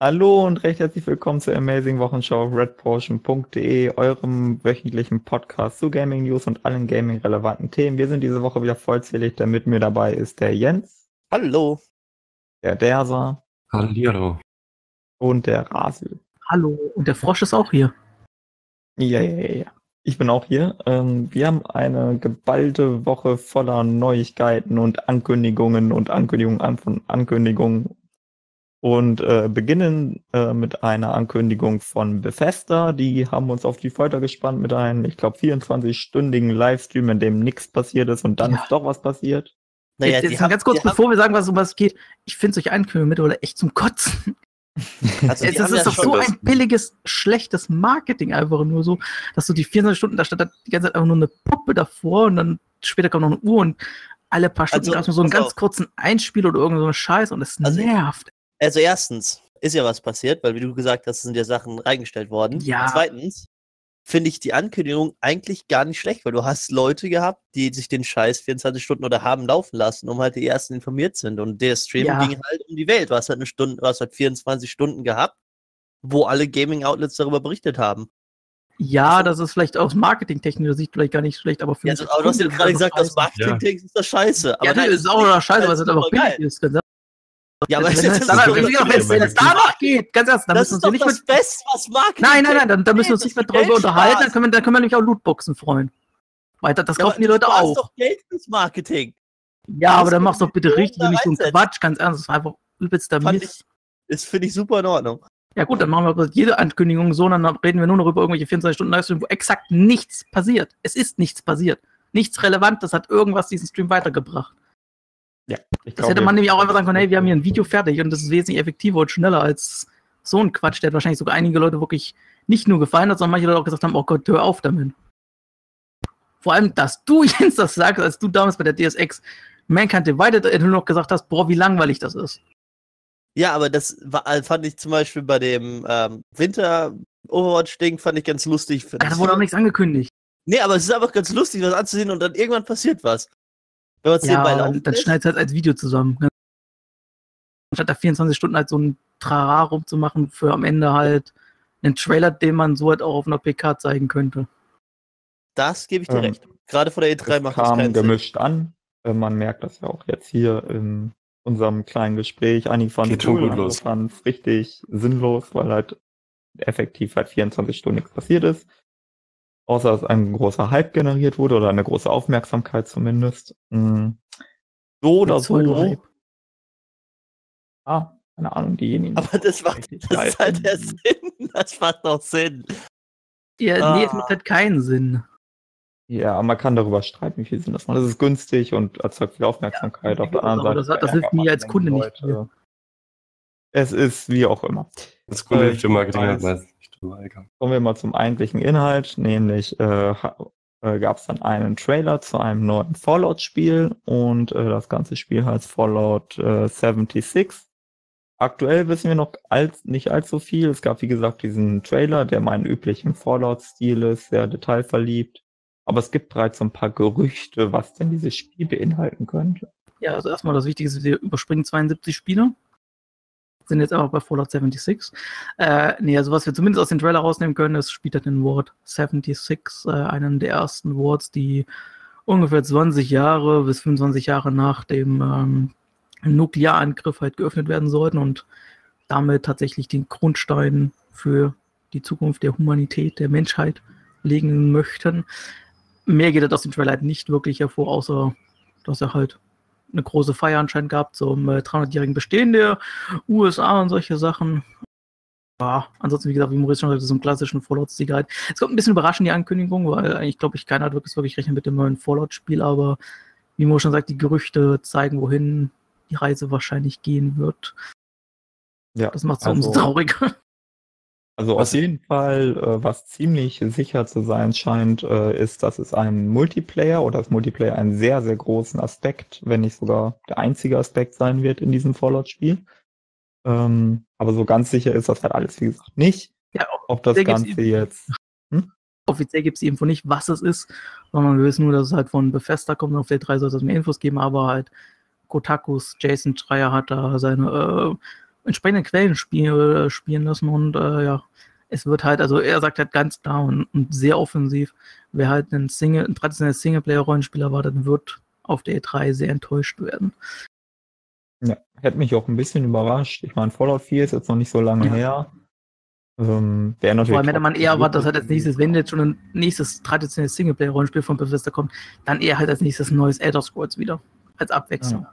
Hallo und recht herzlich willkommen zur Amazing Wochenschau auf redpotion.de, eurem wöchentlichen Podcast zu Gaming News und allen Gaming-relevanten Themen. Wir sind diese Woche wieder vollzählig, der mit mir dabei ist der Jens. Hallo. Der Dersa. Hallihallo. Und der Rasil. Hallo. Und der Frosch ist auch hier. Ja. Ich bin auch hier. Wir haben eine geballte Woche voller Neuigkeiten und Ankündigungen von Ankündigungen. Und beginnen mit einer Ankündigung von Bethesda. Die haben uns auf die Folter gespannt mit einem, ich glaube, 24-stündigen Livestream, in dem nichts passiert ist und dann ist doch was passiert. Naja, jetzt ganz kurz, bevor wir sagen, um was es geht, ich finde solche Ankündigungen mittlerweile echt zum Kotzen. Also es ist doch so ein billiges, schlechtes Marketing einfach nur so, dass du die 24 Stunden, da stand die ganze Zeit einfach nur eine Puppe davor und dann später kommt noch eine Uhr und alle paar Stunden gab es so einen ganz kurzen Einspiel oder irgend so eine Scheiß und es nervt. Also erstens ist ja was passiert, weil wie du gesagt hast, sind ja Sachen reingestellt worden. Ja. Zweitens finde ich die Ankündigung eigentlich gar nicht schlecht, weil du hast Leute gehabt, die sich den Scheiß 24 Stunden oder haben laufen lassen, um halt die ersten informiert sind. Und der Stream ging halt um die Welt. Du hast halt 24 Stunden gehabt, wo alle Gaming-Outlets darüber berichtet haben. Ja, das ist vielleicht aus marketingtechnischer Sicht vielleicht gar nicht schlecht, aber für mich. Aber du hast ja gerade gesagt, aus Marketing-Technik ist das scheiße. Aber das ist auch scheiße, weil es halt einfach billig ist. Ja, aber wenn es danach geht, ganz ernst, dann das müssen wir uns nicht das Beste, was Marketing. Nein, dann müssen wir uns nicht mehr darüber unterhalten, dann können wir nämlich auch Lootboxen freuen. Weil das kaufen die Leute auch. Du hast doch Geld fürs Marketing. Ja, aber dann mach's doch bitte richtig und nicht so ein Quatsch, ganz ernst, das ist einfach übelster Mist. Das finde ich super in Ordnung. Ja gut, dann machen wir aber jede Ankündigung so, dann reden wir nur noch über irgendwelche 24 Stunden Livestream, wo exakt nichts passiert. Es ist nichts passiert. Nichts Relevantes hat irgendwas diesen Stream weitergebracht. Ja, das hätte man nämlich auch einfach sagen können, hey, wir haben hier ein Video fertig und das ist wesentlich effektiver und schneller als so ein Quatsch, der hat wahrscheinlich sogar einige Leute wirklich nicht nur gefallen hat, sondern manche Leute auch gesagt haben, oh Gott, hör auf damit. Vor allem, dass du, Jens, das sagst, als du damals bei der DSX Mankind Divided nur noch gesagt hast, boah, wie langweilig das ist. Ja, aber das fand ich zum Beispiel bei dem Winter-Overwatch-Ding fand ich ganz lustig. Da wurde auch nichts angekündigt. Nee, aber es ist einfach ganz lustig, was anzusehen und dann irgendwann passiert was. Wenn dann schneidet es halt als Video zusammen. Ne? Anstatt da 24 Stunden halt so ein Trara rumzumachen, für am Ende halt einen Trailer, den man so halt auch auf einer PK zeigen könnte. Das gebe ich dir recht. Gerade vor der E3 macht das keinen Sinn. Gemischt an. Man merkt das ja auch jetzt hier in unserem kleinen Gespräch. Einige fanden es cool, andere fanden es richtig sinnlos, weil halt effektiv halt 24 Stunden nichts passiert ist. Außer dass ein großer Hype generiert wurde oder eine große Aufmerksamkeit zumindest. So oder so. Keine Ahnung, diejenigen. Aber das ist halt der Sinn. Das macht doch Sinn. Ja, nee, es macht halt keinen Sinn. Ja, man kann darüber streiten, wie viel Sinn das macht. Das ist günstig und erzeugt viel Aufmerksamkeit. Auf der anderen Seite. Das hilft mir als Kunde nicht viel. Es ist wie auch immer. Das Kunde hilft im Marketing halt meistens nicht. Kommen wir mal zum eigentlichen Inhalt, nämlich gab es dann einen Trailer zu einem neuen Fallout-Spiel und das ganze Spiel heißt Fallout 76. Aktuell wissen wir noch nicht allzu viel. Es gab, wie gesagt, diesen Trailer, der meinen üblichen Fallout-Stil ist, sehr detailverliebt. Aber es gibt bereits so ein paar Gerüchte, was denn dieses Spiel beinhalten könnte. Ja, also erstmal das Wichtigste ist, wir überspringen 72 Spiele. Sind jetzt aber bei Fallout 76. Also was wir zumindest aus dem Trailer rausnehmen können, ist, spielt er den Ward 76, einen der ersten Wards, die ungefähr 20 Jahre bis 25 Jahre nach dem Nuklearangriff halt geöffnet werden sollten und damit tatsächlich den Grundstein für die Zukunft der Humanität, der Menschheit legen möchten. Mehr geht aus dem Trailer halt nicht wirklich hervor, außer dass er halt eine große Feier anscheinend gab zum 300-jährigen Bestehen der USA und solche Sachen. Ja, ansonsten, wie gesagt, wie Maurice schon sagte, so einen klassischen Fallout-Stil halt. Es kommt ein bisschen überraschend, die Ankündigung, weil eigentlich, glaube ich, keiner hat wirklich rechnen mit dem neuen Fallout-Spiel, aber wie Maurice schon sagt, die Gerüchte zeigen, wohin die Reise wahrscheinlich gehen wird. Ja, das macht es umso trauriger. Also auf jeden Fall, was ziemlich sicher zu sein scheint, ist, dass es ein Multiplayer oder das Multiplayer einen sehr, sehr großen Aspekt, wenn nicht sogar der einzige Aspekt sein wird in diesem Fallout-Spiel. Aber so ganz sicher ist das halt alles, wie gesagt, nicht. Ja, ob das Ganze jetzt... Offiziell gibt es die Info nicht, was es ist, sondern wir wissen nur, dass es halt von Bethesda kommt und auf der 3 soll es mehr Infos geben, aber halt Kotakus Jason Schreier hat da seine entsprechenden Quellen spielen lassen und ja, es wird halt, also er sagt halt ganz klar und sehr offensiv, wer halt ein traditionelles Singleplayer-Rollenspiel erwartet, wird auf der E3 sehr enttäuscht werden. Ja, hätte mich auch ein bisschen überrascht. Ich meine, Fallout 4 ist jetzt noch nicht so lange her. Wäre natürlich Vor allem hätte man trotzdem eher erwartet, dass halt witzig als nächstes, wenn jetzt schon ein nächstes traditionelles Singleplayer-Rollenspiel von Bethesda kommt, dann eher halt als nächstes ein neues Elder Scrolls wieder. Als Abwechslung.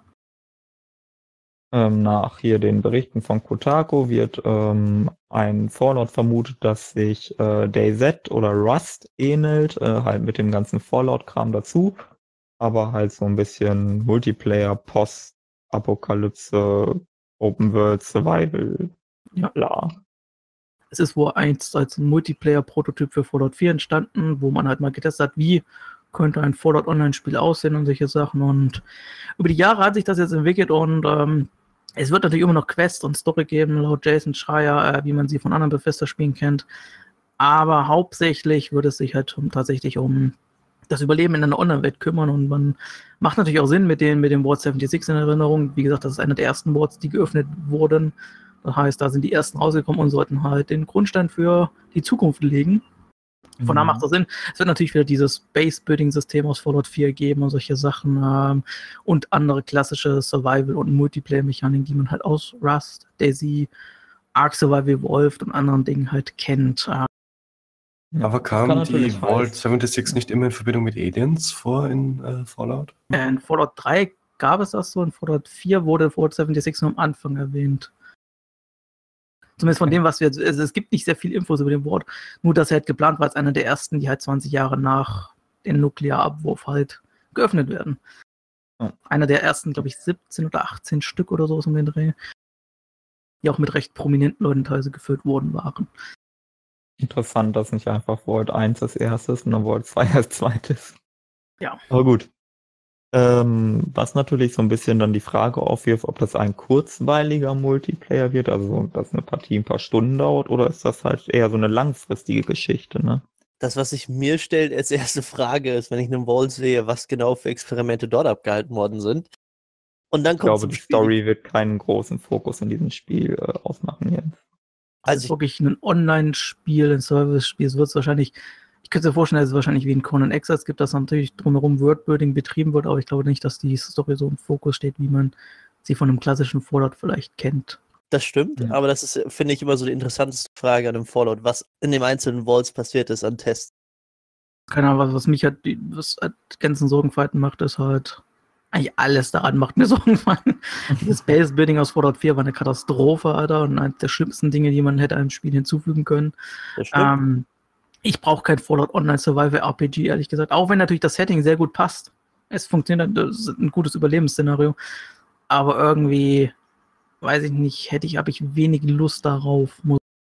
Nach hier den Berichten von Kotaku wird ein Fallout vermutet, das sich DayZ oder Rust ähnelt, halt mit dem ganzen Fallout-Kram dazu, aber halt so ein bisschen Multiplayer, Post-Apokalypse, Open World, Survival, bla. Es ist wohl einst als ein Multiplayer-Prototyp für Fallout 4 entstanden, wo man halt mal getestet hat, wie könnte ein Fallout Online-Spiel aussehen und solche Sachen. Und über die Jahre hat sich das jetzt entwickelt und es wird natürlich immer noch Quests und Story geben, laut Jason Schreier, wie man sie von anderen Bethesda-Spielen kennt. Aber hauptsächlich wird es sich halt tatsächlich um das Überleben in einer Online-Welt kümmern und man macht natürlich auch Sinn mit dem Ward 76 in Erinnerung. Wie gesagt, das ist einer der ersten Wards, die geöffnet wurden. Das heißt, da sind die ersten rausgekommen und sollten halt den Grundstein für die Zukunft legen. Von da macht das Sinn. Es wird natürlich wieder dieses Base-Building-System aus Fallout 4 geben und solche Sachen und andere klassische Survival- und Multiplayer-Mechaniken, die man halt aus Rust, DayZ, Ark Survival Evolved und anderen Dingen halt kennt. Aber kam die Vault 76 nicht immer in Verbindung mit Aliens vor in Fallout? In Fallout 3 gab es das so, in Fallout 4 wurde Vault 76 nur am Anfang erwähnt. Zumindest von dem, was wir, also es gibt nicht sehr viel Infos über den Wort, nur dass er halt geplant war als einer der ersten, die halt 20 Jahre nach dem Nuklearabwurf halt geöffnet werden. Einer der ersten, glaube ich, 17 oder 18 Stück oder sowas um den Dreh, die auch mit recht prominenten Leuten teilweise gefüllt worden waren. Interessant, dass nicht einfach Vault 1 als erstes und dann Vault 2 als zweites. Ja. Aber gut. Was natürlich so ein bisschen dann die Frage aufwirft, ob das ein kurzweiliger Multiplayer wird, also dass eine Partie ein paar Stunden dauert, oder ist das halt eher so eine langfristige Geschichte, ne? Das, was sich mir stellt als erste Frage ist, wenn ich einen Vault sehe, was genau für Experimente dort abgehalten worden sind. Und dann kommt ich glaube, die Story wird keinen großen Fokus in diesem Spiel ausmachen jetzt. Also wirklich ein Online-Spiel, ein Service-Spiel. Es wird wahrscheinlich, ich könnte mir vorstellen, dass es wahrscheinlich wie in Conan Exiles gibt, dass natürlich drumherum Wordbuilding betrieben wird, aber ich glaube nicht, dass die Story so im Fokus steht, wie man sie von einem klassischen Fallout vielleicht kennt. Das stimmt, aber das ist, finde ich, immer so die interessanteste Frage an einem Fallout, was in dem einzelnen Vaults passiert ist an Tests. Keine Ahnung, was mich halt, was halt ganzen Sorgenfalten macht, ist halt, eigentlich alles daran macht mir Sorgen. Das Base-Building aus Fallout 4 war eine Katastrophe, Alter, und eines der schlimmsten Dinge, die man hätte einem Spiel hinzufügen können. Das stimmt. Ich brauche kein Fallout Online Survival RPG, ehrlich gesagt. Auch wenn natürlich das Setting sehr gut passt. Es funktioniert, das ist ein gutes Überlebensszenario. Aber irgendwie, weiß ich nicht, habe ich wenig Lust darauf.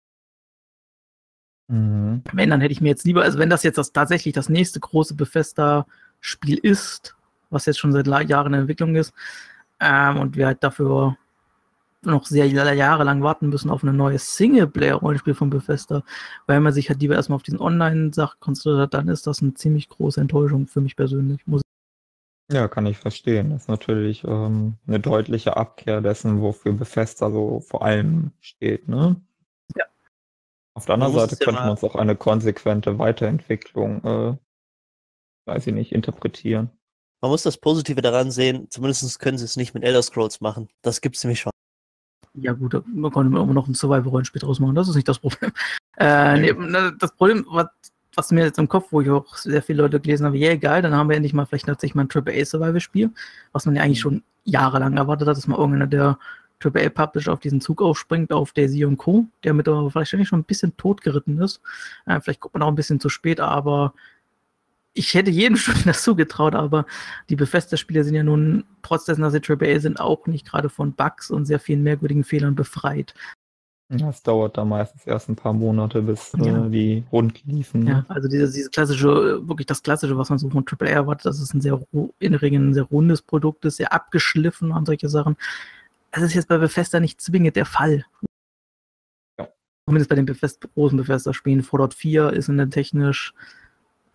Wenn, dann hätte ich mir jetzt lieber, also wenn das jetzt tatsächlich das nächste große Bethesda-Spiel ist, was jetzt schon seit Jahren in Entwicklung ist, und wir halt dafür noch sehr jahrelang warten müssen auf ein neues Singleplayer-Rollenspiel von Bethesda, weil man sich halt lieber erstmal auf diesen Online-Sachen konzentriert hat, dann ist das eine ziemlich große Enttäuschung für mich persönlich. Ja, kann ich verstehen. Das ist natürlich eine deutliche Abkehr dessen, wofür Bethesda so vor allem steht, ne? Ja. Auf der anderen Seite könnte man uns auch eine konsequente Weiterentwicklung, weiß ich nicht, interpretieren. Man muss das Positive daran sehen, zumindest können sie es nicht mit Elder Scrolls machen. Das gibt es nämlich schon. Ja gut, man kann immer noch ein Survival-Rollenspiel draus machen, das ist nicht das Problem. Das Problem, was mir jetzt im Kopf, wo ich auch sehr viele Leute gelesen habe, yeah, geil, dann haben wir endlich mal vielleicht tatsächlich mal ein AAA-Survival-Spiel, was man ja eigentlich schon jahrelang erwartet hat, dass mal irgendeiner der AAA-Publisher auf diesen Zug aufspringt, auf DayZ und Co., der mit aber vielleicht schon ein bisschen totgeritten ist. Vielleicht guckt man auch ein bisschen zu spät, aber ich hätte jedem schon das zugetraut, aber die Bethesda-Spiele sind ja nun, trotz dessen, dass sie AAA sind, auch nicht gerade von Bugs und sehr vielen merkwürdigen Fehlern befreit. Ja, es dauert da meistens erst ein paar Monate, bis die rund liefen. Ja, also diese klassische, wirklich das Klassische, was man so von AAA erwartet, dass es ein sehr in der Regel ein sehr rundes Produkt ist, sehr abgeschliffen und solche Sachen. Das ist jetzt bei Bethesda nicht zwingend der Fall. Ja. Zumindest bei den großen Bethesda-Spielen. Fallout 4 ist in der technisch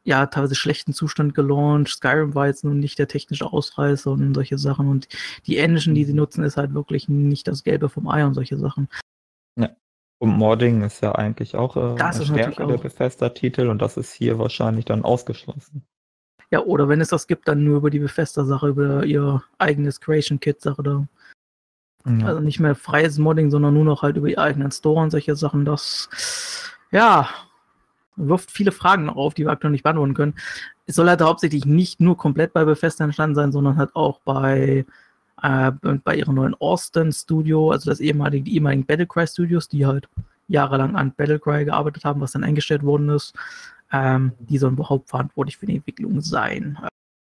teilweise schlechten Zustand gelauncht. Skyrim war jetzt nun nicht der technische Ausreißer und solche Sachen. Und die Engine, die sie nutzen, ist halt wirklich nicht das Gelbe vom Ei und solche Sachen. Ja. Und Modding ist ja eigentlich auch Das eine ist natürlich Stärke der auch. Bethesda-Titel und das ist hier wahrscheinlich dann ausgeschlossen. Ja, oder wenn es das gibt, dann nur über die Bethesda-Sache, über ihr eigenes Creation-Kit-Sache da. Ja. Also nicht mehr freies Modding, sondern nur noch halt über ihr eigenen Store und solche Sachen. Das, ja, wirft viele Fragen noch auf, die wir aktuell nicht beantworten können. Es soll halt hauptsächlich nicht nur komplett bei Bethesda entstanden sein, sondern halt auch bei ihrem neuen Austin Studio, also die ehemaligen Battlecry Studios, die halt jahrelang an Battlecry gearbeitet haben, was dann eingestellt worden ist. Die sollen überhaupt verantwortlich für die Entwicklung sein.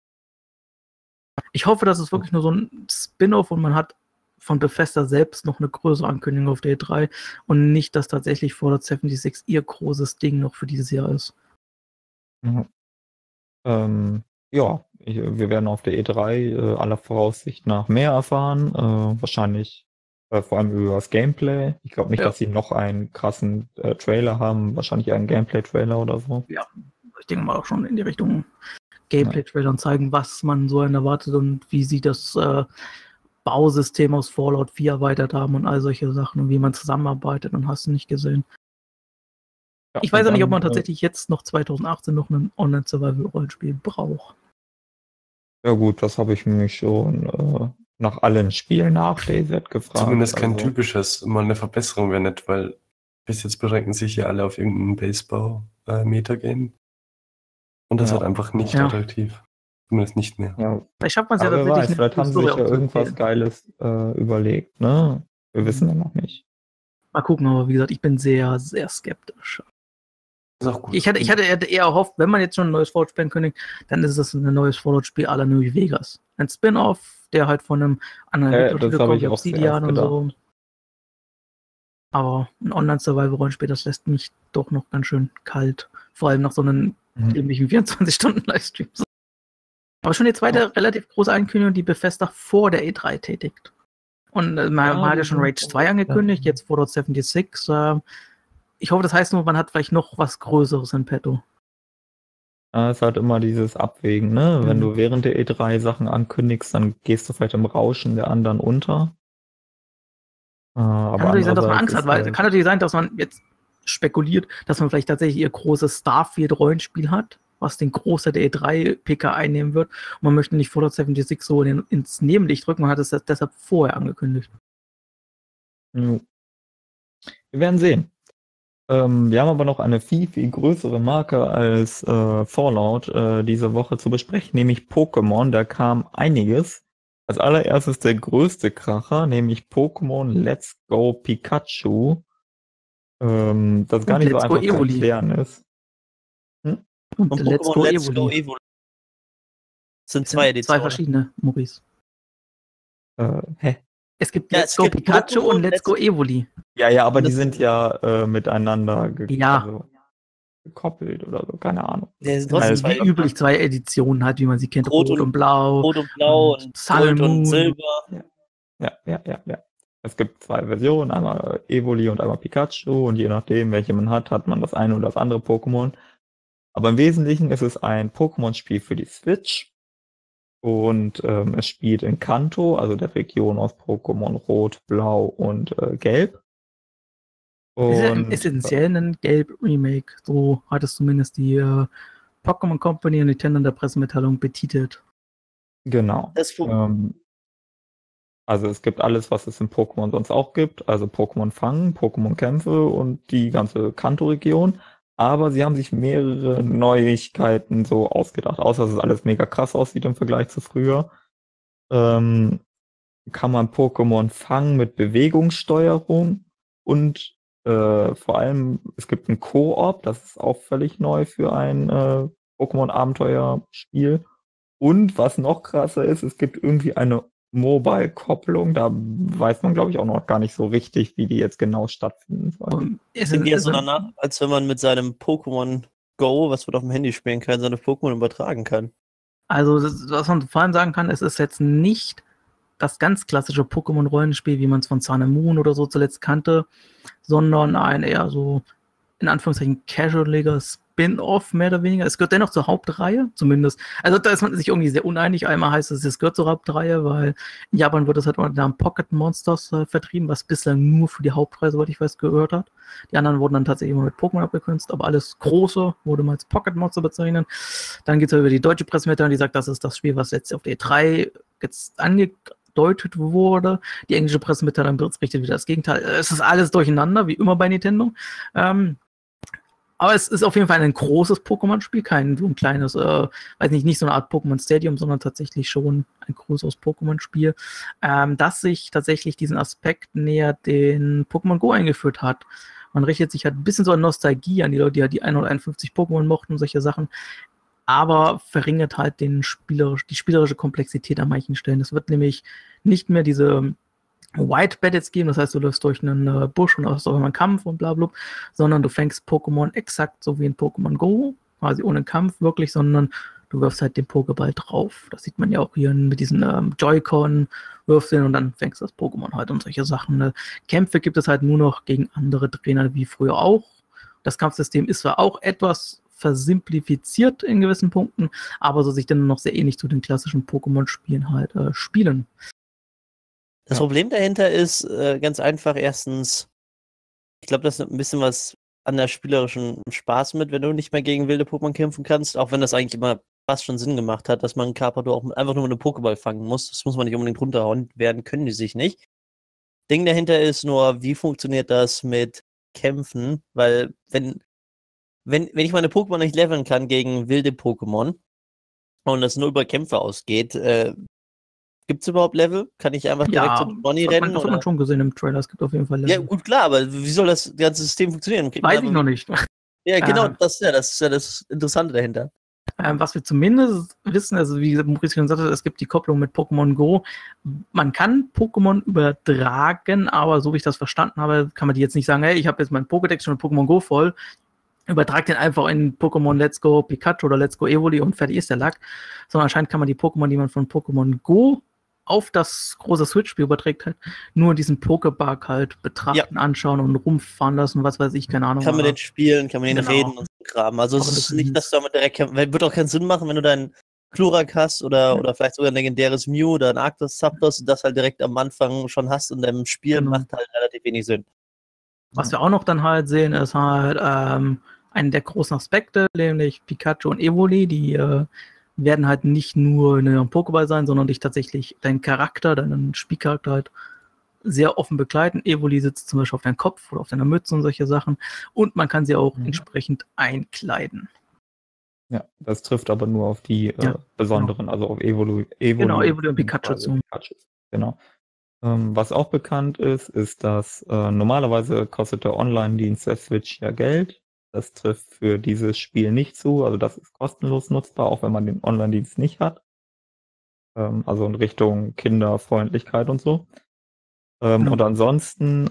Ich hoffe, dass es wirklich nur so ein Spin-off und man hat von Bethesda selbst noch eine größere Ankündigung auf der E3 und nicht, dass tatsächlich Fallout 76 ihr großes Ding noch für dieses Jahr ist. Ja, wir werden auf der E3 aller Voraussicht nach mehr erfahren. Wahrscheinlich vor allem über das Gameplay. Ich glaube nicht, dass sie noch einen krassen Trailer haben. Wahrscheinlich einen Gameplay-Trailer oder so. Ja, ich denke mal auch schon in die Richtung Gameplay-Trailer und zeigen, was man so erwartet und wie sie das Bausystem aus Fallout 4 erweitert haben und all solche Sachen und wie man zusammenarbeitet und hast du nicht gesehen. Ja, Ich weiß und ja nicht, ob dann, man tatsächlich jetzt noch 2018 noch ein Online-Survival-Rollenspiel braucht. Ja gut, das habe ich mich schon nach allen Spielen nach DayZ gefragt. Zumindest kein also, typisches. Mal eine Verbesserung wäre nett, weil bis jetzt beschränken sich ja alle auf irgendeinen Baseball-Metagame. Und das Ja. ist halt einfach nicht Ja. attraktiv. Zumindest nicht mehr. Ja, Vielleicht schafft man es ja aber wer tatsächlich weiß, vielleicht haben sie sich ja irgendwas Geiles überlegt, ne? Wir wissen ja noch nicht. Mal gucken, aber wie gesagt, ich bin sehr, sehr skeptisch. Ist auch gut. Ich hatte eher erhofft, wenn man jetzt schon ein neues Fallout-Spiel ankündigt, dann ist es ein neues Fallout-Spiel à la New Vegas. Ein Spin-off, der halt von einem anderen das habe ich auch Obsidian und zuerst so. Aber ein Online-Survival-Rollenspiel, das lässt mich doch noch ganz schön kalt. Vor allem nach so einem ähnlichen 24-Stunden-Livestream. Aber schon die zweite relativ große Ankündigung, die Bethesda vor der E3 tätigt. Und man hat ja schon Rage 2 angekündigt, jetzt Fallout 76. Ich hoffe, das heißt nur, man hat vielleicht noch was Größeres in petto. Es ist halt immer dieses Abwägen, ne? Wenn Mhm. du während der E3 Sachen ankündigst, dann gehst du vielleicht im Rauschen der anderen unter. Aber Kann natürlich sein, dass man andererseits Angst hat, weil kann natürlich sein, dass man jetzt spekuliert, dass man vielleicht tatsächlich ihr großes Starfield-Rollenspiel hat, was den Großteil der E3-PK einnehmen wird. Und man möchte nicht Fallout 76 so ins Nebenlicht drücken, man hat es deshalb vorher angekündigt. Wir werden sehen. Wir haben aber noch eine viel, viel größere Marke als Fallout diese Woche zu besprechen, nämlich Pokémon. Da kam einiges. Als allererstes der größte Kracher, nämlich Pokémon Let's Go Pikachu. Das gar nicht so Let's Go einfach zu Evoli. erklären ist. Und Let's Go Evoli. Evoli. Das sind zwei Editionen. Zwei verschiedene, Maurice. Hä? Es gibt Ja, Let's es Go gibt Pikachu Pokémon, und Let's Go Evoli. Ja, aber die Das- sind ja miteinander Ja. gekoppelt oder so, keine Ahnung. Ja, sind Also trotzdem Wie zwei. üblich zwei Editionen halt, wie man sie kennt. Rot Rot und- und Blau. Rot und Blau und und Sun Gold and und Moon. Silber. Ja. Es gibt zwei Versionen, einmal Evoli und einmal Pikachu und je nachdem, welche man hat man das eine oder das andere Pokémon. Aber im Wesentlichen ist es ein Pokémon-Spiel für die Switch und es spielt in Kanto, also der Region aus Pokémon Rot, Blau und Gelb. Es ist Und essentiell ein Gelb-Remake. So hat es zumindest die Pokémon Company und Nintendo in der Pressemitteilung betitelt. genau. Das Also es gibt alles, was es in Pokémon sonst auch gibt, also Pokémon fangen, Pokémon Kämpfe und die ganze Kanto-Region. Aber sie haben sich mehrere Neuigkeiten so ausgedacht, außer dass es alles mega krass aussieht im Vergleich zu früher. Kann man Pokémon fangen mit Bewegungssteuerung und vor allem, es gibt ein Koop, das ist auch völlig neu für ein Pokémon-Abenteuerspiel. Und was noch krasser ist, es gibt irgendwie eine Mobile-Kopplung, da weiß man, glaube ich, auch noch gar nicht so richtig, wie die jetzt genau stattfinden soll. Und es klingt ja ist- so danach, als wenn man mit seinem Pokémon Go, was man auf dem Handy spielen kann, seine Pokémon übertragen kann. Also, was man vor allem sagen kann, es ist jetzt nicht das ganz klassische Pokémon-Rollenspiel, wie man es von Sun and Moon oder so zuletzt kannte, sondern ein eher so, in Anführungszeichen, casualiger Spin-off, mehr oder weniger. Es gehört dennoch zur Hauptreihe, zumindest. Also da ist man sich irgendwie sehr uneinig. Einmal heißt es gehört zur Hauptreihe, weil in Japan wird es halt unter dem Namen Pocket Monsters vertrieben, was bislang nur für die Hauptreihe, soweit ich weiß, gehört hat. Die anderen wurden dann tatsächlich immer mit Pokémon abgekürzt, aber alles Große wurde mal als Pocket Monster bezeichnet. Dann geht es über die deutsche Pressemitteilung, die sagt, das ist das Spiel, was jetzt auf der E3 jetzt angedeutet wurde. Die englische Pressemitteilung berichtet wieder das Gegenteil. Es ist alles durcheinander, wie immer bei Nintendo. Aber es ist auf jeden Fall ein großes Pokémon-Spiel, kein so ein kleines, weiß nicht so eine Art Pokémon Stadium, sondern tatsächlich schon ein größeres Pokémon-Spiel, das sich tatsächlich diesen Aspekt näher den Pokémon Go eingeführt hat. Man richtet sich halt ein bisschen so an Nostalgie an die Leute, die halt die 151 Pokémon mochten und solche Sachen, aber verringert halt die spielerische Komplexität an manchen Stellen. Es wird nämlich nicht mehr diese White Battles geben, das heißt, du läufst durch einen Busch und hast auch immer einen Kampf und bla bla, sondern du fängst Pokémon exakt so wie in Pokémon Go, quasi ohne Kampf wirklich, sondern du wirfst halt den Pokéball drauf. Das sieht man ja auch hier mit diesen Joy-Con, wirfst den und dann fängst das Pokémon halt und solche Sachen. Kämpfe gibt es halt nur noch gegen andere Trainer wie früher auch. Das Kampfsystem ist zwar auch etwas versimplifiziert in gewissen Punkten, aber so sich dann noch sehr ähnlich zu den klassischen Pokémon-Spielen halt spielen. Das Problem dahinter ist ganz einfach, erstens, ich glaube, das nimmt ein bisschen was an der spielerischen Spaß mit, wenn du nicht mehr gegen wilde Pokémon kämpfen kannst, auch wenn das eigentlich immer fast schon Sinn gemacht hat, dass man einen Carpador auch einfach nur mit einem Pokéball fangen muss. Das muss man nicht unbedingt runterhauen, werden können die sich nicht. Ding dahinter ist nur, wie funktioniert das mit Kämpfen? Weil wenn ich meine Pokémon nicht leveln kann gegen wilde Pokémon und das nur über Kämpfe ausgeht, gibt es überhaupt Level? Kann ich einfach direkt zum Bonnie rennen? Das hat man schon gesehen im Trailer, es gibt auf jeden Fall Level. Ja, gut, klar, aber wie soll das ganze System funktionieren? Weiß ich noch nicht. Ja, genau, das ist ja das Interessante dahinter. Was wir zumindest wissen, also wie Maurice schon sagte, es gibt die Kopplung mit Pokémon Go. Man kann Pokémon übertragen, aber so wie ich das verstanden habe, kann man die jetzt nicht sagen, hey, ich habe jetzt meinen Pokédex schon mit Pokémon Go voll, übertrag den einfach in Pokémon Let's Go Pikachu oder Let's Go Evoli und fertig ist der Lack. Sondern anscheinend kann man die Pokémon, die man von Pokémon Go auf das große Switch-Spiel überträgt, halt nur diesen Pokébug halt betrachten, anschauen und rumfahren lassen, was weiß ich, keine Ahnung. Kann man den spielen, kann man den reden und so Kram. Also es ist nicht, dass du damit direkt kämpfen, weil wird auch keinen Sinn machen, wenn du deinen Glurak hast oder vielleicht sogar ein legendäres Mew oder ein Arctos Zapdos und das halt direkt am Anfang schon hast und im Spiel macht halt relativ wenig Sinn. Was wir auch noch dann halt sehen, ist halt einen der großen Aspekte, nämlich Pikachu und Evoli, die werden halt nicht nur in einem Pokéball sein, sondern dich tatsächlich, deinen Charakter, deinen Spielcharakter halt sehr offen begleiten. Evoli sitzt zum Beispiel auf deinem Kopf oder auf deiner Mütze und solche Sachen. Und man kann sie auch entsprechend einkleiden. Ja, das trifft aber nur auf die besonderen, also auf Evoli und Pikachu zu. Genau. Was auch bekannt ist, dass normalerweise kostet der Online-Dienst der Switch ja Geld. Das trifft für dieses Spiel nicht zu, also das ist kostenlos nutzbar, auch wenn man den Online-Dienst nicht hat. Also in Richtung Kinderfreundlichkeit und so. Und ansonsten,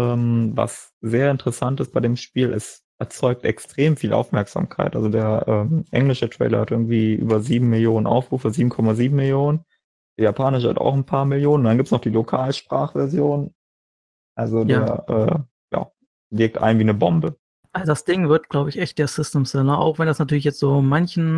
was sehr interessant ist bei dem Spiel, es erzeugt extrem viel Aufmerksamkeit. Also der englische Trailer hat irgendwie über 7 Millionen Aufrufe, 7,7 Millionen. Der japanische hat auch ein paar Millionen. Dann gibt es noch die Lokalsprachversion. Also der legt ein wie eine Bombe. Also das Ding wird, glaube ich, echt der System-Seller, auch wenn das natürlich jetzt so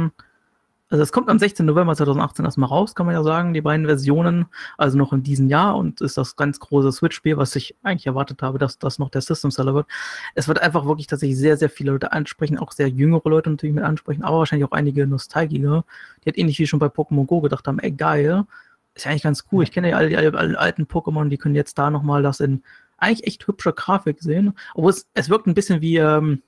also es kommt am 16. November 2018 erstmal raus, kann man ja sagen, die beiden Versionen, also noch in diesem Jahr und ist das ganz große Switch-Spiel, was ich eigentlich erwartet habe, dass das noch der System-Seller wird. Es wird einfach wirklich tatsächlich sehr, sehr viele Leute ansprechen, auch sehr jüngere Leute natürlich mit ansprechen, aber wahrscheinlich auch einige Nostalgiker, die halt ähnlich wie schon bei Pokémon Go gedacht haben, ey geil, ist ja eigentlich ganz cool, ich kenne ja alle alten Pokémon, die können jetzt da nochmal das in eigentlich echt hübscher Grafik sehen. Obwohl es wirkt ein bisschen wie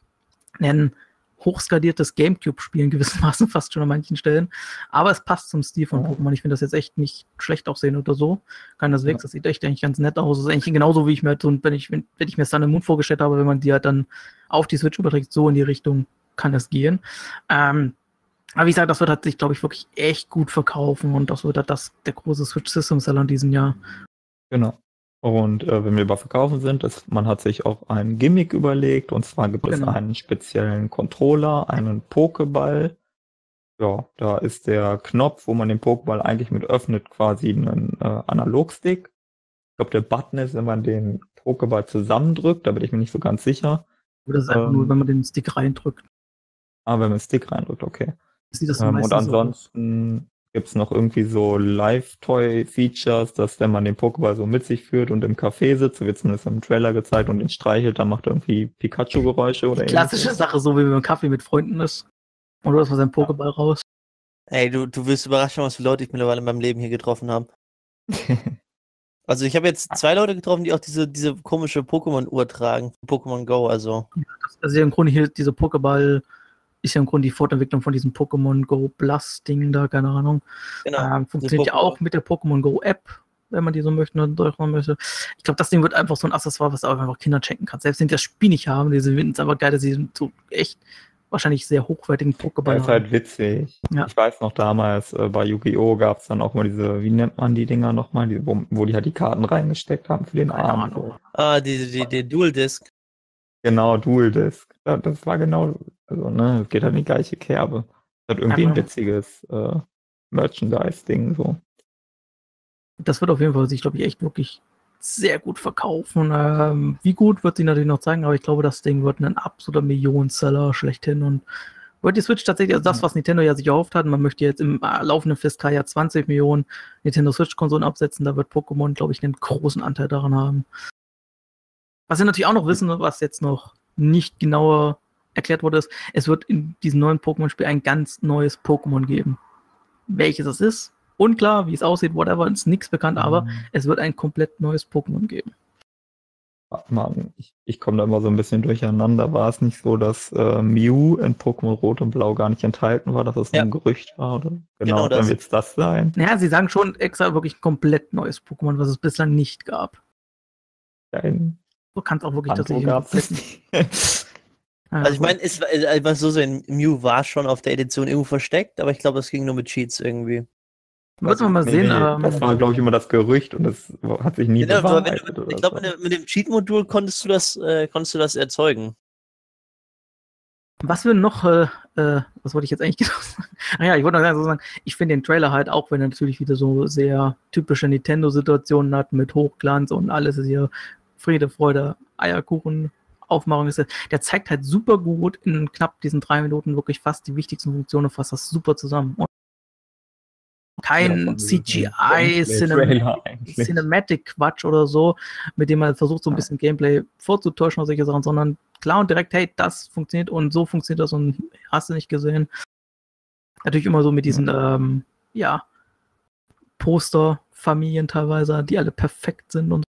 ein hochskaliertes Gamecube-Spiel in gewissermaßen fast schon an manchen Stellen. Aber es passt zum Stil von Pokémon. Ich finde das jetzt echt nicht schlecht aussehen oder so. Keineswegs. Das sieht echt eigentlich ganz nett aus. Das ist eigentlich genauso, wie ich mir halt so, wenn ich mir Sun and Moon vorgestellt habe, wenn man die halt dann auf die Switch überträgt, so in die Richtung kann es gehen. Aber wie gesagt, das wird halt sich, glaube ich, wirklich echt gut verkaufen und das wird halt der große Switch System Seller in diesem Jahr. Genau. Und wenn wir über Verkaufen sind, man hat sich auch ein Gimmick überlegt, und zwar gibt es einen speziellen Controller, einen Pokéball. Ja, da ist der Knopf, wo man den Pokéball eigentlich mit öffnet, quasi ein Analogstick. Ich glaube, der Button ist, wenn man den Pokéball zusammendrückt, da bin ich mir nicht so ganz sicher. Oder ist einfach nur, wenn man den Stick reindrückt. wenn man den Stick reindrückt, okay. Sieht das Und meistens so aus. ansonsten gibt es noch irgendwie so Live-Toy-Features, dass wenn man den Pokéball so mit sich führt und im Café sitzt, so wird zumindest im Trailer gezeigt und den streichelt, dann macht er irgendwie Pikachu-Geräusche oder Klassische ähnliches. Sache, so wie wenn man Kaffee mit Freunden ist. Und du hast mal seinen Pokéball raus. Ey, du wirst überrascht sein, was für Leute ich mittlerweile in meinem Leben hier getroffen habe. Also ich habe jetzt 2 Leute getroffen, die auch diese komische Pokémon-Uhr tragen. Pokémon Go, also. Also ja, im Grunde hier, diese Pokéball ist ja im Grunde die Fortentwicklung von diesem Pokémon Go Plus-Ding da, keine Ahnung. Genau. Funktioniert ja auch mit der Pokémon Go App, wenn man die so möchte oder durchmachen möchte. Ich glaube, das Ding wird einfach so ein Accessoire, was auch einfach Kinder checken kann. Selbst wenn die das Spiel nicht haben, die finden es aber geil, dass sie so echt wahrscheinlich sehr hochwertigen Pokéball Das ist halt witzig. Ja. Ich weiß noch damals, bei Yu-Gi-Oh! Gab es dann auch mal diese, wie nennt man die Dinger nochmal, wo die halt die Karten reingesteckt haben für den Keine Arm. Ahnung. So. Die Dual Disc. Genau, Dual Disc. Ja, das war genau, also ne, es geht halt in die gleiche Kerbe. Das hat irgendwie ein Aber- witziges Merchandise-Ding so. Das wird auf jeden Fall sich, glaube ich, echt wirklich sehr gut verkaufen. Wie gut wird sie natürlich noch zeigen, aber ich glaube, das Ding wird ein absoluter Millionenseller schlechthin und wird die Switch tatsächlich, also das, was Nintendo ja sich erhofft hat, man möchte jetzt im laufenden Fiskaljahr 20 Millionen Nintendo Switch-Konsolen absetzen, da wird Pokémon, glaube ich, einen großen Anteil daran haben. Was wir natürlich auch noch wissen, was jetzt noch nicht genauer erklärt wurde, ist, es wird in diesem neuen Pokémon-Spiel ein ganz neues Pokémon geben. Welches es ist, unklar, wie es aussieht, whatever, ist nichts bekannt, aber es wird ein komplett neues Pokémon geben. Mann, ich komme da immer so ein bisschen durcheinander. War es nicht so, dass Mew in Pokémon Rot und Blau gar nicht enthalten war, dass es Ja. ein Gerücht war? Oder? Genau Dann das. wird es das sein. Ja, sie sagen schon extra wirklich ein komplett neues Pokémon, was es bislang nicht gab. Ein So kann es auch wirklich Kanto tatsächlich gab es. Also ich meine, es war so sein Mew war schon auf der Edition irgendwo versteckt, aber ich glaube, das ging nur mit Cheats irgendwie. Wird man mal Nee, sehen. das war, glaube ich, immer das Gerücht und es hat sich nie Genau, aber bewahrheitet. ich glaube, mit dem Cheat-Modul konntest du das erzeugen. Was wir noch, was wollte ich jetzt eigentlich genau sagen? Ach ja, ich wollte noch sagen, ich finde den Trailer halt, auch wenn er natürlich wieder so sehr typische Nintendo-Situationen hat mit Hochglanz und alles ist hier Friede, Freude, Eierkuchen, Aufmachung ist, der zeigt halt super gut in knapp diesen 3 Minuten wirklich fast die wichtigsten Funktionen, fasst das super zusammen. Und kein CGI, Cinematic-Quatsch oder so, mit dem man versucht, so ein bisschen Gameplay vorzutäuschen oder solche Sachen, sondern klar und direkt, hey, das funktioniert und so funktioniert das und hast du nicht gesehen. Natürlich immer so mit diesen, Poster-Familien teilweise, die alle perfekt sind und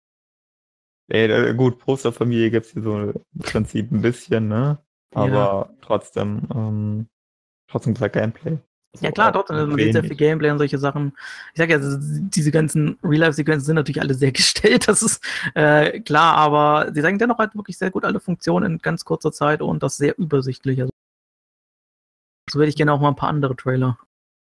Gut, Posterfamilie gibt es hier so im Prinzip ein bisschen, ne? Aber trotzdem gleich Gameplay. ja klar, trotzdem, man sieht sehr viel Gameplay und solche Sachen. Ich sag ja, diese ganzen Real-Life-Sequenzen sind natürlich alle sehr gestellt, das ist klar, aber sie zeigen dennoch halt wirklich sehr gut alle Funktionen in ganz kurzer Zeit und das sehr übersichtlich. Also, so hätte ich gerne auch mal ein paar andere Trailer.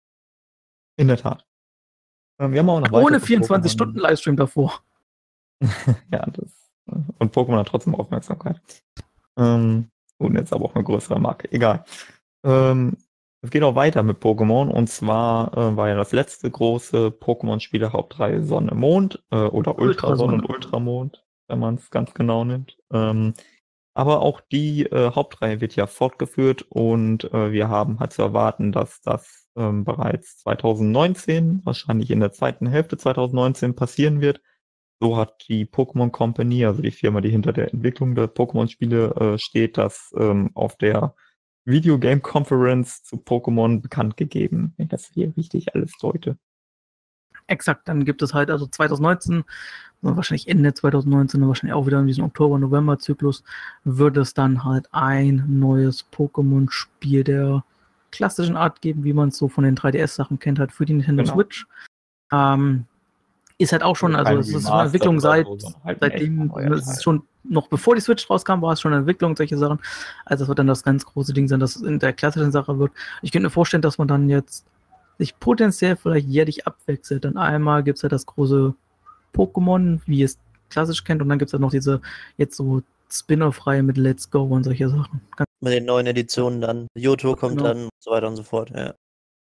In der Tat. Wir haben auch noch Ohne weitere 24 Pokémon. Stunden Livestream davor. Ja, und Pokémon hat trotzdem Aufmerksamkeit. Und jetzt aber auch eine größere Marke. Egal. Es geht auch weiter mit Pokémon und zwar war ja das letzte große Pokémon-Spiel der Hauptreihe Sonne, Mond oder Ultrasonne und Ultramond, wenn man es ganz genau nimmt. Aber auch die Hauptreihe wird ja fortgeführt und wir haben halt zu erwarten, dass das bereits 2019, wahrscheinlich in der zweiten Hälfte 2019 passieren wird. So hat die Pokémon Company, also die Firma, die hinter der Entwicklung der Pokémon-Spiele steht, das auf der Video Game Conference zu Pokémon bekannt gegeben, wenn ich das hier richtig alles deute. Exakt, dann gibt es halt also 2019, wahrscheinlich Ende 2019, wahrscheinlich auch wieder in diesem Oktober-November-Zyklus, wird es dann halt ein neues Pokémon-Spiel der klassischen Art geben, wie man es so von den 3DS-Sachen kennt, halt für die Nintendo Switch. Ist halt auch schon, also es ist eine Entwicklung seitdem, es ist schon noch bevor die Switch rauskam, war es schon eine Entwicklung, solche Sachen. Also es wird dann das ganz große Ding sein, dass es in der klassischen Sache wird. Ich könnte mir vorstellen, dass man dann jetzt sich potenziell vielleicht jährlich abwechselt. Dann einmal gibt es halt das große Pokémon, wie es klassisch kennt, und dann gibt es halt noch diese jetzt so Spin-off-Reihe mit Let's Go und solche Sachen. Mit den neuen Editionen dann. Johto kommt dann und so weiter und so fort, ja.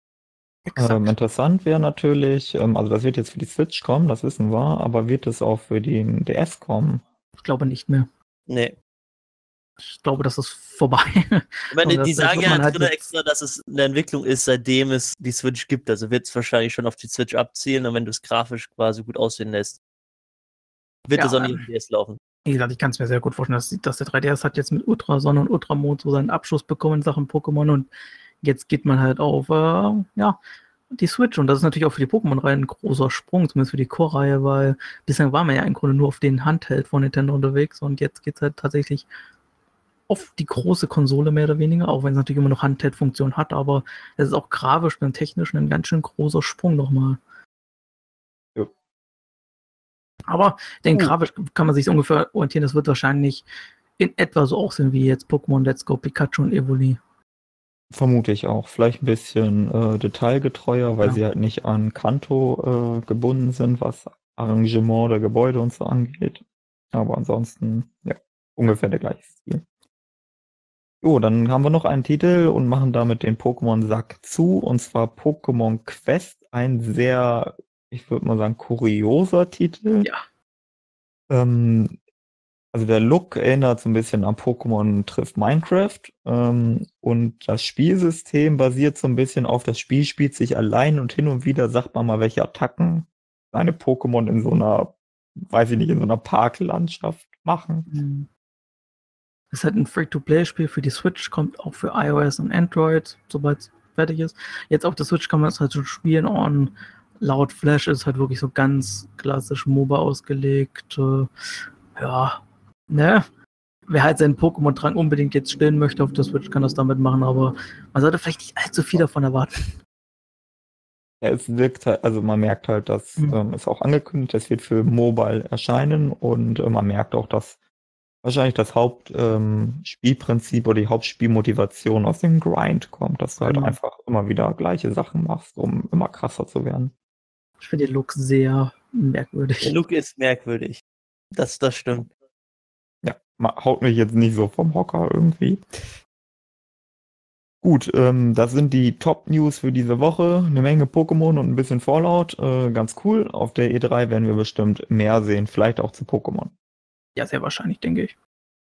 Interessant wäre natürlich, also das wird jetzt für die Switch kommen, das wissen wir, aber wird es auch für den DS kommen? Ich glaube nicht mehr. Nee. Ich glaube, das ist vorbei. Ich meine, Und die das sagen wird ja man halt drin mit- extra, dass es in der Entwicklung ist, seitdem es die Switch gibt. Also wird es wahrscheinlich schon auf die Switch abzielen und wenn du es grafisch quasi gut aussehen lässt, wird es Ja, auch nicht auf DS laufen. Wie gesagt, ich kann es mir sehr gut vorstellen, dass der 3DS hat jetzt mit Ultra Sonne und Ultramond so seinen Abschluss bekommen in Sachen Pokémon und jetzt geht man halt auf die Switch und das ist natürlich auch für die Pokémon-Reihe ein großer Sprung, zumindest für die Core-Reihe, weil bislang war man ja im Grunde nur auf den Handheld von Nintendo unterwegs und jetzt geht es halt tatsächlich auf die große Konsole mehr oder weniger, auch wenn es natürlich immer noch Handheld-Funktion hat, aber es ist auch grafisch und technisch ein ganz schön großer Sprung nochmal. Ja. Aber ich denke, grafisch kann man sich ungefähr orientieren, das wird wahrscheinlich in etwa so aussehen wie jetzt Pokémon Let's Go Pikachu und Evoli. Vermute ich auch. Vielleicht ein bisschen detailgetreuer, weil Ja. sie halt nicht an Kanto gebunden sind, was Arrangement der Gebäude und so angeht. Aber ansonsten, ja, ungefähr der gleiche Stil. Jo, dann haben wir noch einen Titel und machen damit den Pokémon-Sack zu, und zwar Pokémon Quest. Ein sehr, ich würde mal sagen, kurioser Titel. Ja. Also der Look erinnert so ein bisschen an Pokémon trifft Minecraft, und das Spielsystem basiert so ein bisschen auf, das Spiel spielt sich allein und hin und wieder sagt man mal, welche Attacken seine Pokémon in so einer, weiß ich nicht, in so einer Parklandschaft machen. Das ist halt ein Free-to-Play-Spiel für die Switch, kommt auch für iOS und Android, sobald es fertig ist. Jetzt auf der Switch kann man es halt schon spielen und laut Flash ist halt wirklich so ganz klassisch MOBA ausgelegt. Ja, ne? Wer halt seinen Pokémon-Drang unbedingt jetzt stillen möchte auf der Switch, kann das damit machen, aber man sollte vielleicht nicht allzu viel davon erwarten. Ja, es wirkt halt, also man merkt halt, dass ist auch angekündigt, es wird für Mobile erscheinen, und man merkt auch, dass wahrscheinlich das Hauptspielprinzip oder die Hauptspielmotivation aus dem Grind kommt, dass du halt Genau. einfach immer wieder gleiche Sachen machst, um immer krasser zu werden. Ich finde den Look sehr merkwürdig. Der Look ist merkwürdig. Das stimmt. Ja, haut mich jetzt nicht so vom Hocker irgendwie. Gut, das sind die Top-News für diese Woche. Eine Menge Pokémon und ein bisschen Fallout. Ganz cool. Auf der E3 werden wir bestimmt mehr sehen, vielleicht auch zu Pokémon. Ja, sehr wahrscheinlich, denke ich.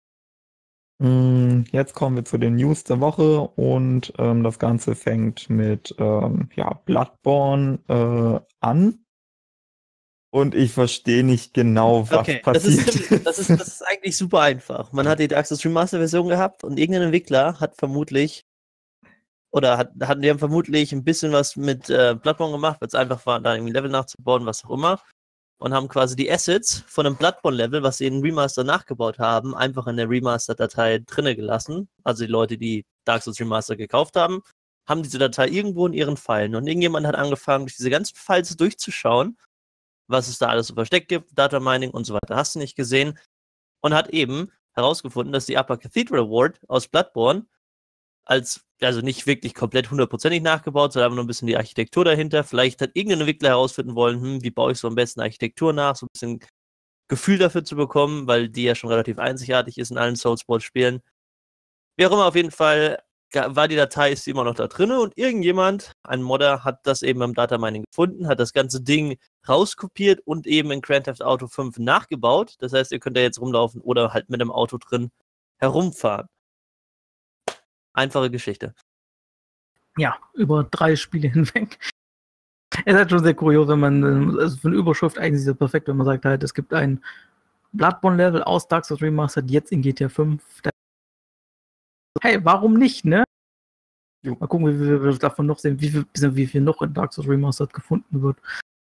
Jetzt kommen wir zu den News der Woche, und das Ganze fängt mit Bloodborne an. Und ich verstehe nicht genau, was passiert. Das ist eigentlich super einfach. Man hat die Dark Souls Remaster-Version gehabt und irgendein Entwickler hat vermutlich die haben vermutlich ein bisschen was mit Bloodborne gemacht, weil es einfach war, da irgendwie Level nachzubauen, was auch immer. Und haben quasi die Assets von einem Bloodborne-Level, was sie in Remaster nachgebaut haben, einfach in der Remaster-Datei drinne gelassen. Also die Leute, die Dark Souls Remaster gekauft haben, haben diese Datei irgendwo in ihren Filen. Und irgendjemand hat angefangen, durch diese ganzen Files durchzuschauen, was es da alles so versteckt gibt, Data Mining und so weiter, hast du nicht gesehen. Und hat eben herausgefunden, dass die Upper Cathedral Ward aus Bloodborne also nicht wirklich komplett 100%ig nachgebaut, sondern einfach nur ein bisschen die Architektur dahinter. Vielleicht hat irgendein Entwickler herausfinden wollen, wie baue ich so am besten Architektur nach, so ein bisschen Gefühl dafür zu bekommen, weil die ja schon relativ einzigartig ist in allen Soulsborne-Spielen. Wie auch immer, auf jeden Fall war die Datei, ist immer noch da drin, und irgendjemand, ein Modder, hat das eben beim Data Mining gefunden, hat das ganze Ding rauskopiert und eben in Grand Theft Auto 5 nachgebaut. Das heißt, ihr könnt da jetzt rumlaufen oder halt mit dem Auto drin herumfahren. Einfache Geschichte. Ja, über 3 Spiele hinweg. Es ist halt schon sehr kurios, wenn man, also für eine Überschrift eigentlich ist es perfekt, wenn man sagt halt, es gibt ein Bloodborne-Level aus Dark Souls Remastered jetzt in GTA 5. Hey, warum nicht, ne? Mal gucken, wie wir davon noch sehen, wie viel noch in Dark Souls Remastered gefunden wird.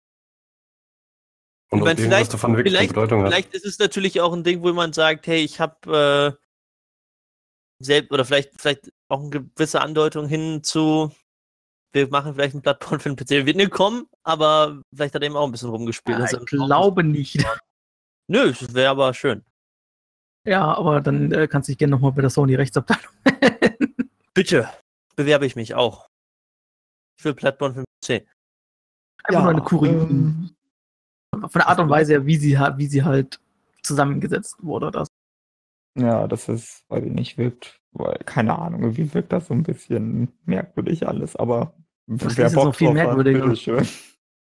Und Ich meine, irgendwas davon wirklich eine Bedeutung hat. Vielleicht ist es natürlich auch ein Ding, wo man sagt, hey, ich habe oder vielleicht auch eine gewisse Andeutung hin zu, wir machen vielleicht einen Bloodborne für den PC. Wird nicht kommen, aber vielleicht hat er eben auch ein bisschen rumgespielt. Ja, ich glaube nicht. Nö, das wäre aber schön. Ja, aber dann kannst du dich gerne nochmal bei der Sony Rechtsabteilung. Bitte, bewerbe ich mich auch. Ich will Bloodborne für den PC. Einfach nur eine kuriose. Von der Art und Weise her, wie sie halt zusammengesetzt wurde. Das. Ja, das ist, weiß ich nicht, keine Ahnung, irgendwie wirkt das so ein bisschen merkwürdig alles, aber wer Bock noch viel drauf hat, merkwürdiger. bitteschön.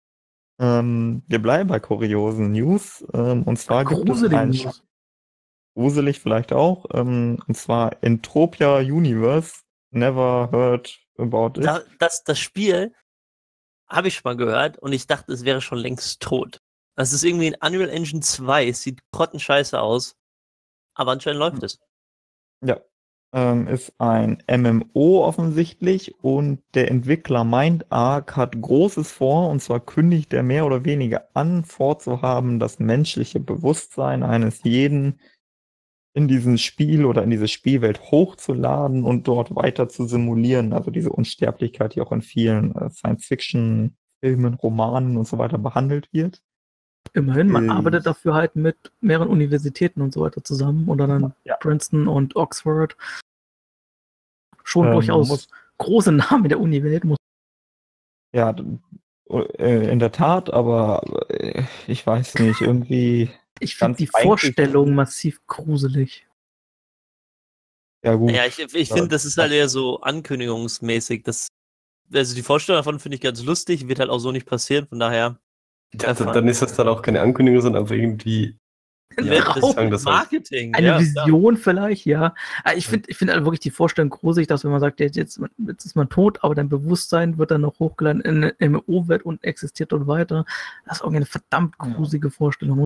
Wir bleiben bei kuriosen News, und zwar gibt es Gruseligen News. gruselig vielleicht auch. Und zwar Entropia Universe. Never heard about it. Das Spiel habe ich schon mal gehört und ich dachte, es wäre schon längst tot. Das ist irgendwie in Unreal Engine 2, es sieht grottenscheiße aus, aber anscheinend läuft es. Ja. Ist ein MMO offensichtlich und der Entwickler MindArc hat Großes vor, und zwar kündigt er mehr oder weniger an, vorzuhaben, das menschliche Bewusstsein eines jeden in diesen Spiel oder in diese Spielwelt hochzuladen und dort weiter zu simulieren. Also diese Unsterblichkeit, die auch in vielen Science-Fiction-Filmen, Romanen und so weiter behandelt wird. Immerhin, man arbeitet dafür halt mit mehreren Universitäten und so weiter zusammen und dann Princeton und Oxford. Schon durchaus große Namen in der Uni-Welt. Ja, in der Tat, aber ich weiß nicht, irgendwie. Ich finde die Vorstellung massiv gruselig. Ja, gut. Ja, ich finde, das ist halt eher so ankündigungsmäßig. Also die Vorstellung davon finde ich ganz lustig, wird halt auch so nicht passieren, von daher. Ja, dann ist das dann auch keine Ankündigung, sondern einfach irgendwie Marketing. Eine Vision vielleicht, ja. Ich finde halt wirklich die Vorstellung gruselig, dass wenn man sagt, jetzt ist man tot, aber dein Bewusstsein wird dann noch hochgeladen in eine MMO-Welt und existiert dort weiter. Das ist irgendwie eine verdammt gruselige Vorstellung.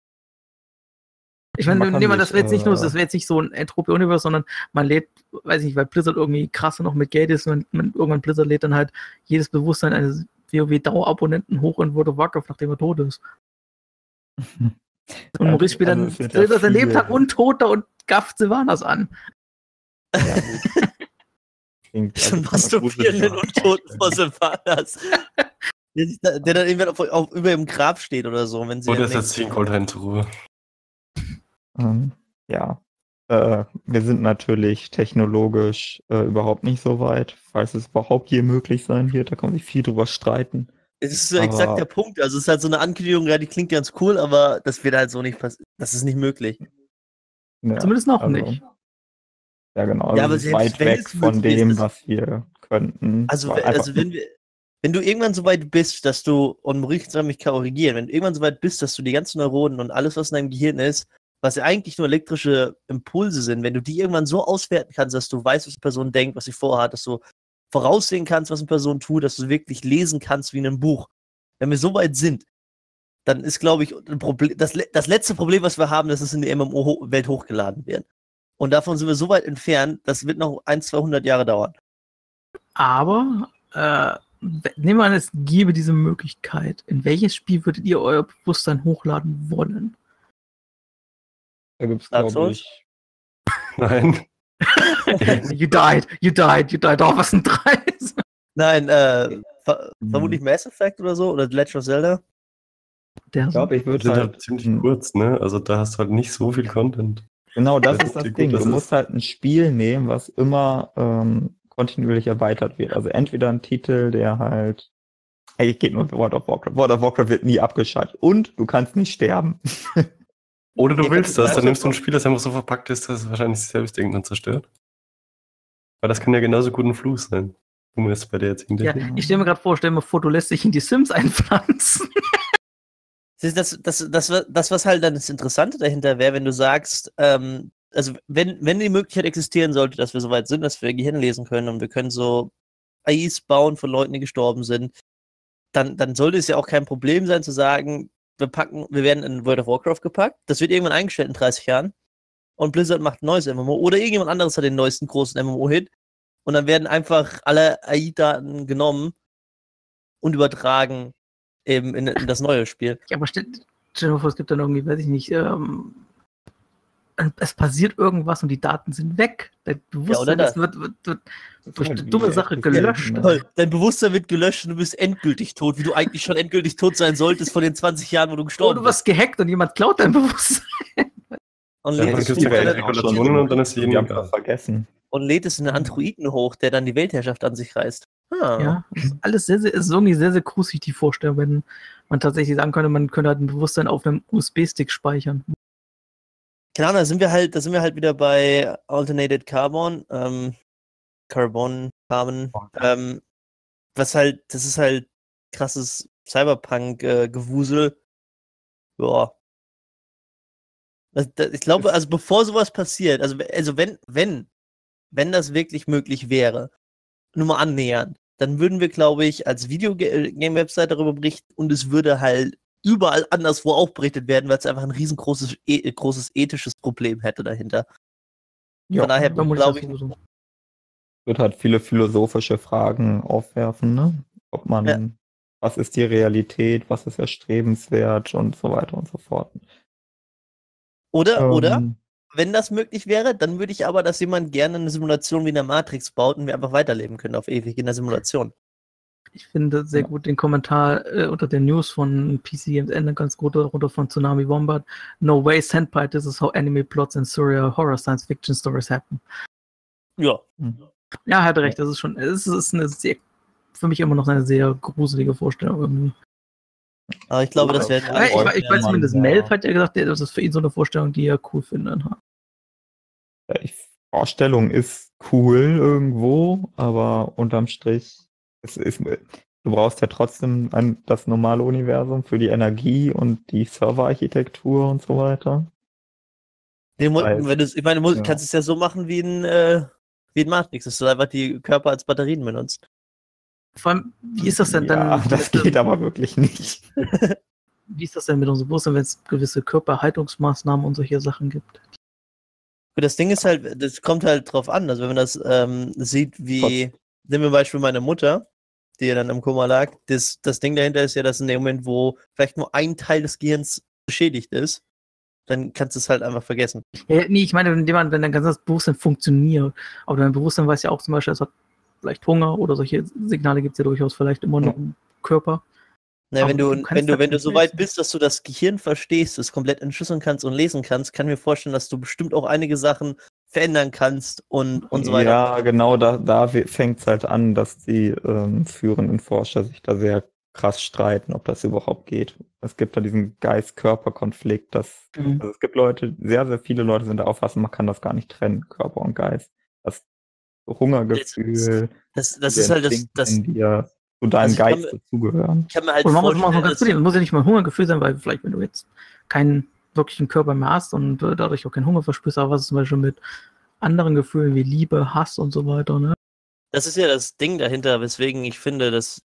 Ich meine, das wäre jetzt nicht so ein Entropia Universe, sondern man lädt, weiß ich nicht, weil Blizzard irgendwie krasser noch mit Geld ist und irgendwann Blizzard lädt dann halt jedes Bewusstsein eines WoW-Dauerabonnenten hoch in World of Warcraft, nachdem er tot ist. Und Maurice spielt dann sein Lebtag untoter und gafft Sylvanas an. Ja, Schon masturbierenden Untoten vor Sylvanas. Der dann irgendwann über dem Grab steht oder so. Oder setzt sich in Goldhain zur Ruhe. Ja. Wir sind natürlich technologisch überhaupt nicht so weit, falls es überhaupt je möglich sein wird. Da kann man sich viel drüber streiten. Es ist exakt der Punkt. Also es ist halt so eine Ankündigung, ja, die klingt ganz cool, aber das wird halt so nicht passieren. Das ist nicht möglich. Ja, zumindest noch nicht. Ja, genau. Ja, aber es ist weit weg von dem, was wir könnten. Also wenn du irgendwann so weit bist, dass du, und Maurice soll mich korrigieren, wenn du irgendwann so weit bist, dass du die ganzen Neuronen und alles, was in deinem Gehirn ist, was ja eigentlich nur elektrische Impulse sind, wenn du die irgendwann so auswerten kannst, dass du weißt, was die Person denkt, was sie vorhat, dass du voraussehen kannst, was eine Person tut, dass du wirklich lesen kannst wie in einem Buch. Wenn wir so weit sind, dann ist, glaube ich, das letzte Problem, was wir haben, dass es in die MMO-Welt hochgeladen wird. Und davon sind wir so weit entfernt, das wird noch 100-200 Jahre dauern. Aber nehmen wir an, es gäbe diese Möglichkeit. In welches Spiel würdet ihr euer Bewusstsein hochladen wollen? Da gibt es, glaube ich. Nein. You died. Oh, was ein Dreis. Nein, vermutlich Mass Effect oder so, oder The Legend of Zelda. Ich glaube, ich würde halt ziemlich kurz, ne? Also da hast du halt nicht so viel Content. Genau, das ist das Ding. Du musst halt ein Spiel nehmen, was immer kontinuierlich erweitert wird. Also entweder ein Titel, der halt geht nur World of Warcraft. World of Warcraft wird nie abgeschaltet. Und du kannst nicht sterben. Oder du willst das, dann nimmst du ein Spiel, das einfach so verpackt ist, dass es wahrscheinlich sich selbst irgendwann zerstört. Weil das kann ja genauso gut ein Fluch sein. Du musst bei der jetzt ja, ich stelle mir gerade vor, du lässt dich in die Sims einpflanzen. Das, was halt dann das Interessante dahinter wäre, wenn du sagst, also wenn die Möglichkeit existieren sollte, dass wir so weit sind, dass wir Gehirn lesen können und wir können so AIs bauen von Leuten, die gestorben sind, dann sollte es ja auch kein Problem sein zu sagen, wir werden in World of Warcraft gepackt, das wird irgendwann eingestellt in 30 Jahren und Blizzard macht ein neues MMO oder irgendjemand anderes hat den neuesten großen MMO-Hit und dann werden einfach alle AI-Daten genommen und übertragen eben in das neue Spiel. Ja, aber stell dir vor, es gibt dann irgendwie, weiß ich nicht, es passiert irgendwas und die Daten sind weg. Dein Bewusstsein, das wird durch eine dumme Sache gelöscht. Dein Bewusstsein wird gelöscht und du bist endgültig tot, wie du eigentlich schon endgültig tot sein solltest vor den 20 Jahren, wo du gestorben bist. Du wirst gehackt und jemand klaut dein Bewusstsein. Und dann lädt die Regulationen und dann ist sie vergessen. Und lädt es in einen Androiden hoch, der dann die Weltherrschaft an sich reißt. Ja, ist alles ist irgendwie sehr, sehr gruselig, die Vorstellung, wenn man tatsächlich sagen könnte, man könnte halt ein Bewusstsein auf einem USB-Stick speichern. Genau, da sind wir halt wieder bei Alternated Carbon, das ist halt krasses Cyberpunk-Gewusel. Ja. Ich glaube, also bevor sowas passiert, also wenn das wirklich möglich wäre, nur mal annähernd, dann würden wir, glaube ich, als Videogame-Website darüber berichten und es würde halt überall anderswo auch berichtet werden, weil es einfach ein riesengroßes großes ethisches Problem hätte dahinter. Ja, Von daher vermutlich glaube das ich, sowieso. wird halt viele philosophische Fragen aufwerfen, ne? Ob man, Ja. was ist die Realität, was ist erstrebenswert und so weiter und so fort. oder, Ähm, wenn das möglich wäre, dann würde ich aber, dass jemand gerne eine Simulation wie in der Matrix baut und wir einfach weiterleben können auf ewig in der Simulation. Ich finde sehr gut den Kommentar unter den News von PC Games Ende ganz gut darunter von Tsunami Wombat. No way, Senpai, this is how anime plots and surreal horror science fiction stories happen. Ja. Ja, er hat recht, es ist eine sehr, für mich immer noch eine sehr gruselige Vorstellung irgendwie. Aber ich glaube, das werden Ja, ich weiß zumindest, Melf hat ja gesagt, das ist für ihn so eine Vorstellung, die er cool findet. Die Vorstellung ist cool irgendwo, aber unterm Strich, du brauchst ja trotzdem das normale Universum für die Energie und die Serverarchitektur und so weiter. Ich meine, du kannst es ja so machen wie in Matrix, dass du einfach die Körper als Batterien benutzt. Vor allem, wie ist das denn dann? Ja, das geht aber wirklich nicht. Wie ist das denn mit unserem Bewusstsein, wenn es gewisse Körperhaltungsmaßnahmen und solche Sachen gibt? Das Ding ist halt, das kommt halt drauf an. Also wenn man das sieht, nehmen wir Beispiel meine Mutter, die ja dann im Koma lag, das Ding dahinter ist ja, dass in dem Moment, wo vielleicht nur ein Teil des Gehirns beschädigt ist, dann kannst du es halt einfach vergessen. Ja, nee, ich meine, wenn dein ganzes Bewusstsein funktioniert, aber dein Bewusstsein weiß ja auch zum Beispiel, es hat vielleicht Hunger oder solche Signale gibt es ja durchaus vielleicht immer noch im Körper. Na, Aber wenn du so weit bist, dass du das Gehirn verstehst, es komplett entschlüsseln kannst und lesen kannst, kann ich mir vorstellen, dass du bestimmt auch einige Sachen verändern kannst und so weiter. Ja, genau, da fängt es halt an, dass die führenden Forscher sich da sehr krass streiten, ob das überhaupt geht. Es gibt da diesen Geist-Körper-Konflikt, also es gibt Leute, sehr, sehr viele Leute sind der Auffassung, man kann das gar nicht trennen, Körper und Geist. Das Hungergefühl, das ist halt das in dir zu deinem Geist dazugehören. Ich kann mir halt und vorstellen, das muss ja nicht mal ein Hungergefühl sein, weil vielleicht, wenn du jetzt keinen wirklichen Körper mehr hast und dadurch auch keinen Hunger verspürst, aber was ist zum Beispiel mit anderen Gefühlen wie Liebe, Hass und so weiter, ne? Das ist ja das Ding dahinter, weswegen ich finde, dass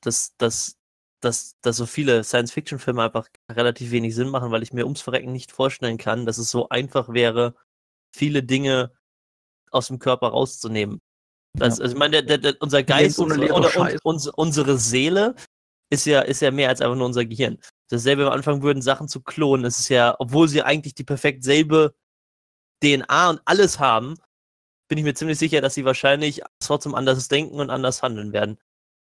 so viele Science-Fiction-Filme einfach relativ wenig Sinn machen, weil ich mir ums Verrecken nicht vorstellen kann, dass es so einfach wäre, viele Dinge aus dem Körper rauszunehmen. Also ich meine, unser Geist unsere Seele ist ja mehr als einfach nur unser Gehirn. Dasselbe, wenn wir anfangen würden, Sachen zu klonen, es ist ja, obwohl sie eigentlich die perfekt selbe DNA und alles haben, bin ich mir ziemlich sicher, dass sie wahrscheinlich trotzdem anders denken und anders handeln werden.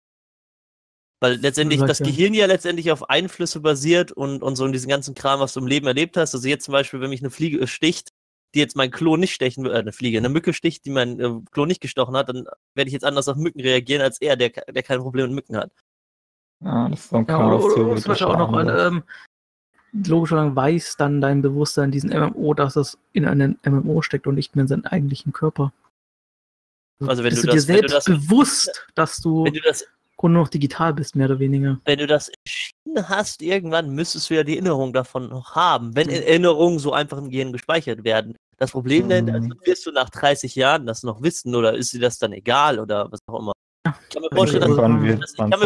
Weil letztendlich das Gehirn ja letztendlich auf Einflüsse basiert und so in diesen ganzen Kram, was du im Leben erlebt hast. Also jetzt zum Beispiel, wenn mich eine Fliege sticht, die jetzt mein Klon nicht stechen würde, eine Mücke sticht, die mein Klon nicht gestochen hat, dann werde ich jetzt anders auf Mücken reagieren als er, der kein Problem mit Mücken hat. Ja, das ist so ein Chaos-theoretischer zum Beispiel auch noch logischerweise weiß dann dein Bewusstsein diesen MMO, dass es in einem MMO steckt und nicht mehr in seinem eigentlichen Körper. Also wenn bist du dir selbst bewusst, dass du nur noch digital bist, mehr oder weniger. Wenn du das entschieden hast, irgendwann müsstest du ja die Erinnerung davon noch haben, wenn Erinnerungen so einfach im Gehirn gespeichert werden. Das Problem denn, also wirst du nach 30 Jahren das noch wissen oder ist dir das dann egal oder was auch immer? Ich kann mir vorstellen,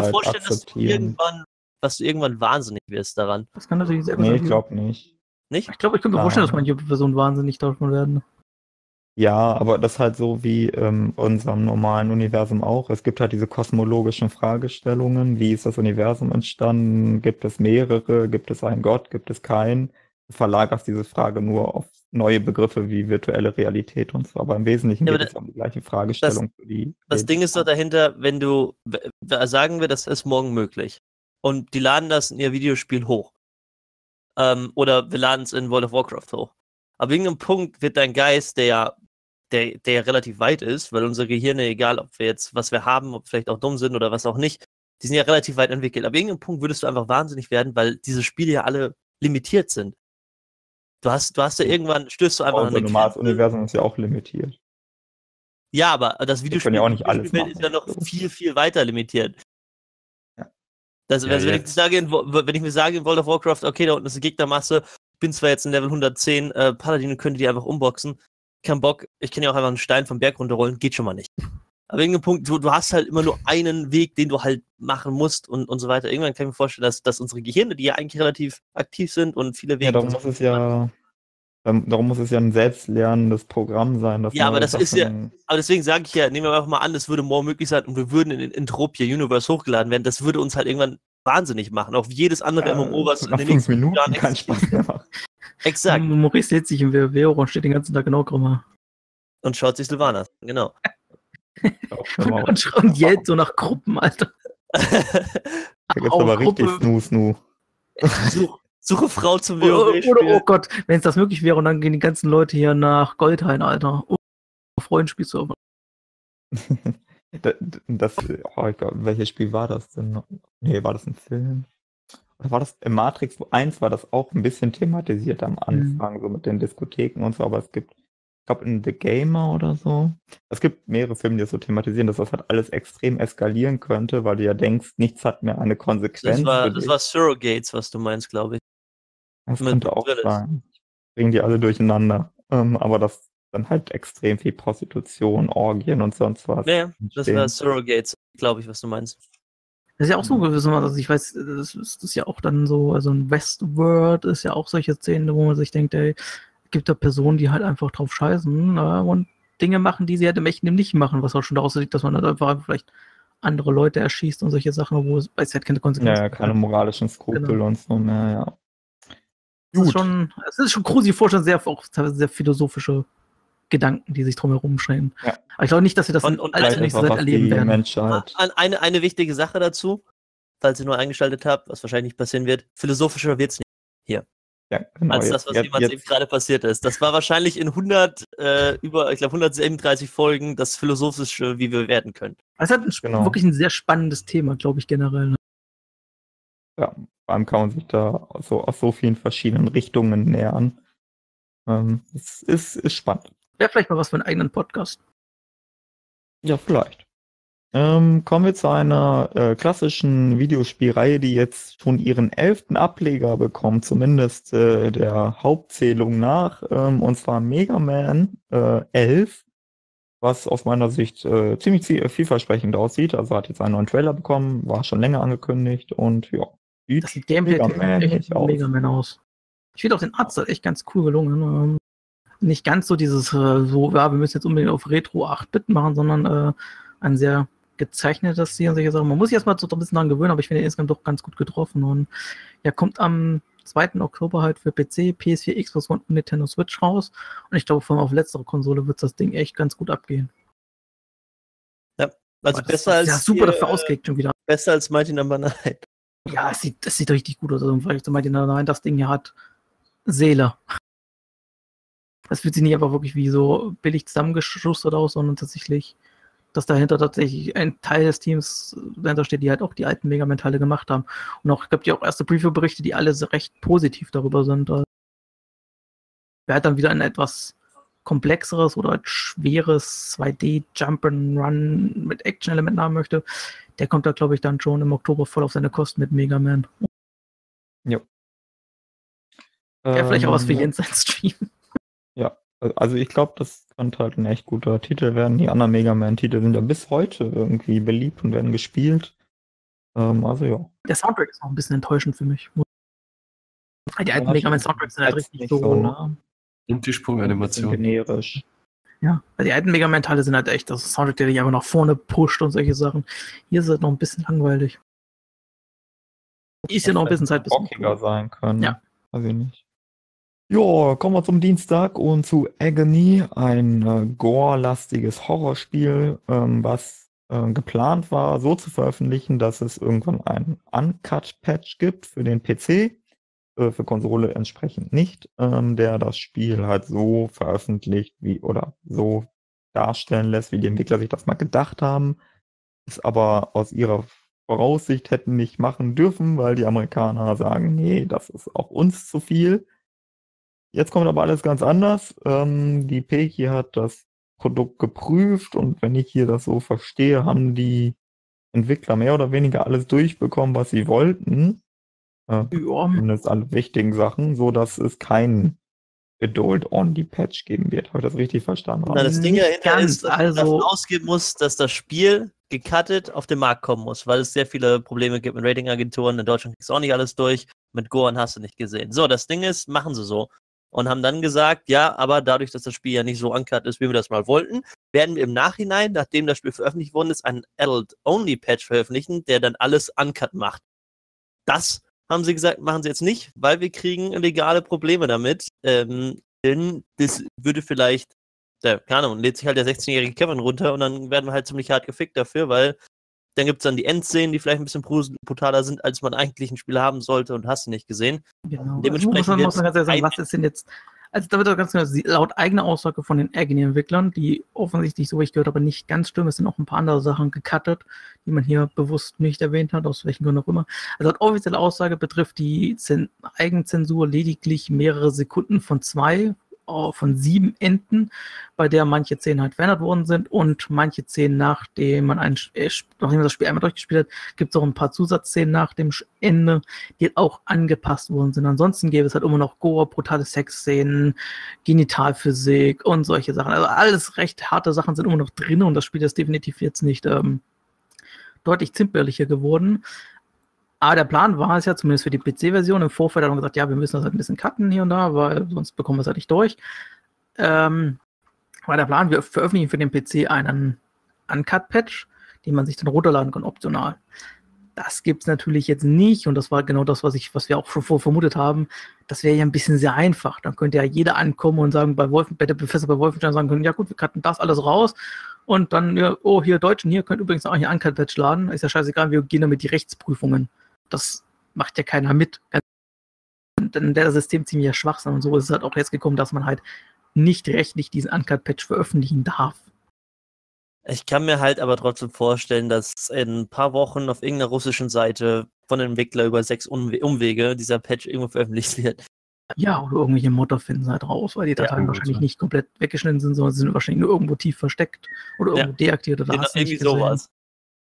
dass du irgendwann wahnsinnig wirst daran. Das kann natürlich sehr gut sein. Nee, ich glaube nicht. Nicht? Ich glaube, ich könnte mir vorstellen, dass manche Personen wahnsinnig davon werden. Ja, aber das ist halt so wie unserem normalen Universum auch. Es gibt halt diese kosmologischen Fragestellungen. Wie ist das Universum entstanden? Gibt es mehrere? Gibt es einen Gott? Gibt es keinen? Du verlagerst diese Frage nur auf neue Begriffe wie virtuelle Realität und so. Aber im Wesentlichen geht es um die gleiche Fragestellung. Das Ding ist doch dahinter, wenn sagen wir, das ist morgen möglich. Und die laden das in ihr Videospiel hoch. Oder wir laden es in World of Warcraft hoch. Aber irgendeinem Punkt wird dein Geist, der relativ weit ist, weil unsere Gehirne, egal ob wir jetzt, was wir haben, ob wir vielleicht auch dumm sind oder was auch nicht, die sind ja relativ weit entwickelt. Aber irgendeinem Punkt würdest du einfach wahnsinnig werden, weil diese Spiele ja alle limitiert sind. Du hast ja irgendwann, stößt du einfach an eine Grenze. Unser normales Universum ist ja auch limitiert. Ja, aber das Videospiel ja auch nicht alles machen, ist ja noch viel, viel weiter limitiert. Ja. Wenn ich mir sage in World of Warcraft, okay, da unten ist eine Gegnermasse, bin zwar jetzt in Level 110, Paladin und könnte die einfach unboxen. Kein Bock, ich kann ja auch einfach einen Stein vom Berg runterrollen, geht schon mal nicht. Aber irgendein Punkt, du hast halt immer nur einen Weg, den du halt machen musst und so weiter. Irgendwann kann ich mir vorstellen, dass unsere Gehirne, die ja eigentlich relativ aktiv sind und viele Wege... Ja, darum muss es ja ein selbstlernendes Programm sein. Das Ja, aber das ist ja, aber deswegen sage ich ja, nehmen wir einfach mal an, das würde morgen möglich sein und wir würden in Entropia Universe hochgeladen werden. Das würde uns halt irgendwann wahnsinnig machen. Auch jedes andere MMO, was in nach den 5 nächsten Minuten Jahren keinen Spaß mehr macht. Exakt. Maurice lädt sich im WoW und steht den ganzen Tag in Orgrimmar. Und schaut sich Sylvanas, genau. Und yellt so nach Gruppen, Alter. Da gibt's aber richtig Snoo. Suche Frau zum Oder, WoW. oh Gott, wenn es das möglich wäre und dann gehen die ganzen Leute hier nach Goldhain, Alter. Oh, Freundspielst du aber. Welches Spiel war das denn? Nee, war das ein Film? Oder war das im Matrix 1 war das auch ein bisschen thematisiert am Anfang, so mit den Diskotheken und so, aber es gibt, ich glaube in The Gamer oder so, es gibt mehrere Filme, die das so thematisieren, dass das halt alles extrem eskalieren könnte, weil du ja denkst, nichts hat mehr eine Konsequenz. Das war Surrogates, was du meinst, glaube ich. Das könnte auch sein. Bringen die alle durcheinander. Aber das dann halt extrem viel Prostitution, Orgien und sonst was. Ja, das war Surrogates, glaube ich, was du meinst. Das ist ja auch so gewissermaßen, also ich weiß, das ist ja auch dann so, also in Westworld ist ja auch solche Szenen, wo man sich denkt, ey, gibt da Personen, die halt einfach drauf scheißen und Dinge machen, die sie halt im echten Leben nicht machen, was auch schon daraus liegt, dass man halt einfach vielleicht andere Leute erschießt und solche Sachen, wo es halt keine Konsequenzen gibt. Ja, keine moralischen Skrupel und so mehr, ja. Es ist schon gruselig vorstellen, auch sehr philosophische Gedanken, die sich drumherum schreiben. Ja. Aber ich glaube nicht, dass wir das als nächste Zeit erleben werden. Eine wichtige Sache dazu, falls ihr nur eingeschaltet habt, was wahrscheinlich nicht passieren wird, philosophischer wird es nicht hier. Ja, genau. Als das, was jemals eben gerade passiert ist. Das war wahrscheinlich in 137 Folgen das Philosophische, wie wir werden können. Es hat wirklich ein sehr spannendes Thema, glaube ich, generell. Ne? Ja, vor allem kann man sich da so aus so vielen verschiedenen Richtungen nähern. Es ist spannend. Wäre vielleicht mal was für einen eigenen Podcast. Ja, vielleicht. Kommen wir zu einer klassischen Videospielreihe, die jetzt schon ihren 11. Ableger bekommt, zumindest der Hauptzählung nach, und zwar Mega Man 11, was aus meiner Sicht ziemlich vielversprechend aussieht. Also hat jetzt einen neuen Trailer bekommen, war schon länger angekündigt und ja. Das sieht Gameplay echt Mega Man aus. Ich finde auch den Artstyle echt ganz cool gelungen. Nicht ganz so dieses, wir müssen jetzt unbedingt auf Retro 8-Bit machen, sondern ein sehr gezeichnetes Stil und solche Sachen. Man muss sich erstmal so ein bisschen daran gewöhnen, aber ich finde ihn insgesamt doch ganz gut getroffen. Und er kommt am 2. Oktober halt für PC, PS4, Xbox One und Nintendo Switch raus. Und ich glaube, vor allem auf letztere Konsole wird das Ding echt ganz gut abgehen. Ja, also besser als. Ja, super dafür ausgelegt schon wieder. Besser als Mighty Number 9. Ja, das sieht richtig gut aus. Also im Vergleich zu Mighty Number 9, das Ding hier hat Seele. Das fühlt sich nicht einfach wirklich wie so billig zusammengeschustert aus, sondern tatsächlich, dass dahinter tatsächlich ein Teil des Teams dahinter steht, die halt auch die alten Mega Man-Teile gemacht haben. Und auch, es gibt ja auch erste Preview-Berichte, die alle recht positiv darüber sind. Wer halt dann wieder ein etwas komplexeres oder halt schweres 2D-Jump-and-Run mit Action-Elementen haben möchte, der kommt da, glaube ich, dann schon im Oktober voll auf seine Kosten mit Mega Man. Ja. Vielleicht auch was für Jens sein Stream. Ja, also ich glaube, das könnte halt ein echt guter Titel werden. Die anderen Mega Man-Titel sind ja bis heute irgendwie beliebt und werden gespielt. Also ja. Der Soundtrack ist auch ein bisschen enttäuschend für mich. Die alten Mega Man-Soundtracks sind halt richtig so, ne? Und die Sprunganimation. Generisch. Ja, weil die alten Mega Man-Teile sind halt echt das Soundtrack, der dich einfach nach vorne pusht und solche Sachen. Hier ist es halt noch ein bisschen langweilig. Ist ja noch ein bisschen Zeit bis rockiger sein können. Ja. Weiß ich nicht. Ja, kommen wir zum Dienstag und zu Agony, ein gore-lastiges Horrorspiel, was geplant war, so zu veröffentlichen, dass es irgendwann einen Uncut-Patch gibt für den PC, für Konsole entsprechend nicht, der das Spiel halt so veröffentlicht oder so darstellen lässt, wie die Entwickler sich das mal gedacht haben, es aber aus ihrer Voraussicht hätten nicht machen dürfen, weil die Amerikaner sagen, nee, das ist auch uns zu viel. Jetzt kommt aber alles ganz anders. Die Peki hat das Produkt geprüft und wenn ich hier das so verstehe, haben die Entwickler mehr oder weniger alles durchbekommen, was sie wollten. Ja. Zumindest alle wichtigen Sachen, so dass es kein Geduld-Only-Patch geben wird. Habe ich das richtig verstanden? Na, das Ding Nicht dahinter ganz, ist, dass man davon ausgehen muss, dass das Spiel gecuttet auf den Markt kommen muss, weil es sehr viele Probleme gibt mit Ratingagenturen. In Deutschland kriegst du auch nicht alles durch. Mit Gohan hast du nicht gesehen. So, das Ding ist, machen sie so. Und haben dann gesagt, ja, aber dadurch, dass das Spiel ja nicht so uncut ist, wie wir das mal wollten, werden wir im Nachhinein, nachdem das Spiel veröffentlicht worden ist, einen Adult-Only-Patch veröffentlichen, der dann alles uncut macht. Das haben sie gesagt, machen sie jetzt nicht, weil wir kriegen legale Probleme damit. Denn das würde vielleicht, keine Ahnung, lädt sich halt der 16-jährige Kevin runter und dann werden wir halt ziemlich hart gefickt dafür, weil dann gibt es dann die Endszenen, die vielleicht ein bisschen brutaler sind, als man eigentlich ein Spiel haben sollte und hast du nicht gesehen. Genau. Dementsprechend muss man ganz ehrlich sagen, was ist denn jetzt, also da wird auch ganz genau, laut eigener Aussage von den Agony-Entwicklern, die offensichtlich, so wie ich gehört habe, nicht ganz stimmen, es sind auch ein paar andere Sachen gecuttet, die man hier bewusst nicht erwähnt hat, aus welchen Gründen auch immer. Also laut offizieller Aussage betrifft die Eigenzensur lediglich mehrere Sekunden von 7 Enden, bei der manche Szenen halt verändert worden sind und manche Szenen, nachdem man das Spiel einmal durchgespielt hat, gibt es auch ein paar Zusatzszenen nach dem Ende, die auch angepasst worden sind. Ansonsten gäbe es halt immer noch Gore, brutale Sexszenen, Genitalphysik und solche Sachen. Also alles recht harte Sachen sind immer noch drin und das Spiel ist definitiv jetzt nicht deutlich zimperlicher geworden. Aber der Plan war es ja, zumindest für die PC-Version, im Vorfeld hat man gesagt, ja, wir müssen das halt ein bisschen cutten hier und da, weil sonst bekommen wir es halt nicht durch. War der Plan, wir veröffentlichen für den PC einen Uncut-Patch, den man sich dann runterladen kann, optional. Das gibt es natürlich jetzt nicht und das war genau das, was wir auch schon vermutet haben. Das wäre ja ein bisschen sehr einfach. Dann könnte ja jeder ankommen und sagen, bei der Bethesda bei Wolfenstein sagen können, ja gut, wir cutten das alles raus und dann, ja, oh, hier Deutschen, hier könnt übrigens auch hier Uncut-Patch laden. Ist ja scheißegal, wir gehen damit die Rechtsprüfungen. Das macht ja keiner mit. Dann wäre das System ziemlich Schwachsinn und so ist es halt auch jetzt gekommen, dass man halt nicht rechtlich diesen Uncut-Patch veröffentlichen darf. Ich kann mir halt aber trotzdem vorstellen, dass in ein paar Wochen auf irgendeiner russischen Seite von einem Entwickler über 6 Umwege dieser Patch irgendwo veröffentlicht wird. Ja, oder irgendwelche Modder finden sie halt raus, weil die Dateien wahrscheinlich nicht komplett weggeschnitten sind, sondern sie sind wahrscheinlich nur irgendwo tief versteckt oder irgendwo deaktiviert oder hast du nicht gesehen. Sowas.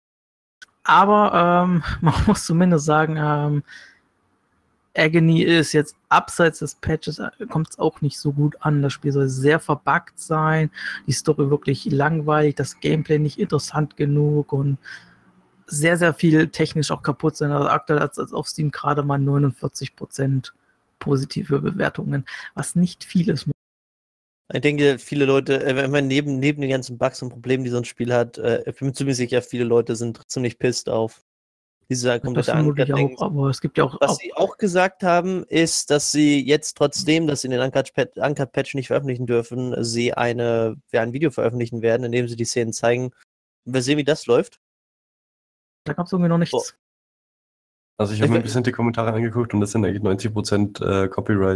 Aber man muss zumindest sagen, Agony ist jetzt abseits des Patches, kommt es auch nicht so gut an. Das Spiel soll sehr verbuggt sein, die Story wirklich langweilig, das Gameplay nicht interessant genug und sehr, sehr viel technisch auch kaputt sein. Also aktuell hat es auf Steam gerade mal 49% positive Bewertungen, was nicht viel ist. Ich denke, viele Leute, wenn man neben den ganzen Bugs und Problemen, die so ein Spiel hat, ich bin mir ziemlich sicher, viele Leute sind ziemlich pissed auf dieser komplette Uncut-Patch. Aber es gibt ja auch. Was sie auch gesagt haben, ist, dass sie jetzt trotzdem, dass sie den Uncut-Patch nicht veröffentlichen dürfen, sie ein Video veröffentlichen werden, in dem sie die Szenen zeigen. Wir sehen, wie das läuft. Da gab es irgendwie noch nichts. Also ich habe mir ein bisschen die Kommentare angeguckt und das sind eigentlich 90%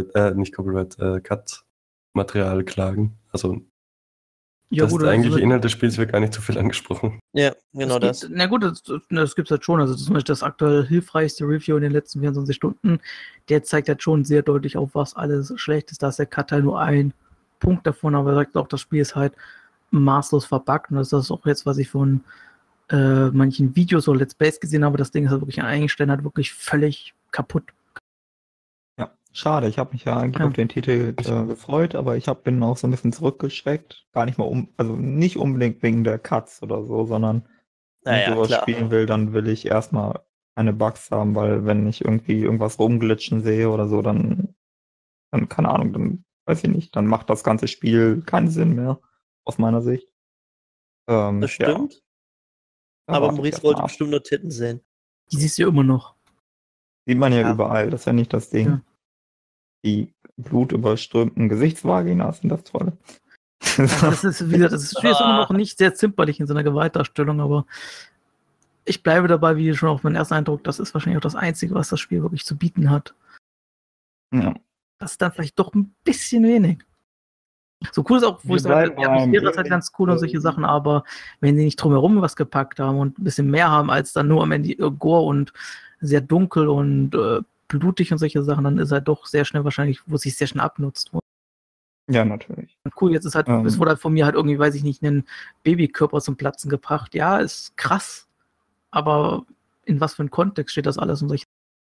Cut-Material-Klagen. Also ja, das gut, ist eigentlich Inhalt des Spiels wird gar nicht so viel angesprochen. Ja, genau das. Na gut, das gibt es halt schon. Also zum Beispiel das aktuell hilfreichste Review in den letzten 24 Stunden, der zeigt halt schon sehr deutlich auf, was alles schlecht ist. Da ist der Cut halt nur ein Punkt davon, aber er sagt auch, das Spiel ist halt maßlos verbuggt und das ist auch jetzt, was ich von manchen Videos oder Let's Plays gesehen habe, das Ding ist halt wirklich an einigen Stellen halt wirklich völlig kaputt. Ja, schade. Ich habe mich ja eigentlich auf den Titel gefreut, aber ich bin auch so ein bisschen zurückgeschreckt. Gar nicht mal also nicht unbedingt wegen der Cuts oder so, sondern wenn ich sowas spielen will, dann will ich erstmal keine Bugs haben, weil wenn ich irgendwie irgendwas rumglitschen sehe oder so, dann keine Ahnung, dann weiß ich nicht, dann macht das ganze Spiel keinen Sinn mehr, aus meiner Sicht. Das stimmt. Ja. Aber Maurice wollte bestimmt nur Titten sehen. Die siehst du ja immer noch. Sieht man ja überall, das ist ja nicht das Ding. Ja. Die blutüberströmten Gesichtsvaginas sind das Tolle. Das ist immer noch nicht sehr zimperlich in seiner Gewaltdarstellung, aber ich bleibe dabei, wie schon auf meinen ersten Eindruck, das ist wahrscheinlich auch das Einzige, was das Spiel wirklich zu bieten hat. Ja. Das ist dann vielleicht doch ein bisschen wenig. So cool ist auch, wo ich sage, die Atmosphäre ist halt ganz cool und solche Sachen, aber wenn sie nicht drumherum was gepackt haben und ein bisschen mehr haben als dann nur am Ende Gore und sehr dunkel und blutig und solche Sachen, dann ist halt doch sehr schnell wahrscheinlich, wo sich sehr schnell abnutzt. Ja, natürlich. Und cool, jetzt ist halt, es wurde halt von mir halt irgendwie, weiß ich nicht, einen Babykörper zum Platzen gebracht. Ja, ist krass, aber in was für einem Kontext steht das alles und solche.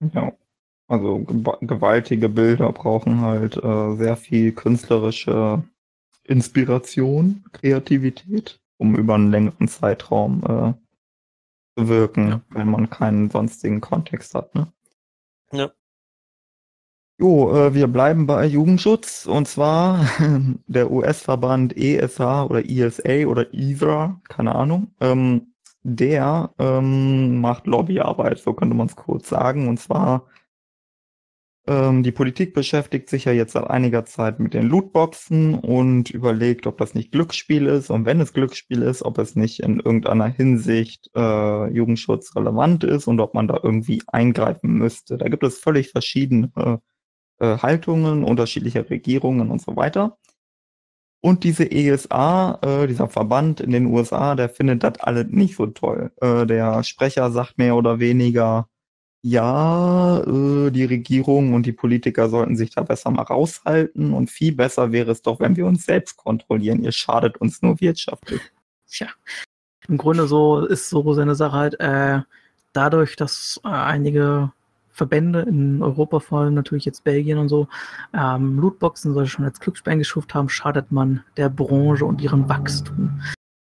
Ja. Also gewaltige Bilder brauchen halt sehr viel künstlerische Inspiration, Kreativität, um über einen längeren Zeitraum zu wirken, wenn man keinen sonstigen Kontext hat. Ne? Ja. Jo, wir bleiben bei Jugendschutz und zwar der US-Verband ESA oder ESA oder ESA, keine Ahnung, der macht Lobbyarbeit, so könnte man es kurz sagen. Und zwar die Politik beschäftigt sich ja jetzt seit einiger Zeit mit den Lootboxen und überlegt, ob das nicht Glücksspiel ist und wenn es Glücksspiel ist, ob es nicht in irgendeiner Hinsicht Jugendschutz relevant ist und ob man da irgendwie eingreifen müsste. Da gibt es völlig verschiedene Haltungen unterschiedlicher Regierungen und so weiter. Und diese ESA, dieser Verband in den USA, der findet das alle nicht so toll. Der Sprecher sagt mehr oder weniger, ja, die Regierung und die Politiker sollten sich da besser mal raushalten und viel besser wäre es doch, wenn wir uns selbst kontrollieren. Ihr schadet uns nur wirtschaftlich. Tja, im Grunde so ist so seine Sache halt, dadurch, dass einige Verbände in Europa, vor allem natürlich jetzt Belgien und so, Lootboxen soll schon als Glücksspiel eingestuft haben, schadet man der Branche und ihrem Wachstum.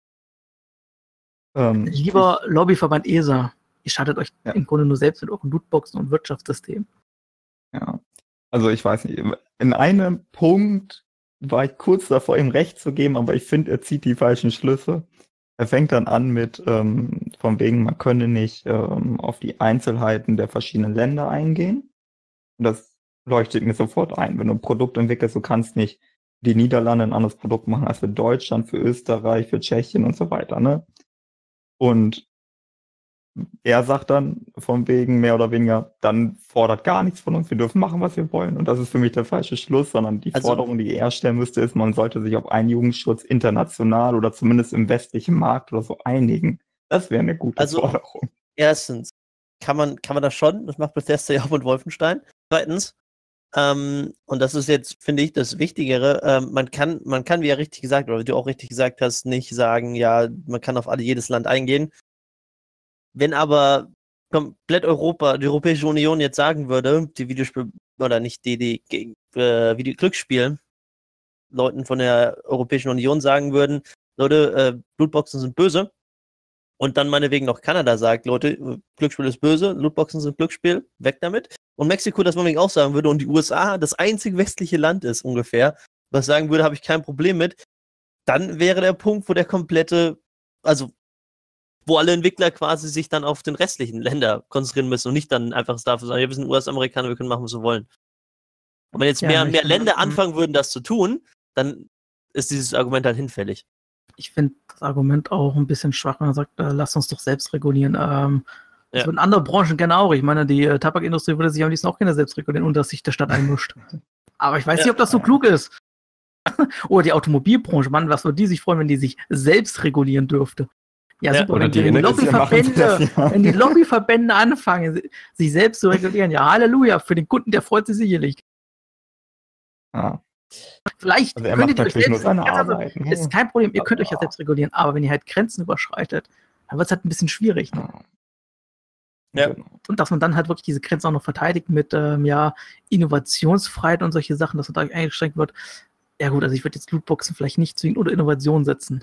Lieber Lobbyverband ESA, ihr schadet euch im Grunde nur selbst mit euren Lootboxen und Wirtschaftssystem. Ja, also ich weiß nicht, in einem Punkt war ich kurz davor, ihm recht zu geben, aber ich finde, er zieht die falschen Schlüsse. Er fängt dann an mit, von wegen, man könne nicht auf die Einzelheiten der verschiedenen Länder eingehen. Und das leuchtet mir sofort ein. Wenn du ein Produkt entwickelst, du kannst nicht die Niederlande ein anderes Produkt machen als für Deutschland, für Österreich, für Tschechien und so weiter, ne? Und er sagt dann von wegen mehr oder weniger, dann fordert gar nichts von uns, wir dürfen machen, was wir wollen. Und das ist für mich der falsche Schluss, sondern die Forderung, die er stellen müsste, ist, man sollte sich auf einen Jugendschutz international oder zumindest im westlichen Markt oder so einigen. Das wäre eine gute Forderung. Erstens, kann man das schon, das macht Bethesda ja auch mit Wolfenstein. Zweitens, und das ist jetzt, finde ich, das Wichtigere, man kann, wie er richtig gesagt, oder wie du auch richtig gesagt hast, nicht sagen, ja, man kann auf jedes Land eingehen. Wenn aber komplett Europa, die Europäische Union jetzt sagen würde, die Videospiel, oder nicht die Glücksspiel, Leuten von der Europäischen Union sagen würden, Leute, Lootboxen sind böse, und dann meinetwegen noch Kanada sagt, Leute, Glücksspiel ist böse, Lootboxen sind Glücksspiel, weg damit. Und Mexiko das meinetwegen auch sagen würde und die USA das einzig westliche Land ist ungefähr, was sagen würde, habe ich kein Problem mit, dann wäre der Punkt, wo der komplette, also wo alle Entwickler quasi sich dann auf den restlichen Länder konzentrieren müssen und nicht dann einfach dafür sagen, wir sind US-Amerikaner, wir können machen, was wir wollen. Und wenn jetzt mehr und mehr Länder anfangen würden, das zu tun, dann ist dieses Argument halt hinfällig. Ich finde das Argument auch ein bisschen schwach, wenn man sagt, lasst uns doch selbst regulieren. Das würden andere Branchen gerne auch. Ich meine, die Tabakindustrie würde sich am liebsten auch gerne selbst regulieren, ohne dass sich der Staat einmischt. Aber ich weiß nicht, ob das so klug ist. Oder die Automobilbranche, Mann, was würde die sich freuen, wenn die sich selbst regulieren dürfte? Ja, super, oder wenn die Lobbyverbände anfangen, sich selbst zu regulieren, ja, Halleluja, für den Kunden, der freut sich sicherlich. Ja. Vielleicht also er macht natürlich nur seine Arbeit. Ist kein Problem, ihr könnt euch ja selbst regulieren, aber wenn ihr halt Grenzen überschreitet, dann wird es halt ein bisschen schwierig. Ne? Ja. Und dass man dann halt wirklich diese Grenzen auch noch verteidigt mit Innovationsfreiheit und solche Sachen, dass da eingeschränkt wird. Ja gut, also ich würde jetzt Lootboxen vielleicht nicht zwingen oder Innovation setzen.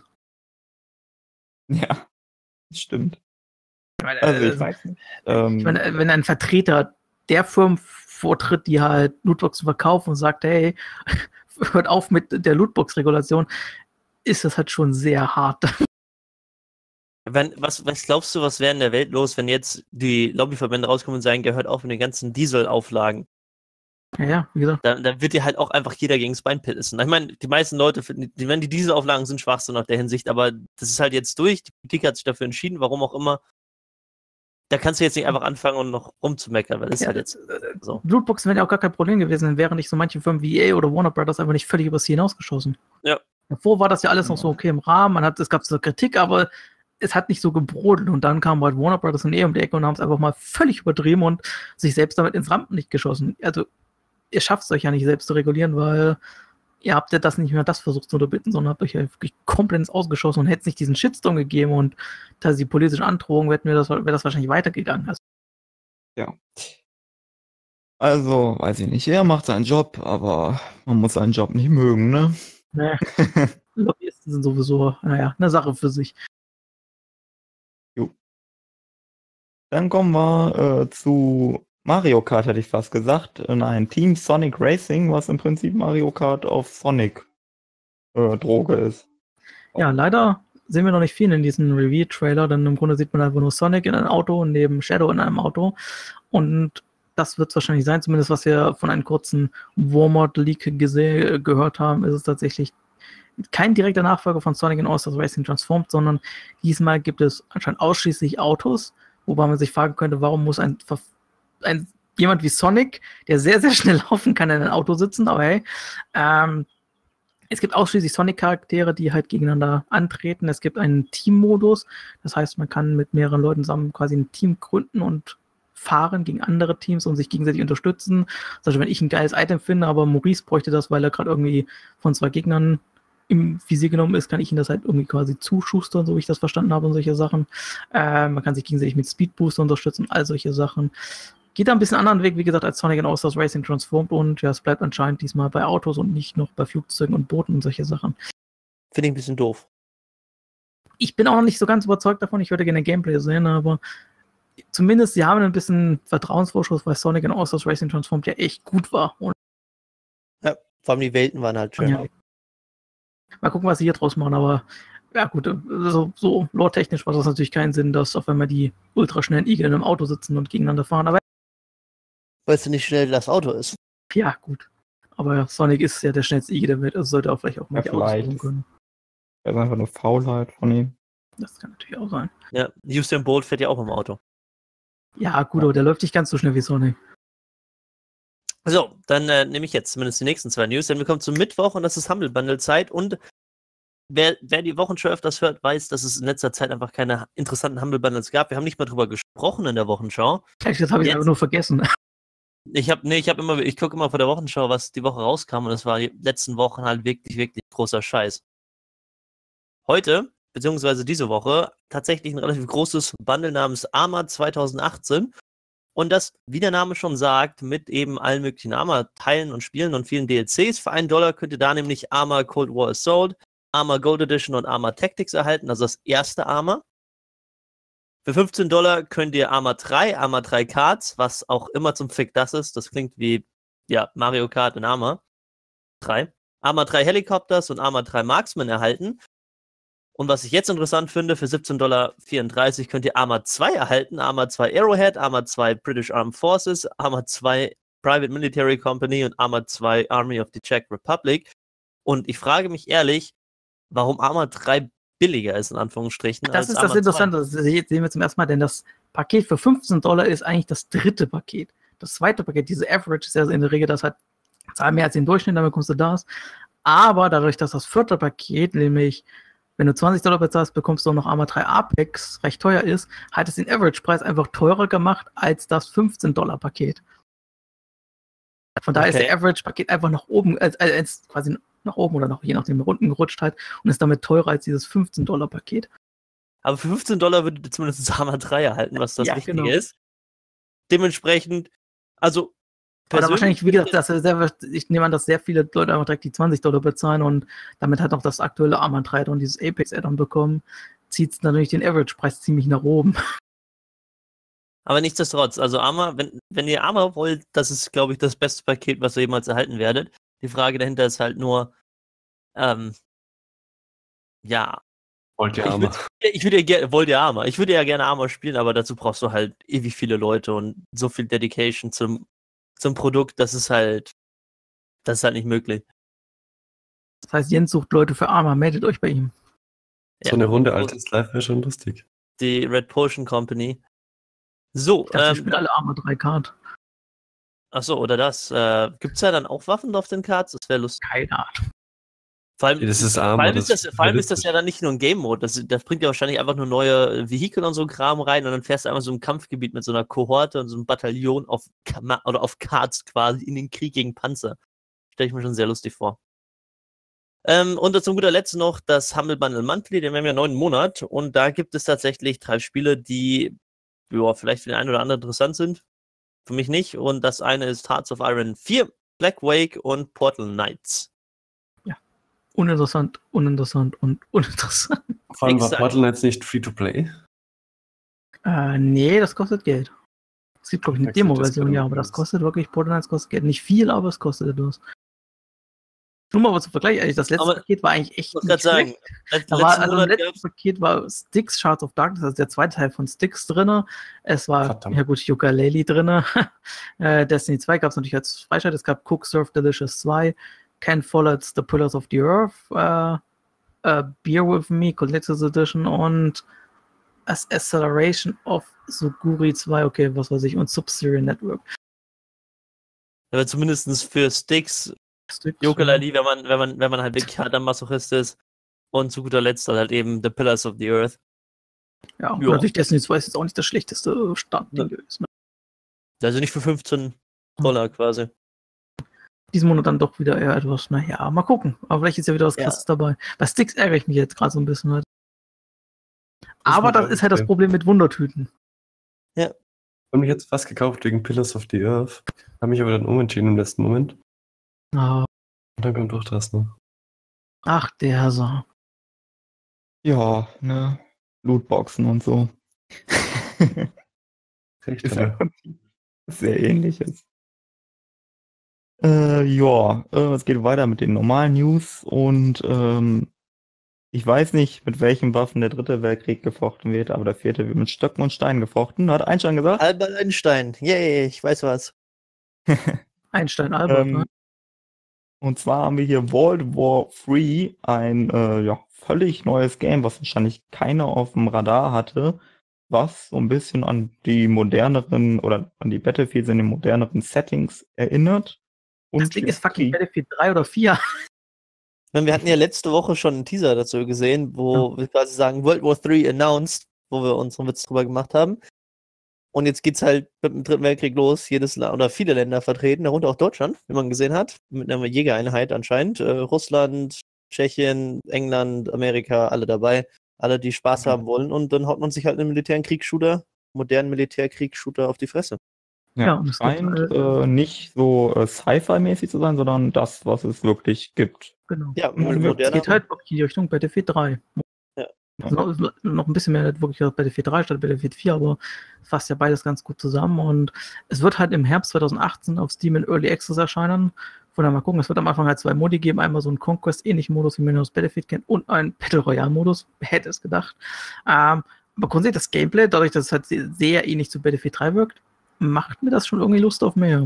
Ja, das stimmt. Ich weiß nicht. Ich meine, wenn ein Vertreter der Firmen vortritt, die halt Lootboxen verkaufen und sagt, hey, hört auf mit der Lootbox-Regulation, ist das halt schon sehr hart. Was glaubst du, was wäre in der Welt los, wenn jetzt die Lobbyverbände rauskommen und sagen, gehört auf mit den ganzen Dieselauflagen? Ja, wie gesagt. Dann wird dir halt auch einfach jeder gegen das Bein pissen. Ich meine, die meisten Leute finden, die Dieselauflagen sind Schwachsinn nach der Hinsicht, aber das ist halt jetzt durch. Die Politik hat sich dafür entschieden, warum auch immer. Da kannst du jetzt nicht einfach anfangen und noch rumzumeckern, weil das ist halt jetzt so. Lootboxen wären ja auch gar kein Problem gewesen, dann wären nicht so manche Firmen wie EA oder Warner Brothers einfach nicht völlig übers Ziel hinausgeschossen. Ja. Davor war das ja alles noch so okay im Rahmen, es gab so Kritik, aber es hat nicht so gebrodelt und dann kamen halt Warner Brothers und EA um die Ecke und haben es einfach mal völlig übertrieben und sich selbst damit ins Rampenlicht geschossen. Also ihr schafft es euch ja nicht selbst zu regulieren, weil ihr habt ja das nicht mehr das versucht zu unterbinden, sondern habt euch ja wirklich komplett ins Ausgeschossen und hätte es nicht diesen Shitstorm gegeben und da die politischen Androhungen wäre das wahrscheinlich weitergegangen. Also, ja. Also, weiß ich nicht, er macht seinen Job, aber man muss seinen Job nicht mögen, ne? Nee. Lobbyisten sind sowieso, naja, eine Sache für sich. Dann kommen wir zu Mario Kart, hätte ich fast gesagt. Nein, Team Sonic Racing, was im Prinzip Mario Kart auf Sonic Droge ist. Ja, leider sehen wir noch nicht viel in diesem Review-Trailer, denn im Grunde sieht man einfach nur Sonic in einem Auto und neben Shadow in einem Auto. Und das wird es wahrscheinlich sein, zumindest was wir von einem kurzen Warmod-Leak gehört haben, ist es tatsächlich kein direkter Nachfolger von Sonic in All-Stars Racing Transformed, sondern diesmal gibt es anscheinend ausschließlich Autos, wobei man sich fragen könnte, warum muss jemand wie Sonic, der sehr, sehr schnell laufen kann, in ein Auto sitzen, aber hey, es gibt ausschließlich Sonic-Charaktere, die halt gegeneinander antreten. Es gibt einen Team-Modus, das heißt, man kann mit mehreren Leuten zusammen quasi ein Team gründen und fahren gegen andere Teams und sich gegenseitig unterstützen. Also wenn ich ein geiles Item finde, aber Maurice bräuchte das, weil er gerade irgendwie von 2 Gegnern im Visier genommen ist, kann ich ihm das halt irgendwie quasi zuschustern, so wie ich das verstanden habe und solche Sachen. Man kann sich gegenseitig mit Speedbooster unterstützen, all solche Sachen. Geht da ein bisschen anderen Weg, wie gesagt, als Sonic in All-Stars Racing Transformed und ja, es bleibt anscheinend diesmal bei Autos und nicht noch bei Flugzeugen und Booten und solche Sachen. Finde ich ein bisschen doof. Ich bin auch noch nicht so ganz überzeugt davon, ich würde gerne Gameplay sehen, aber zumindest sie haben ein bisschen Vertrauensvorschuss, weil Sonic in All-Stars Racing Transformed ja echt gut war. Und Ja, vor allem die Welten waren halt schön. ja. Mal gucken, was sie hier draus machen, aber ja gut, so lore-technisch macht das natürlich keinen Sinn, dass auf einmal die ultraschnellen Igel in einem Auto sitzen und gegeneinander fahren, aber Weißt du nicht schnell das Auto ist? ja, gut. Aber Sonic ist ja der schnellste Igel der Welt, also sollte auch vielleicht auch mal Ja, die Autos vielleicht. fahren können. Das ist einfach nur Faulheit von ihm. Das kann natürlich auch sein. Ja, Usain Bolt fährt ja auch im Auto. Ja, gut, aber der läuft nicht ganz so schnell wie Sonic. So, dann nehme ich jetzt zumindest die nächsten 2 News, denn wir kommen zum Mittwoch und das ist Humble Bundle Zeit und wer die Wochenschau öfters hört, weiß, dass es in letzter Zeit einfach keine interessanten Humble Bundles gab. Wir haben nicht mal drüber gesprochen in der Wochenschau. Das habe ich einfach nur vergessen. Ich gucke immer vor der Wochenschau, was die Woche rauskam und es war die letzten Wochen halt wirklich, wirklich großer Scheiß. Heute, beziehungsweise diese Woche, tatsächlich ein relativ großes Bundle namens Arma 2018 und das, wie der Name schon sagt, mit eben allen möglichen Arma-Teilen und Spielen und vielen DLCs. Für $1 könnt ihr da nämlich Arma Cold War Assault, Arma Gold Edition und Arma Tactics erhalten, also das erste Arma. Für $15 könnt ihr Arma 3 Karts, was auch immer zum Fick das ist. Das klingt wie, ja, Mario Kart in Arma 3. Arma 3 Helicopters und Arma 3 Marksman erhalten. Und was ich jetzt interessant finde, für $17,34 könnt ihr Arma 2 erhalten, Arma 2 Arrowhead, Arma 2 British Armed Forces, Arma 2 Private Military Company und Arma 2 Army of the Czech Republic. Und ich frage mich ehrlich, warum Arma 3 billiger ist, in Anführungsstrichen. Das ist das Interessante, das sehen wir zum ersten Mal, denn das Paket für $15 ist eigentlich das dritte Paket. Das zweite Paket, diese Average, ist ja in der Regel das halt mehr als den Durchschnitt, damit kommst du das. Aber dadurch, dass das vierte Paket, nämlich wenn du $20 bezahlst, bekommst du auch noch Arma 3 Apex, recht teuer ist, hat es den Average-Preis einfach teurer gemacht als das $15-Paket. Von daher ist der Average-Paket einfach nach oben, quasi nach oben oder je nachdem unten gerutscht halt und ist damit teurer als dieses $15-Paket. Aber für $15 würdet ihr zumindest Arma 3 erhalten, was das Wichtige ist. Dementsprechend, also oder wahrscheinlich, wie gesagt, ich nehme an, dass sehr viele Leute einfach direkt die $20 bezahlen und damit halt noch das aktuelle Arma 3 und dieses Apex-Add-on bekommen, zieht es natürlich den Average-Preis ziemlich nach oben. Aber nichtsdestotrotz, also Arma, wenn ihr Arma wollt, das ist, glaube ich, das beste Paket, was ihr jemals erhalten werdet. Die Frage dahinter ist halt nur, ja. Wollt ihr Arma? Wollt ihr Arma? Ich würde ja gerne Arma spielen, aber dazu brauchst du halt ewig viele Leute und so viel Dedication zum Produkt, das ist halt nicht möglich. Das heißt, Jens sucht Leute für Arma, meldet euch bei ihm. So eine Runde altes Live wäre schon lustig. Die Red Potion Company. So, ich spiele alle Arma 3 Kart. Achso, oder das. Gibt's da dann auch Waffen auf den Cards? Das wäre lustig. Keine Ahnung. Vor allem, das ist Arma, vor allem ist das ja dann nicht nur ein Game-Mode. Das bringt ja wahrscheinlich einfach nur neue Vehikel und so ein Kram rein und dann fährst du einfach so ein Kampfgebiet mit so einer Kohorte und so einem Bataillon auf Cards quasi in den Krieg gegen Panzer. Stelle ich mir schon sehr lustig vor. Und zum guter Letzt noch das Humble Bundle Monthly, den haben wir ja 9 Monat und da gibt es tatsächlich 3 Spiele, die vielleicht für den einen oder anderen interessant sind. für mich nicht. Und das eine ist Hearts of Iron 4, Black Wake und Portal Knights. Uninteressant und uninteressant. Vor allem war Exakt. Portal jetzt nicht Free-to-Play. Nee, das kostet Geld. Es gibt, glaube ich, eine Wechselt das Demo-Version, ja, aber das kostet wirklich, Portal Knights kostet Geld. Nicht viel, aber es kostet etwas. Nur mal zum Vergleich, eigentlich, das letzte Aber Paket war eigentlich echt Ich muss gerade sagen, Da war, also im letzten Paket war Styx, Shards of Darkness, also der zweite Teil von Styx drin. Es war, Verdammt. ja gut, Yooka-Laylee drin. Destiny 2 gab es natürlich als Freischalt. Es gab Cook Serve Delicious 2, Ken Follett's The Pillars of the Earth, Beer With Me, Collector's Edition und As Acceleration of Suguri 2, okay, was weiß ich, und Sub-Serial Network. aber zumindest für Sticks, Styx, Yooka-Laylee, wenn man halt wirklich harter Masochist ist. Und zu guter Letzt halt eben The Pillars of the Earth. Ja, und Ja. natürlich Destiny 2 ist jetzt auch nicht das schlechteste Startding gewesen. Also nicht für $15 quasi. Diesen Monat dann doch wieder eher etwas, naja, mal gucken. Aber vielleicht ist ja wieder was Ja. Krasses dabei. Bei Sticks ärgere ich mich jetzt gerade so ein bisschen halt. Aber mir das auch ist halt das okay. Problem mit Wundertüten. Ich habe mich jetzt fast gekauft wegen Pillars of the Earth. Habe mich aber dann umentschieden im letzten Moment. Ah, Und dann kommt doch das noch. ach, der so. Ja, ne? Lootboxen und so. Echt, Ist aber ja sehr ähnliches. Es geht weiter mit den normalen News und ich weiß nicht, mit welchen Waffen der dritte Weltkrieg gefochten wird, aber der vierte wird mit Stöcken und Steinen gefochten. Hat Einstein gesagt? Albert Einstein, yay, ich weiß was. Einstein Albert, ne? Und zwar haben wir hier World War 3, ein völlig neues Game, was wahrscheinlich keiner auf dem Radar hatte, was so ein bisschen an die moderneren oder an die Battlefields in den moderneren Settings erinnert. Das Ding ist fucking Battlefield 3 oder 4. Ich meine, wir hatten ja letzte Woche schon einen Teaser dazu gesehen, wo wir quasi sagen, World War 3 announced, wo wir unseren Witz drüber gemacht haben. Und jetzt geht's halt mit dem Dritten Weltkrieg los, jedes Land oder viele Länder vertreten, darunter auch Deutschland, wie man gesehen hat, mit einer Jägereinheit anscheinend. Russland, Tschechien, England, Amerika, alle dabei. Alle, die Spaß haben wollen. Und dann haut man sich halt einen modernen Militärkriegsshooter auf die Fresse. Ja, Ja, und es scheint gibt, nicht so Sci-Fi-mäßig zu sein, sondern das, was es wirklich gibt. Genau. Ja, Mhm. Es geht halt wirklich in die Richtung Battlefield 3. Ja. Also noch ein bisschen mehr wirklich auf Battlefield 3 statt Battlefield 4, aber fasst ja beides ganz gut zusammen. Und es wird halt im Herbst 2018 auf Steam in Early Access erscheinen. Von daher mal gucken, es wird am Anfang halt 2 Modi geben. Einmal so einen Conquest-ähnlichen Modus, wie man aus Battlefield kennt, und einen Battle Royale-Modus. Wer hätte es gedacht. Aber grundsätzlich das Gameplay, dadurch, dass es halt sehr ähnlich zu Battlefield 3 wirkt, macht mir das schon irgendwie Lust auf mehr.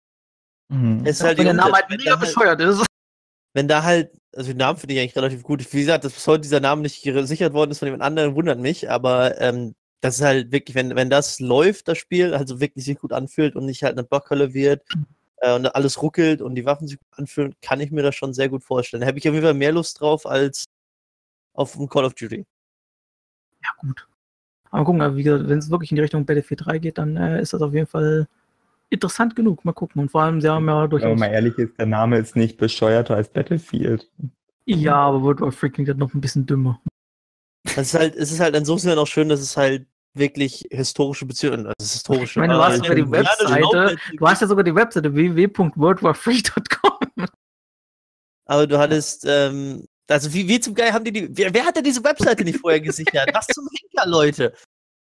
Mhm. Es ist Auch halt wenn die der Name halt Unterschied- mega bescheuert ist. wenn da halt, also den Namen finde ich eigentlich relativ gut. Wie gesagt, dass bis heute dieser Name nicht gesichert worden ist von jemand anderem, wundert mich, aber das ist halt wirklich, wenn das läuft, das Spiel, also wirklich sich gut anfühlt und nicht halt eine Blockhölle wird und alles ruckelt und die Waffen sich gut anfühlen, kann ich mir das schon sehr gut vorstellen. Da habe ich auf jeden Fall mehr Lust drauf als auf ein Call of Duty. Ja, gut. Aber gucken, wie gesagt, wenn es wirklich in die Richtung Battlefield 3 geht, dann ist das auf jeden Fall interessant genug. Mal gucken. Und vor allem, sie haben ja Wenn durchaus. man mal ehrlich ist, der Name ist nicht bescheuerter als Battlefield. Ja, aber World War 3 klingt halt noch ein bisschen dümmer. Es ist halt insofern auch schön, dass es halt wirklich historische Beziehungen, also es ist historische. Ich meine, du hast sogar die Ja, Webseite, du hast ja sogar die Webseite www.worldwar3.com. Aber du hattest, also wie zum Geil haben wer hat denn diese Webseite nicht vorher gesichert? Was zum Henker, Leute?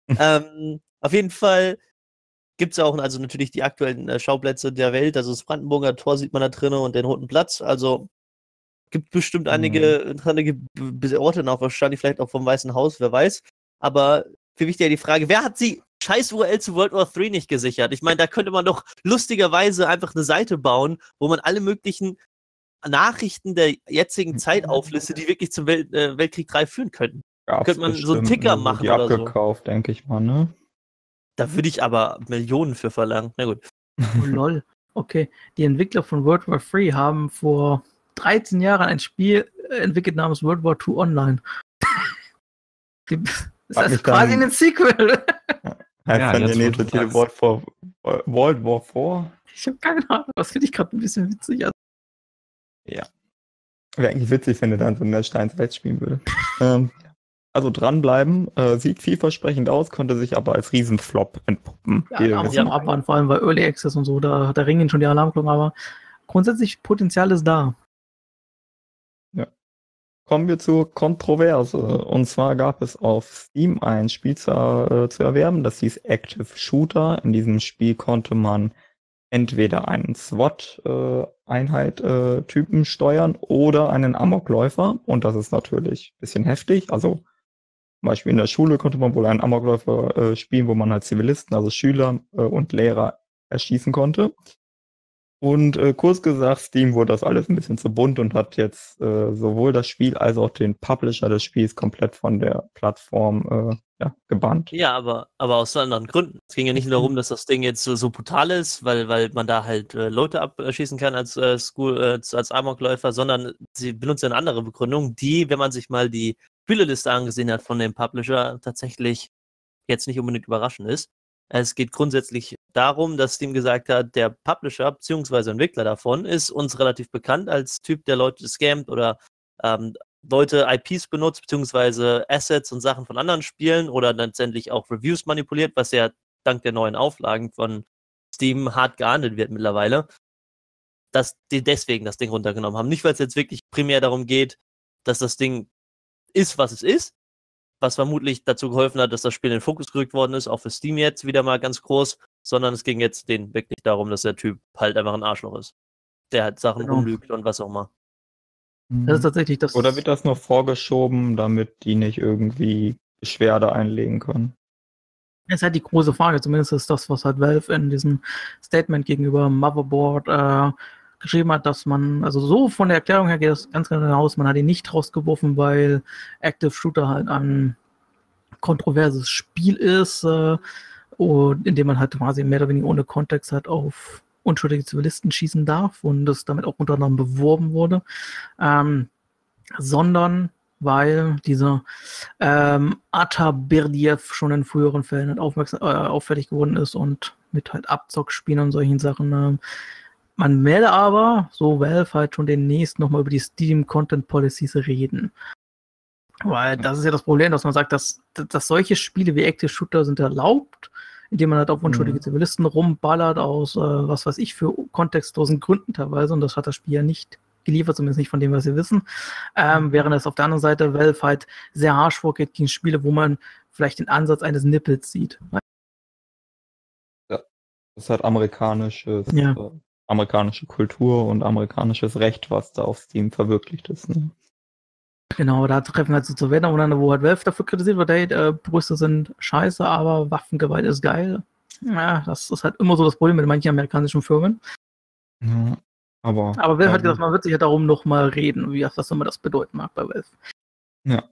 Auf jeden Fall gibt es auch also natürlich die aktuellen Schauplätze der Welt, also das Brandenburger Tor sieht man da drinnen und den Roten Platz, also gibt bestimmt einige Orte noch, wahrscheinlich vielleicht auch vom Weißen Haus, wer weiß, aber viel wichtiger die Frage, wer hat die scheiß URL zu World War 3 nicht gesichert? Ich meine, da könnte man doch lustigerweise einfach eine Seite bauen, wo man alle möglichen Nachrichten der jetzigen Zeit auflistet, die wirklich zum Weltkrieg 3 führen könnten. Gab's Könnte man so einen bestimmt, Ticker ne, machen die oder so. abgekauft, denke ich mal, ne? Da würde ich aber Millionen für verlangen. Na gut. Oh, lol. Okay. Die Entwickler von World War 3 haben vor 13 Jahren ein Spiel entwickelt namens World War 2 Online. Das ist quasi ein Sequel. Heißt Ja, dann jetzt, der wo nächste du Titel sagst. World War 4? Ich habe keine Ahnung. Das finde ich gerade ein bisschen witzig. Also, Wäre eigentlich witzig, wenn er dann so in der Steins Welt spielen würde. Also dranbleiben, sieht vielversprechend aus, konnte sich aber als Riesenflop entpuppen. Ja, da muss man abwarten, vor allem bei Early Access und so, da ringen schon die Alarmglocken, aber grundsätzlich Potenzial ist da. Ja. Kommen wir zur Kontroverse. Und zwar gab es auf Steam ein Spiel zu erwerben, das hieß Active Shooter. In diesem Spiel konnte man entweder einen SWAT-Einheit-Typen steuern oder einen Amokläufer. Und das ist natürlich ein bisschen heftig. Also zum Beispiel in der Schule konnte man wohl einen Amokläufer spielen, wo man halt Zivilisten, also Schüler und Lehrer erschießen konnte. Und kurz gesagt, Steam wurde das alles ein bisschen zu bunt und hat jetzt sowohl das Spiel als auch den Publisher des Spiels komplett von der Plattform gebannt. Ja, aber aus anderen Gründen. Es ging ja nicht nur darum, dass das Ding jetzt so brutal ist, weil man da halt Leute abschießen kann als Amokläufer, sondern sie benutzen eine andere Begründung, die, wenn man sich mal die Spieleliste angesehen hat von dem Publisher, tatsächlich jetzt nicht unbedingt überraschend ist. Es geht grundsätzlich darum, dass Steam gesagt hat, der Publisher bzw. Entwickler davon ist uns relativ bekannt als Typ, der Leute scammt oder Leute IPs benutzt, beziehungsweise Assets und Sachen von anderen Spielen oder letztendlich auch Reviews manipuliert, was ja dank der neuen Auflagen von Steam hart geahndet wird mittlerweile, dass die deswegen das Ding runtergenommen haben. Nicht, weil es jetzt wirklich primär darum geht, dass das Ding ist, was es ist, was vermutlich dazu geholfen hat, dass das Spiel in den Fokus gerückt worden ist, auch für Steam jetzt wieder mal ganz groß, sondern es ging jetzt denen wirklich darum, dass der Typ halt einfach ein Arschloch ist, der halt Sachen rumlügt und was auch immer. Das ist tatsächlich das. Oder wird das nur vorgeschoben, damit die nicht irgendwie Beschwerde einlegen können? Das ist halt die große Frage. Zumindest ist das, was halt Valve in diesem Statement gegenüber Motherboard geschrieben hat, dass man, also so von der Erklärung her geht das ganz genau aus, man hat ihn nicht rausgeworfen, weil Active Shooter halt ein kontroverses Spiel ist, und in dem man halt quasi mehr oder weniger ohne Kontext halt auf unschuldige Zivilisten schießen darf und das damit auch unter anderem beworben wurde, sondern weil dieser Ataberdiev schon in früheren Fällen halt auffällig geworden ist und mit halt Abzockspielen und solchen Sachen. Man werde aber, so Valve, halt schon demnächst nochmal über die Steam Content Policies reden. Weil das ist ja das Problem, dass man sagt, dass solche Spiele wie Active Shooter sind erlaubt, indem man halt auf unschuldige Zivilisten rumballert aus, was weiß ich, für kontextlosen Gründen teilweise. Und das hat das Spiel ja nicht geliefert, zumindest nicht von dem, was wir wissen. Während es auf der anderen Seite Valve halt sehr harsch vorgeht gegen Spiele, wo man vielleicht den Ansatz eines Nippels sieht. Ja, das ist halt amerikanische Kultur und amerikanisches Recht, was da auf Steam verwirklicht ist. Ne? Genau, da treffen wir halt so zu Wände, wo halt Valve dafür kritisiert wird, hey, Brüste sind scheiße, aber Waffengewalt ist geil. Ja, das ist halt immer so das Problem mit manchen amerikanischen Firmen. Ja, aber Valve hat gesagt, man wird sich ja darum nochmal reden, was immer das bedeuten mag bei Valve. Ja.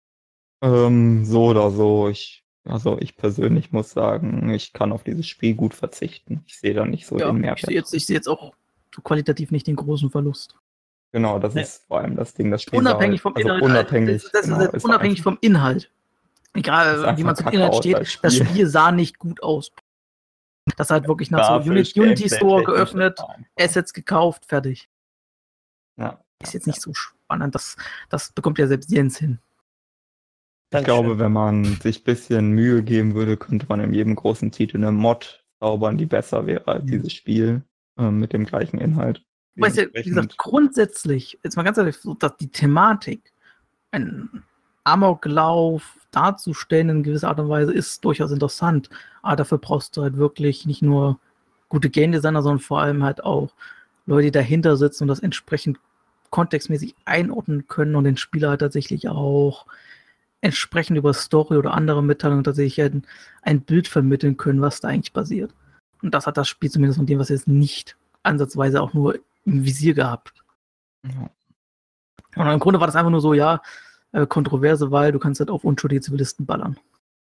So oder so, ich persönlich muss sagen, ich kann auf dieses Spiel gut verzichten. Ich sehe da nicht so den Mehrwert. Ich sehe jetzt auch so qualitativ nicht den großen Verlust. Genau, das ist vor allem das Ding, das Spiel. Unabhängig vom Inhalt. Unabhängig vom Inhalt. Egal, wie man zum Inhalt steht, das Spiel sah nicht gut aus. Das hat wirklich nach so Unity Store geöffnet, Assets gekauft, fertig. Ja. Ist jetzt nicht so spannend, das bekommt ja selbst Jens hin. Ich glaube, wenn man sich ein bisschen Mühe geben würde, könnte man in jedem großen Titel eine Mod zaubern, die besser wäre als dieses Spiel mit dem gleichen Inhalt. Weißt du, wie gesagt, grundsätzlich, jetzt mal ganz ehrlich, dass die Thematik, einen Amoklauf darzustellen in gewisser Art und Weise, ist durchaus interessant. Aber dafür brauchst du halt wirklich nicht nur gute Game Designer, sondern vor allem halt auch Leute, die dahinter sitzen und das entsprechend kontextmäßig einordnen können und den Spieler halt tatsächlich auch entsprechend über Story oder andere Mitteilungen tatsächlich ein Bild vermitteln können, was da eigentlich passiert. Und das hat das Spiel zumindest von dem, was jetzt nicht ansatzweise auch nur im Visier gehabt. Ja. Und im Grunde war das einfach nur so, Kontroverse, weil du kannst halt auf unschuldige Zivilisten ballern.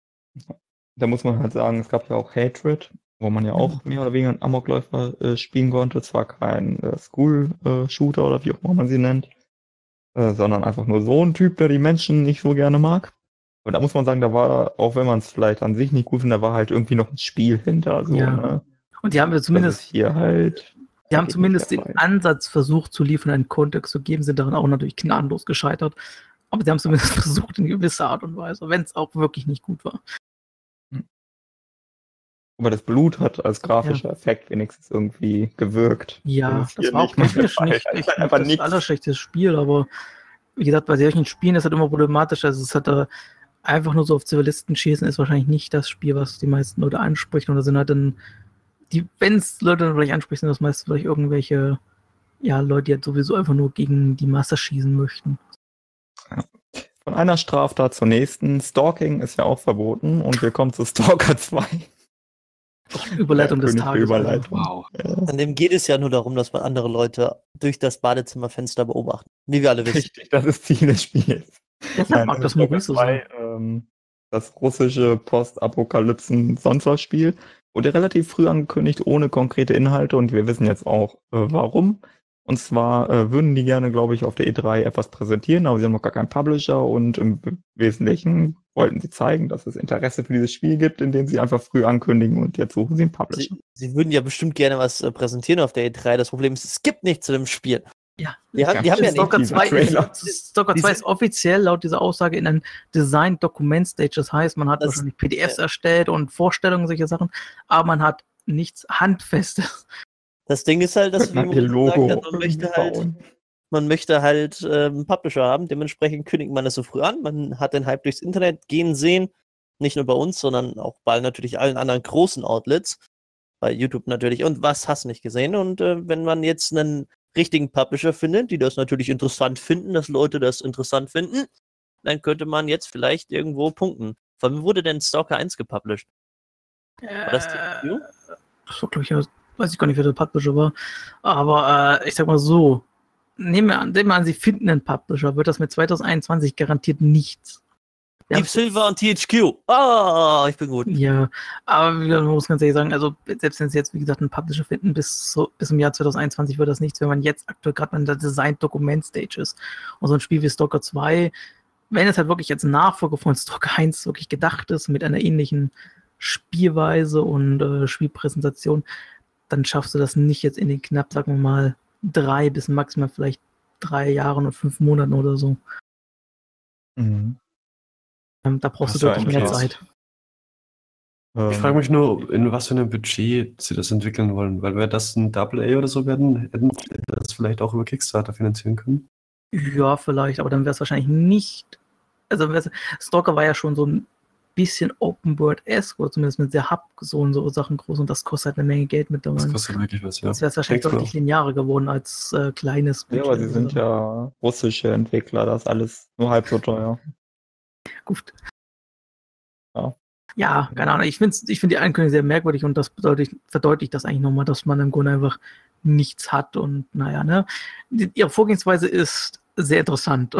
Da muss man halt sagen, es gab ja auch Hatred, wo man ja auch mehr oder weniger einen Amokläufer spielen konnte. Zwar kein School-Shooter oder wie auch immer man sie nennt, sondern einfach nur so ein Typ, der die Menschen nicht so gerne mag. Und da muss man sagen, da war, auch wenn man es vielleicht an sich nicht gut findet, da war halt irgendwie noch ein Spiel hinter. So, ne? Und die haben wir zumindest hier halt. Die haben zumindest den Ansatz versucht zu liefern, einen Kontext zu geben, sind darin auch natürlich gnadenlos gescheitert. Aber sie haben es zumindest versucht in gewisser Art und Weise, wenn es auch wirklich nicht gut war. Aber das Blut hat als grafischer Effekt wenigstens irgendwie gewirkt. Ja, das war auch technisch nicht echt einfach das nichts. allerschlechteste Spiel, aber wie gesagt, bei solchen Spielen ist halt immer problematisch. Also es hat einfach nur so auf Zivilisten schießen, ist wahrscheinlich nicht das Spiel, was die meisten Leute anspricht. Und da sind halt dann, wenn es Leute dann vielleicht anspricht, sind das meistens vielleicht irgendwelche, ja, Leute, die halt sowieso einfach nur gegen die Masse schießen möchten. Von einer Straftat zur nächsten. Stalking ist ja auch verboten und wir kommen zu Stalker 2. Überleitung des König der Tages. Überleitung. Wow. Ja. An dem geht es ja nur darum, dass man andere Leute durch das Badezimmerfenster beobachtet. Wie wir alle wissen. Richtig, das ist Ziel des Spiels. Deshalb mag das Maurice so sein. Das russische Postapokalypsen sonst was Spiel wurde relativ früh angekündigt, ohne konkrete Inhalte und wir wissen jetzt auch warum. Und zwar würden die gerne, glaube ich, auf der E3 etwas präsentieren, aber sie haben noch gar keinen Publisher und im Wesentlichen wollten sie zeigen, dass es Interesse für dieses Spiel gibt, indem sie einfach früh ankündigen und jetzt suchen sie einen Publisher. Sie würden ja bestimmt gerne was präsentieren auf der E3. Das Problem ist, es gibt nichts zu dem Spiel. Ja, Die haben ja nicht Stalker dieser 2 Trailer. Stalker 2 ist offiziell laut dieser Aussage in einem Design-Document-Stage. Das heißt, man hat Das- wahrscheinlich PDFs erstellt und Vorstellungen, solche Sachen, aber man hat nichts Handfestes. Das Ding ist halt, dass Ihr Logo man möchte halt einen Publisher haben. Dementsprechend kündigt man das so früh an. Man hat den Hype durchs Internet gehen sehen. Nicht nur bei uns, sondern auch bei natürlich allen anderen großen Outlets. Bei YouTube natürlich. Und was hast du nicht gesehen? Und wenn man jetzt einen richtigen Publisher findet, die das natürlich interessant finden, dass Leute das interessant finden, dann könnte man jetzt vielleicht irgendwo punkten. Wann wurde denn Stalker 1 gepublished? War das THQ? Das war, glaube ich, weiß ich gar nicht, wer der Publisher war. Aber ich sag mal so, nehmen wir an, sie finden einen Publisher, wird das mit 2021 garantiert nichts. Ja, Deep Silver und THQ. Ah, ich bin gut. Ja, aber wie gesagt, man muss ganz ehrlich sagen, also selbst wenn sie jetzt, wie gesagt, einen Publisher finden, bis im Jahr 2021 wird das nichts, wenn man jetzt aktuell gerade in der Design-Dokument-Stage ist. Und so ein Spiel wie Stalker 2, wenn es halt wirklich als Nachfolger von Stalker 1 wirklich gedacht ist, mit einer ähnlichen Spielweise und Spielpräsentation, dann schaffst du das nicht jetzt in den knapp, sagen wir mal, 3 bis maximal vielleicht 3 Jahren und 5 Monaten oder so. Mhm. Da brauchst Das du ist ja deutlich mehr krass. Zeit. Ich frage mich nur, in was für einem Budget sie das entwickeln wollen, weil wäre das ein AA oder so werden, hätten sie das vielleicht auch über Kickstarter finanzieren können. Ja, vielleicht, aber dann wäre es wahrscheinlich nicht. Also Stalker war ja schon so ein bisschen Open World-esque, oder zumindest mit sehr Hub so Sachen groß und das kostet halt eine Menge Geld mit Das dabei. kostet wirklich was, ja. Das wäre es wahrscheinlich Denkst du deutlich linearer geworden als kleines Ja, aber sie sind ja russische Entwickler, das ist alles nur halb so teuer. Gut. Ja. Ja, keine Ahnung. Ich finde die Ankündigung sehr merkwürdig und das verdeutlicht das eigentlich nochmal, dass man im Grunde einfach nichts hat und naja, ne? Ihre Vorgehensweise ist sehr interessant.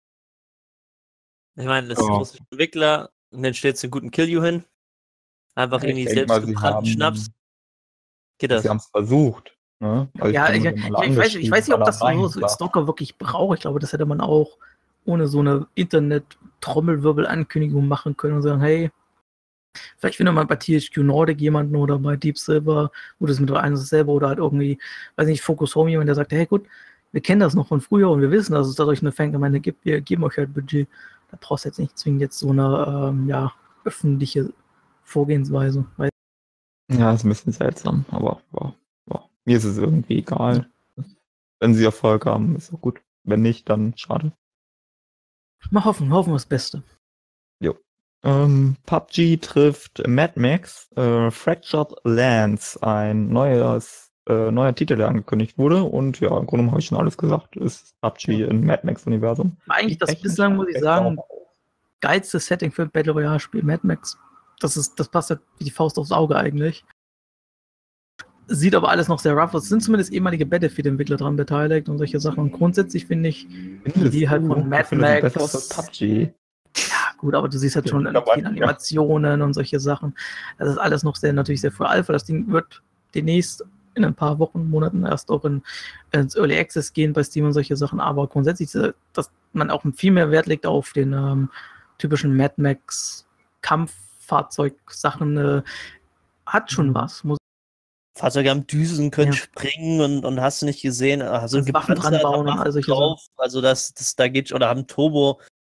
Ich meine, das ist ein Ja. russischer Entwickler und dann stellst du einen guten Kill You hin. Einfach Ja, ich irgendwie denk mal, selbst sie gebrannten haben- Schnaps. Geht das? Sie haben es versucht. Ne? Also Ja, bin ich nur mal weiß nicht, ob das angeschrieben, so aber Stalker wirklich braucht. Ich glaube, das hätte man auch ohne so eine Internet-Trommelwirbel-Ankündigung machen können und sagen, hey, vielleicht findet man bei THQ Nordic jemanden oder bei Deep Silver, wo das mit einem selber oder halt irgendwie, weiß nicht, Focus Home jemand, der sagt, hey gut, wir kennen das noch von früher und wir wissen, dass es dadurch eine Fangemeinde gibt, wir geben euch halt Budget. Da brauchst du jetzt nicht zwingend jetzt so eine öffentliche Vorgehensweise. Weil, Ja, ist ein bisschen seltsam, aber mir ist es irgendwie egal. Wenn sie Erfolg haben, ist auch gut. Wenn nicht, dann schade. mal hoffen wir das Beste. PUBG trifft Mad Max, Fractured Lands, ein neuer Titel, der angekündigt wurde. Und ja, im Grunde habe ich schon alles gesagt. Ist PUBG im Mad Max-Universum. Eigentlich das Technisch bislang, muss ich echt sagen, sauber. geilste Setting für ein Battle Royale-Spiel, Mad Max. Das passt halt wie die Faust aufs Auge eigentlich. Sieht aber alles noch sehr rough aus. Es sind zumindest ehemalige Battlefield-Entwickler dran beteiligt und solche Sachen. Und grundsätzlich finde ich die halt von Mad Ich finde, das Max. besser aus als PUBG. Ja, gut, aber du siehst halt Ja, schon mittlerweile, viele Animationen und solche Sachen. Das ist alles noch natürlich sehr für Alpha. Das Ding wird demnächst in ein paar Wochen, Monaten erst auch ins Early Access gehen bei Steam und solche Sachen. Aber grundsätzlich, dass man auch viel mehr Wert legt auf den typischen Mad Max Kampffahrzeug-Sachen, hat schon was. Fahrzeuge am Düsen können Ja. springen und hast du nicht gesehen, also Waffen dran bauen und all solche drauf, also da geht oder haben Turbo,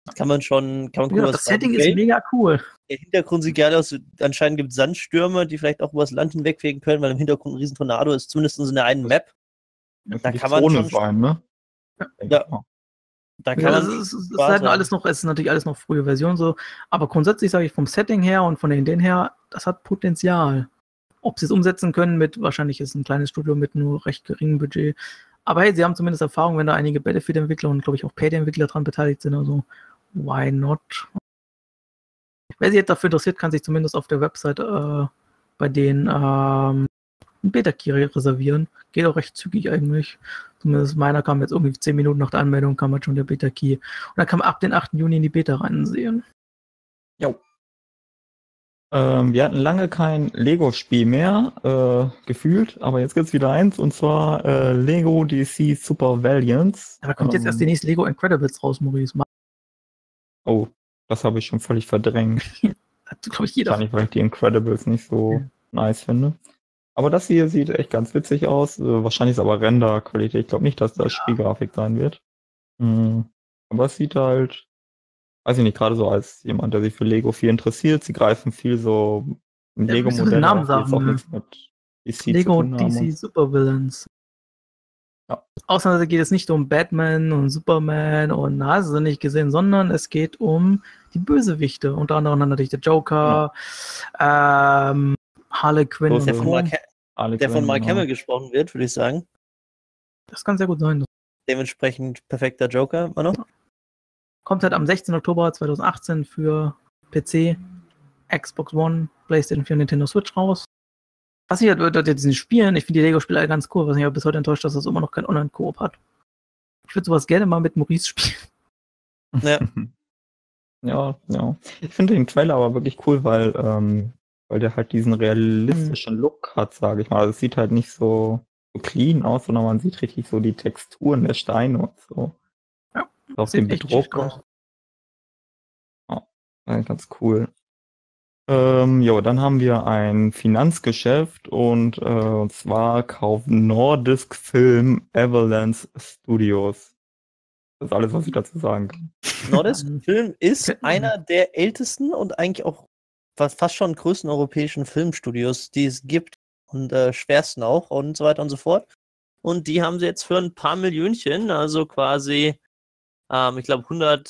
Kann man gucken, Ja, das Setting ist mega cool. Der Hintergrund sieht geil aus. Anscheinend gibt es Sandstürme, die vielleicht auch übers Land hinwegfegen können, weil im Hintergrund ein riesen Tornado ist, zumindest in der einen Map. Da kann man schon sein, ne? Ja. Da kann man es ist halt alles noch, es ist natürlich alles noch frühe Version so, aber grundsätzlich sage ich vom Setting her und von den Ideen her, das hat Potenzial. Ob sie es umsetzen können wahrscheinlich ist ein kleines Studio mit nur recht geringem Budget, aber hey, sie haben zumindest Erfahrung, wenn da einige Battlefield-Entwickler und glaube ich auch Payday-Entwickler dran beteiligt sind, also why not? Wer sich jetzt dafür interessiert, kann sich zumindest auf der Website bei denen einen Beta-Key reservieren. Geht auch recht zügig eigentlich. Zumindest meiner kam jetzt irgendwie 10 Minuten nach der Anmeldung, kam halt schon der Beta-Key. Und dann kann man ab den 8. Juni in die Beta reinsehen. Jo. Wir hatten lange kein Lego-Spiel mehr, gefühlt, aber jetzt gibt's wieder eins, und zwar Lego DC Super Valiants. Aber kommt jetzt erst die nächste Lego Incredibles raus, Maurice. Oh, das habe ich schon völlig verdrängt. Hat, glaube ich, jeder. Wahrscheinlich, weil ich die Incredibles nicht so nice finde. Aber das hier sieht echt ganz witzig aus. Wahrscheinlich ist aber Render-Qualität. Ich glaube nicht, dass das Spielgrafik sein wird. Aber es sieht halt, weiß ich nicht, gerade so als jemand, der sich für Lego viel interessiert. Sie greifen viel so Lego-Modelle Namen auf, die jetzt auch sagen, nichts mit DC Lego zu tun haben. DC Supervillains. Ja. Außerdem geht es nicht um Batman und Superman und hast du nicht gesehen, sondern es geht um die Bösewichte. Unter anderem natürlich der Joker, Harley Quinn. So der von Mark genau. Hamill gesprochen wird, würde ich sagen. Das kann sehr gut sein. Dementsprechend perfekter Joker, Mano. Kommt halt am 16. Oktober 2018 für PC, Xbox One, PlayStation 4 und Nintendo Switch raus. Was ich halt dort jetzt nicht spielen, ich finde die Lego-Spiele alle ganz cool, was mich aber bis heute enttäuscht, dass das immer noch kein Online-Koop hat. Ich würde sowas gerne mal mit Maurice spielen. Ja. Ja. Ich finde den Trailer aber wirklich cool, weil der halt diesen realistischen Look hat, sage ich mal. Also es sieht halt nicht so clean aus, sondern man sieht richtig so die Texturen der Steine und so. Ja, auf dem echt Bedruck. aus. Ja, ganz cool. Dann haben wir ein Finanzgeschäft und zwar kauft Nordisk Film Avalanche Studios. Das ist alles, was ich dazu sagen kann. Nordisk Film ist einer der ältesten und eigentlich auch fast schon größten europäischen Filmstudios, die es gibt, und schwersten auch und so weiter und so fort. Und die haben sie jetzt für ein paar Millionchen, also quasi, ich glaube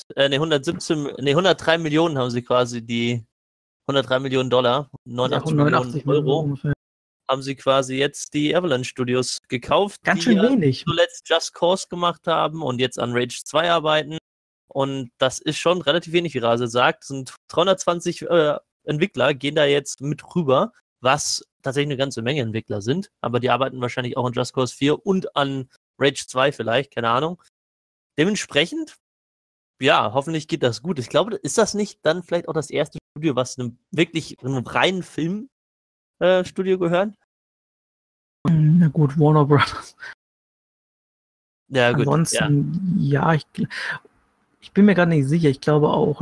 103 Millionen haben sie quasi, die 103 Millionen $, 89 Millionen Euro, ungefähr. haben sie quasi jetzt die Avalanche Studios gekauft, Ganz schön wenig. zuletzt Just Cause gemacht haben und jetzt an Rage 2 arbeiten. Und das ist schon relativ wenig, wie Rase sagt. Es sind 320 Entwickler, gehen da jetzt mit rüber, was tatsächlich eine ganze Menge Entwickler sind. Aber die arbeiten wahrscheinlich auch an Just Cause 4 und an Rage 2 vielleicht, keine Ahnung. Dementsprechend, ja, hoffentlich geht das gut. Ich glaube, ist das nicht dann vielleicht auch das erste Studio, was einem reinen Filmstudio gehört? Na gut, Warner Brothers. Ja, gut. Ansonsten, ja ich bin mir gerade nicht sicher. Ich glaube auch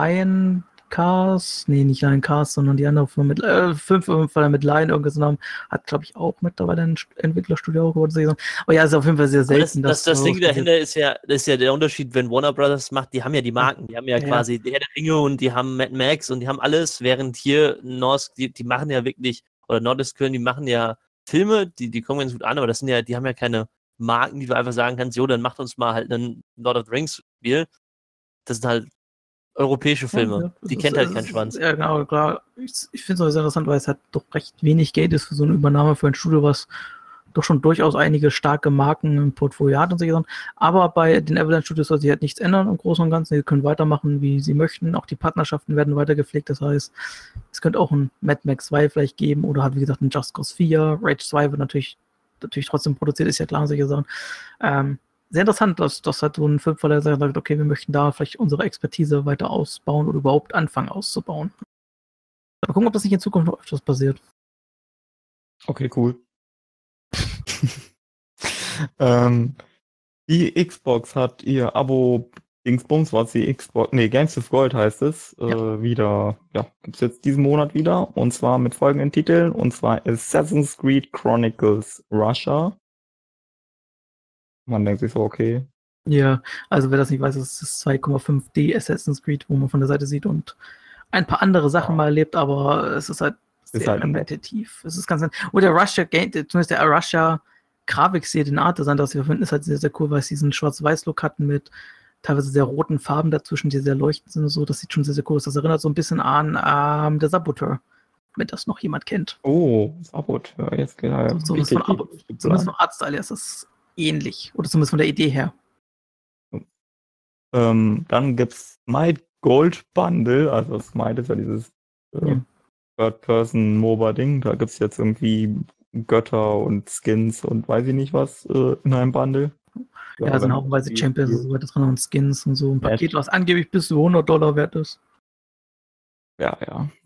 nicht Lioncast, sondern die andere Firma mit 5 mit Lion irgendwas Namen, hat, glaube ich, auch mittlerweile ein Entwicklerstudio aufgebaut. Aber ja, ist auf jeden Fall sehr selten. Das Ding dahinter ist ja der Unterschied, wenn Warner Brothers macht, die haben ja die Marken, die haben ja quasi die Herr der Ringe und die haben Mad Max und die haben alles, während hier Nordisk, die machen ja wirklich, oder Nordisk Köln, die machen ja Filme, die kommen ganz gut an, aber die haben ja keine Marken, die du einfach sagen kannst, jo, dann macht uns mal halt ein Lord of the Rings Spiel. Das sind halt europäische Filme. Die kennt halt keinen Schwanz. Ja, genau, klar. Ich finde es auch sehr interessant, weil es halt doch recht wenig Geld ist für so eine Übernahme für ein Studio, was doch schon durchaus einige starke Marken im Portfolio hat und so Sachen. Aber bei den Avalanche Studios soll sich halt nichts ändern im Großen und Ganzen. Sie können weitermachen, wie sie möchten. Auch die Partnerschaften werden weiter gepflegt. Das heißt, es könnte auch ein Mad Max 2 vielleicht geben oder halt, wie gesagt, ein Just Cause 4. Rage 2 wird natürlich trotzdem produziert, ist ja klar, solche Sachen. Sehr interessant, dass halt so ein Filmverleih sagt, okay, wir möchten da vielleicht unsere Expertise weiter ausbauen oder überhaupt anfangen auszubauen. Mal gucken, ob das nicht in Zukunft noch öfters passiert. Okay, cool. Die Xbox hat ihr Abo Dingsbums, was die Xbox, Games with Gold heißt es, wieder, gibt's jetzt diesen Monat wieder, und zwar mit folgenden Titeln, und zwar Assassin's Creed Chronicles Russia. Man denkt sich so, okay, Ja, also wer das nicht weiß, es ist 2,5D Assassin's Creed, wo man von der Seite sieht und ein paar andere Sachen mal erlebt, aber es ist halt sehr halt repetitiv. Es ist ganz und der Russia Game, zumindest der Russia Grafikstil, den Art Design, das wir finden, ist halt sehr, sehr cool, weil es diesen Schwarz-Weiß-Look hatten mit teilweise sehr roten Farben dazwischen, die sehr leuchtend sind und so. Das sieht schon sehr, sehr cool aus. Das erinnert so ein bisschen an der Saboteur, wenn das noch jemand kennt. Oh, Saboteur, jetzt geht er. Zumindest von Artstyle ist das ähnlich. Oder zumindest von der Idee her. Dann gibt's Smite Gold Bundle, also Smite ist ja dieses Third-Person-MOBA-Ding. Da gibt's jetzt irgendwie Götter und Skins und weiß ich nicht was in einem Bundle. Ja, da sind haufenweise Champions und so weiter drin und Skins und so. Ein Paket, was angeblich bis zu $100 wert ist. Ja.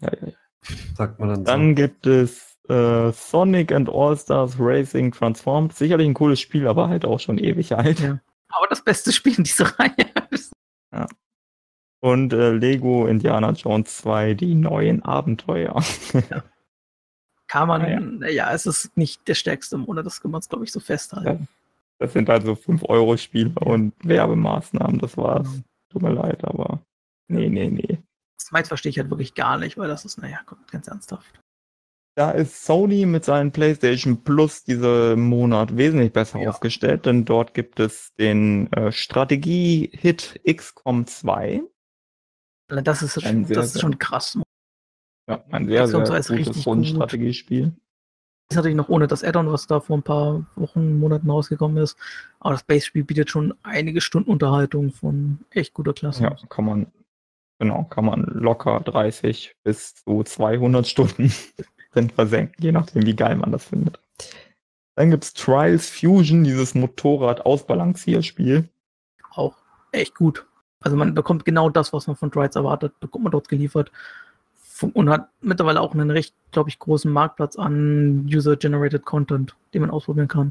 Sagt man dann so. Dann gibt es Sonic and All-Stars Racing Transformed. Sicherlich ein cooles Spiel, aber halt auch schon ewig alt. Ja. Aber das beste Spiel in dieser Reihe. Ja. Und Lego Indiana Jones 2, die neuen Abenteuer. Ja. Kann man, es ist nicht der stärkste Monat, das kann man es, glaube ich, so festhalten. Das sind also 5-Euro-Spiele und Werbemaßnahmen, das war's. Tut mir leid, aber nee. Smite verstehe ich halt wirklich gar nicht, weil das ist, ganz ernsthaft. Da ist Sony mit seinen PlayStation Plus diesen Monat wesentlich besser aufgestellt, denn dort gibt es den Strategie-Hit XCOM 2. Das ist schon krass. Ja, ein sehr, sehr gutes Rundenstrategiespiel. Ist natürlich noch ohne das Add-on, was da vor ein paar Wochen, Monaten rausgekommen ist. Aber das Base-Spiel bietet schon einige Stunden Unterhaltung von echt guter Klasse. Ja, kann man locker 30 bis zu 200 Stunden drin versenken, je nachdem, wie geil man das findet. Dann gibt's Trials Fusion, dieses Motorrad-Ausbalancierspiel. Auch echt gut. Also man bekommt genau das, was man von Trials erwartet, bekommt man dort geliefert. Und hat mittlerweile auch einen recht, glaube ich, großen Marktplatz an User-Generated Content, den man ausprobieren kann.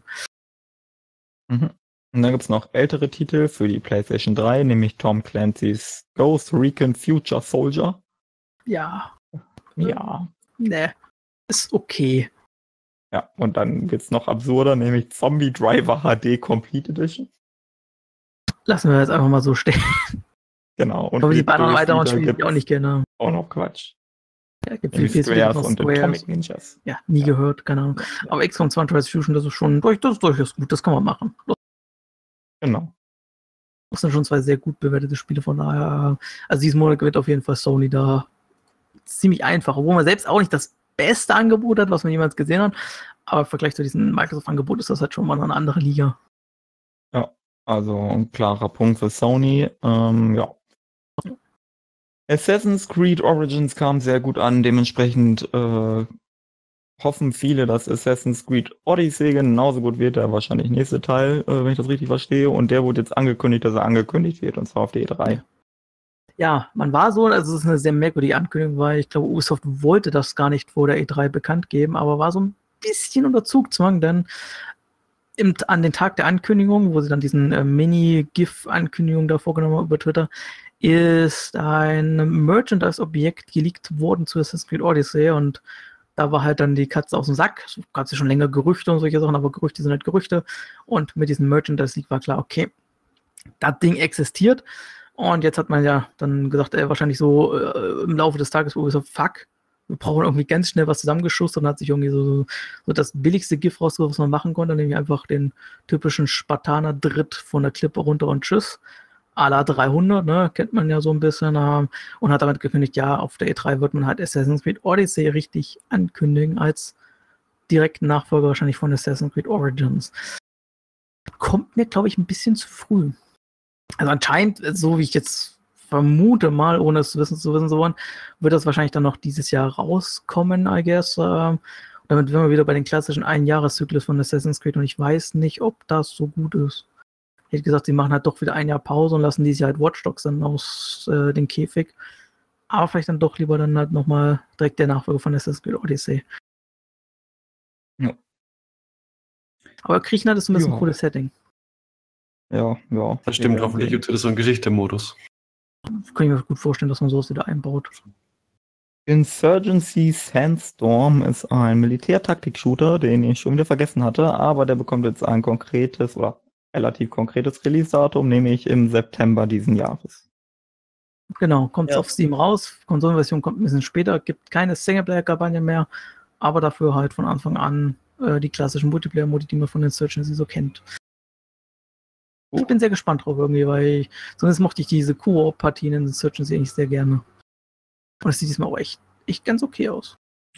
Und dann gibt es noch ältere Titel für die PlayStation 3, nämlich Tom Clancy's Ghost Recon Future Soldier. Ja. Nee. Ist okay. Ja, und dann wird es noch absurder, nämlich Zombie Driver HD Complete Edition. Lassen wir jetzt einfach mal so stehen. Genau. Und aber die beiden weiteren spiele ich auch nicht gerne. Auch noch Quatsch. Ja, gibt viel und Atomic Ninjas. Ja, nie gehört, keine Ahnung. Ja. Aber XCOM 2 Trials Fusion, das ist durchaus gut, das kann man machen. Genau. Das sind schon zwei sehr gut bewertete Spiele, von daher, also diesen Monat wird auf jeden Fall Sony da ziemlich einfach, obwohl man selbst auch nicht das beste Angebot hat, was man jemals gesehen hat, aber im Vergleich zu diesem Microsoft-Angebot ist das halt schon mal eine andere Liga. Ja, also ein klarer Punkt für Sony, ja. Assassin's Creed Origins kam sehr gut an, dementsprechend hoffen viele, dass Assassin's Creed Odyssey genauso gut wird, der wahrscheinlich nächste Teil, wenn ich das richtig verstehe, und der wurde jetzt angekündigt, dass er angekündigt wird, und zwar auf der E3. Ja, man war so, also es ist eine sehr merkwürdige Ankündigung, weil ich glaube, Ubisoft wollte das gar nicht vor der E3 bekannt geben, aber war so ein bisschen unter Zugzwang, denn an den Tag der Ankündigung, wo sie dann diesen Mini-GIF-Ankündigung da vorgenommen haben über Twitter, ist ein Merchandise-Objekt geleakt worden zu Assassin's Creed Odyssey und da war halt dann die Katze aus dem Sack. Es gab ja schon länger Gerüchte und solche Sachen, aber Gerüchte sind halt Gerüchte. Und mit diesem Merchandise-Leak war klar, okay, das Ding existiert. Und jetzt hat man ja dann gesagt, wahrscheinlich so im Laufe des Tages, wo wir so, fuck, wir brauchen irgendwie ganz schnell was zusammengeschustert und hat sich irgendwie so das billigste GIF rausgesucht, was man machen konnte, nämlich einfach den typischen Spartaner-Dritt von der Klippe runter und tschüss. À la 300, ne, kennt man ja so ein bisschen, und hat damit gekündigt, ja, auf der E3 wird man halt Assassin's Creed Odyssey richtig ankündigen, als direkten Nachfolger wahrscheinlich von Assassin's Creed Origins. Kommt mir, glaube ich, ein bisschen zu früh. Also anscheinend, so wie ich jetzt vermute mal, ohne es zu wissen zu wollen, wird das wahrscheinlich dann noch dieses Jahr rauskommen, I guess. Damit sind wir wieder bei den klassischen Einjahreszyklus von Assassin's Creed und ich weiß nicht, ob das so gut ist. Ich hätte gesagt, sie machen halt doch wieder ein Jahr Pause und lassen dieses Jahr halt Watch Dogs dann aus dem Käfig. Aber vielleicht dann doch lieber dann halt nochmal direkt der Nachfolger von Assassin's Creed Odyssey. Ja. Aber Griechenland ist zumindest ein cooles Setting. Ja. Das stimmt, hoffentlich gibt es so einen Geschichte-Modus. Kann ich mir gut vorstellen, dass man sowas wieder einbaut. Insurgency Sandstorm ist ein Militärtaktik-Shooter, den ich schon wieder vergessen hatte, aber der bekommt jetzt ein konkretes oder relativ konkretes Release-Datum, nämlich im September diesen Jahres. Genau, kommt Ja. auf Steam raus. Konsolenversion kommt ein bisschen später, gibt keine Singleplayer-Kampagne mehr, aber dafür halt von Anfang an die klassischen Multiplayer-Modi, die man von den Insurgency so kennt. Ich bin sehr gespannt drauf irgendwie, weil sonst mochte ich diese Koop-Partien in Insurgency eigentlich sehr gerne. Und es sieht diesmal auch echt ganz okay aus.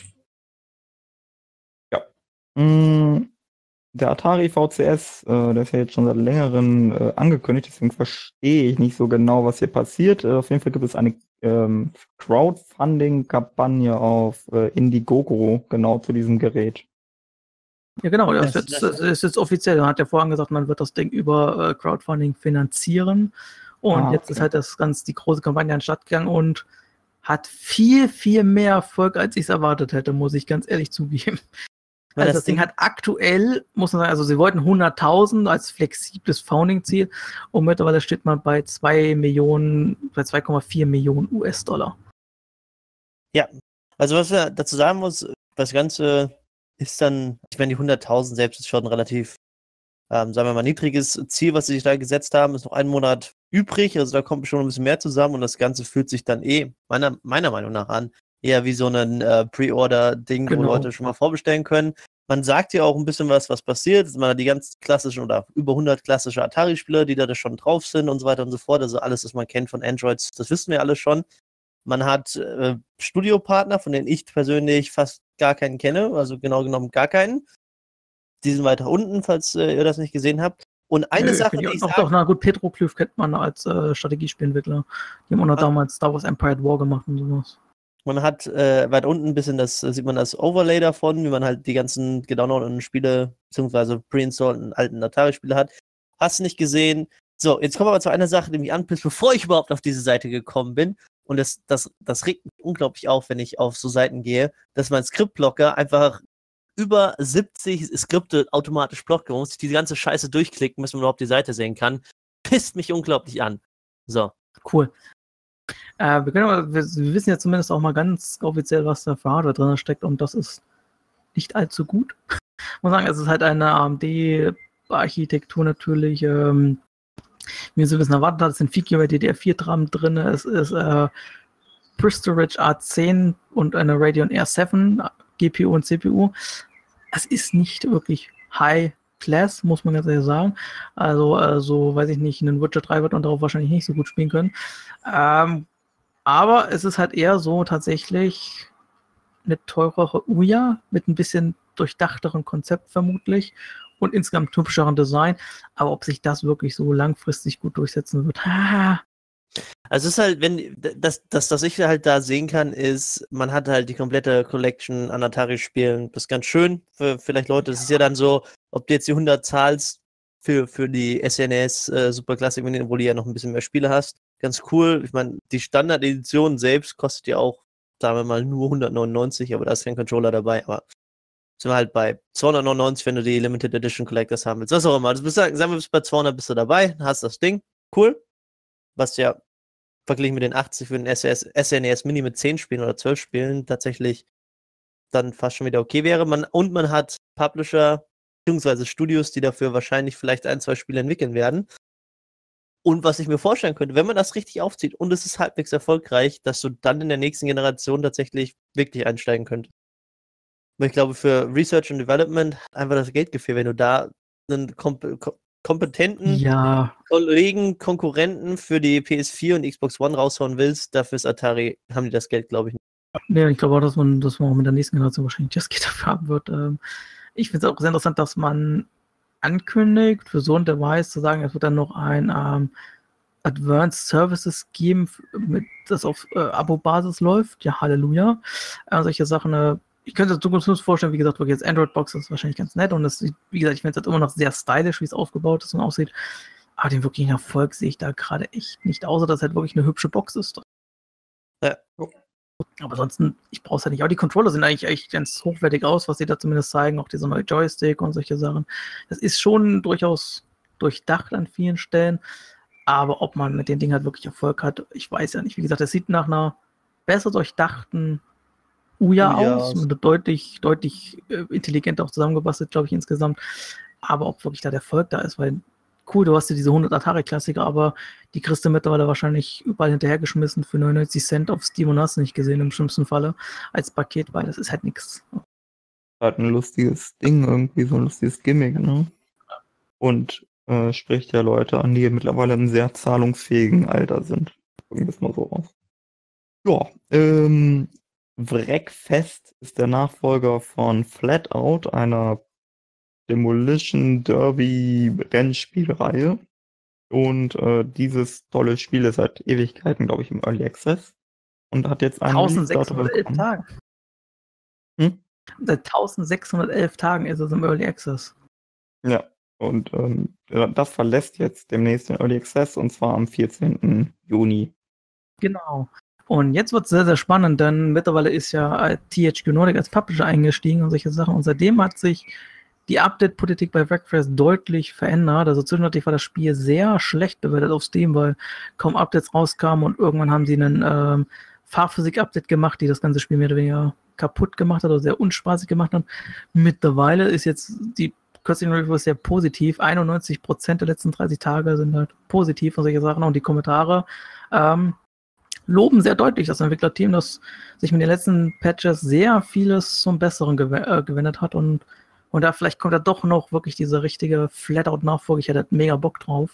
Der Atari VCS, der ist ja jetzt schon seit längerem angekündigt, deswegen verstehe ich nicht so genau, was hier passiert. Auf jeden Fall gibt es eine Crowdfunding-Kampagne auf Indiegogo genau zu diesem Gerät. Ja, genau, das Das- ist jetzt offiziell. Man hat ja vorhin gesagt, man wird das Ding über Crowdfunding finanzieren. Und jetzt ist halt die große Kampagne an den Start gegangen und hat viel, viel mehr Erfolg, als ich es erwartet hätte, muss ich ganz ehrlich zugeben. Weil Also das Ding hat aktuell, muss man sagen, also sie wollten 100.000 als flexibles Founding-Ziel und mittlerweile steht man bei 2,4 Millionen US-Dollar. Ja, also was wir dazu sagen muss, das Ganze ist dann, ich meine, die 100.000 selbst ist schon ein relativ, sagen wir mal, niedriges Ziel, was sie sich da gesetzt haben. Ist noch ein Monat übrig, also da kommt schon ein bisschen mehr zusammen und das Ganze fühlt sich dann meiner Meinung nach an, eher wie so ein Pre-Order-Ding, Genau. wo Leute schon mal vorbestellen können. Man sagt ja auch ein bisschen was passiert. Man hat die ganz klassischen oder über 100 klassische Atari-Spieler, die da schon drauf sind und so weiter und so fort. Also alles, was man kennt von Androids, das wissen wir alle schon. Man hat Studiopartner, von denen ich persönlich fast gar keinen kenne, also genau genommen gar keinen. Die sind weiter unten, falls ihr das nicht gesehen habt. Und eine Sache, die ich doch, na gut, Petroglyph kennt man als Strategiespielentwickler. Die haben auch noch damals Star Wars Empire at War gemacht und sowas. Man hat weit unten ein bisschen sieht man das Overlay davon, wie man halt die ganzen gedownloadeten Spiele, beziehungsweise pre-installten alten Atari-Spiele hat. Hast du nicht gesehen? So, jetzt kommen wir aber zu einer Sache, die mich anpisst, bevor ich überhaupt auf diese Seite gekommen bin. Und das regt mich unglaublich auf, wenn ich auf so Seiten gehe, dass mein Skriptblocker einfach über 70 Skripte automatisch blockt. Man muss sich diese ganze Scheiße durchklicken, bis man überhaupt die Seite sehen kann. Pisst mich unglaublich an. So. Cool. Wir wissen ja zumindest auch mal ganz offiziell, was da für Hardware drin steckt und das ist nicht allzu gut. Ich muss sagen, es ist halt eine AMD-Architektur natürlich, wie man so ein bisschen erwartet hat. Es sind 4 GB DDR4-RAM drin, es ist Pristorage A10 und eine Radeon R7 GPU und CPU. Es ist nicht wirklich High Class, muss man ganz ehrlich sagen. Also weiß ich nicht, einen Witcher 3 wird man darauf wahrscheinlich nicht so gut spielen können. Aber es ist halt eher so tatsächlich eine teurere Ouya mit ein bisschen durchdachteren Konzept vermutlich und insgesamt typischeren Design. Aber ob sich das wirklich so langfristig gut durchsetzen wird, Also es ist halt, das ich halt da sehen kann, ist, man hat halt die komplette Collection an Atari-Spielen. Das ist ganz schön für vielleicht Leute. Das ist ja dann so, ob du jetzt die 100 zahlst für die SNES Super Classic, wo du ja noch ein bisschen mehr Spiele hast. Ganz cool. Ich meine, die Standard-Edition selbst kostet ja auch, sagen wir mal, nur 199, aber da ist kein Controller dabei. Aber sind wir halt bei 299, wenn du die Limited Edition Collectors haben willst. Was auch immer. Also sagen wir, bis bei 200 bist du dabei, hast das Ding. Cool. Was ja verglichen mit den 80 für den SNES Mini mit 10 Spielen oder 12 Spielen tatsächlich dann fast schon wieder okay wäre. Man hat Publisher bzw. Studios, die dafür wahrscheinlich vielleicht 1, 2 Spiele entwickeln werden. Und was ich mir vorstellen könnte, wenn man das richtig aufzieht und es ist halbwegs erfolgreich, dass du dann in der nächsten Generation tatsächlich wirklich einsteigen könntest. Aber ich glaube, für Research and Development hat einfach das Geld gefehlt, wenn du da einen kompetenten Kollegen, Konkurrenten für die PS4 und Xbox One raushauen willst, dafür ist Atari, haben die das Geld, glaube ich, nicht. Nee, ich glaube auch, dass man auch mit der nächsten Generation wahrscheinlich das Geld dafür haben wird. Ich finde es auch sehr interessant, dass man ankündigt, für so ein Device zu sagen, es wird dann noch ein Advanced Services geben, das auf Abo-Basis läuft. Ja, Halleluja. Solche Sachen, ich könnte mir zukünftig vorstellen, wie gesagt, wirklich jetzt Android-Box ist wahrscheinlich ganz nett und das, wie gesagt, ich finde es halt immer noch sehr stylisch, wie es aufgebaut ist und aussieht. Aber den wirklichen Erfolg sehe ich da gerade echt nicht, außer dass es halt wirklich eine hübsche Box ist. Ja. Aber ansonsten, ich brauche es halt nicht. Aber die Controller sehen eigentlich echt ganz hochwertig aus, was sie da zumindest zeigen, auch dieser neue Joystick und solche Sachen. Das ist schon durchaus durchdacht an vielen Stellen, aber ob man mit den Dingen halt wirklich Erfolg hat, ich weiß ja nicht. Wie gesagt, es sieht nach einer besser durchdachten Ouya aus, deutlich intelligenter auch zusammengebastelt, glaube ich, insgesamt. Aber ob wirklich da der Erfolg da ist, weil cool, du hast ja diese 100 Atari-Klassiker, aber die kriegst du mittlerweile wahrscheinlich überall hinterhergeschmissen für 99 Cent auf Steam und hast nicht gesehen, im schlimmsten Falle, als Paket, weil das ist halt nichts. Halt ein lustiges Ding, irgendwie so ein lustiges Gimmick, ne? Und spricht ja Leute an, die mittlerweile im sehr zahlungsfähigen Alter sind. Drücken wir es mal so aus. Ja, Wreckfest ist der Nachfolger von Flatout, einer Demolition Derby Rennspielreihe. Und dieses tolle Spiel ist seit Ewigkeiten, glaube ich, im Early Access und hat jetzt einen Release-Datum 1611 bekommen. Tagen. Seit 1611 Tagen ist es im Early Access. Ja, und das verlässt jetzt demnächst den Early Access und zwar am 14. Juni. Genau. Und jetzt wird es sehr, sehr spannend, denn mittlerweile ist ja THQ Nordic als Publisher eingestiegen und solche Sachen. Und seitdem hat sich die Update-Politik bei Wreckfest deutlich verändert. Also zwischendurch war das Spiel sehr schlecht bewertet auf Steam, weil kaum Updates rauskamen und irgendwann haben sie einen Fahrphysik-Update gemacht, die das ganze Spiel mehr oder weniger kaputt gemacht hat oder sehr unspaßig gemacht hat. Mittlerweile ist jetzt die kürzlichen Reviews sehr positiv. 91% der letzten 30 Tage sind halt positiv und solche Sachen. Und die Kommentare loben sehr deutlich das Entwicklerteam, das sich mit den letzten Patches sehr vieles zum Besseren gewendet hat und da vielleicht kommt da doch noch wirklich diese richtige Flatout-Nachfolge. Ich hätte mega Bock drauf.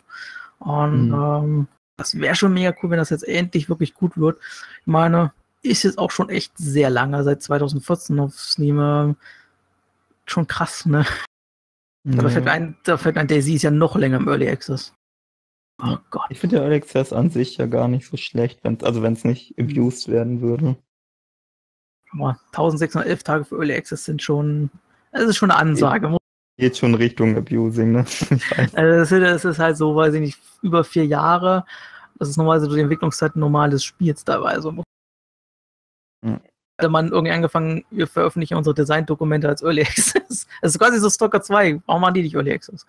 Und das wäre schon mega cool, wenn das jetzt endlich wirklich gut wird. Ich meine, ist jetzt auch schon echt sehr lange, seit 2014 auf Steam. Schon krass, ne? Ja. Da fällt mir ein, Daisy ist ja noch länger im Early Access. Oh Gott. Ich finde der Early Access an sich ja gar nicht so schlecht, wenn es nicht abused werden würde. Aber 1611 Tage für Early Access sind schon, das ist schon eine Ansage. Geht schon Richtung Abusing, ne? Also das ist halt so, weiß ich nicht, über 4 Jahre. Das ist normalerweise die Entwicklungszeit normales Spiels teilweise. Hätte man irgendwie angefangen, wir veröffentlichen unsere Design-Dokumente als Early Access. Das ist quasi so Stalker 2. Warum machen die nicht Early Access?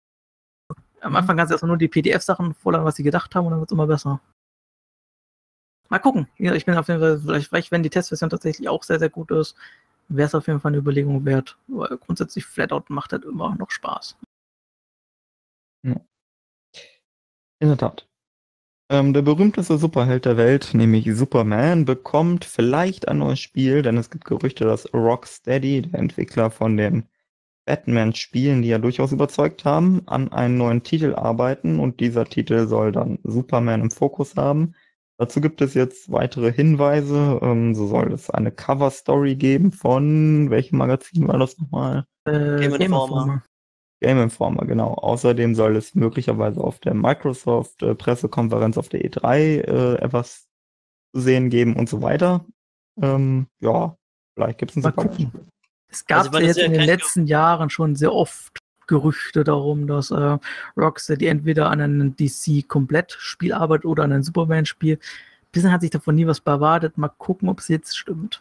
Am Anfang kannst du erstmal nur die PDF-Sachen vorladen, was sie gedacht haben, und dann wird es immer besser. Mal gucken. Ich bin auf jeden Fall, vielleicht wenn die Testversion tatsächlich auch sehr, sehr gut ist, wäre es auf jeden Fall eine Überlegung wert. Weil grundsätzlich Flatout macht halt immer noch Spaß. Ja. In der Tat. Der berühmteste Superheld der Welt, nämlich Superman, bekommt vielleicht ein neues Spiel, denn es gibt Gerüchte, dass Rocksteady, der Entwickler von den Batman-Spielen, die ja durchaus überzeugt haben, an einen neuen Titel arbeiten und dieser Titel soll dann Superman im Fokus haben. Dazu gibt es jetzt weitere Hinweise. So soll es eine Cover-Story geben von, welchem Magazin war das nochmal? Game Informer. Game Informer, genau. Außerdem soll es möglicherweise auf der Microsoft-Pressekonferenz auf der E3 etwas zu sehen geben und so weiter. Ja, vielleicht gibt es ein Mal super gucken. Es gab ja jetzt in den letzten Jahren schon sehr oft Gerüchte darum, dass Rocksteady entweder an einem DC-Komplett-Spiel arbeitet oder an einem Superman-Spiel. Bisher hat sich davon nie was erwartet. Mal gucken, ob es jetzt stimmt.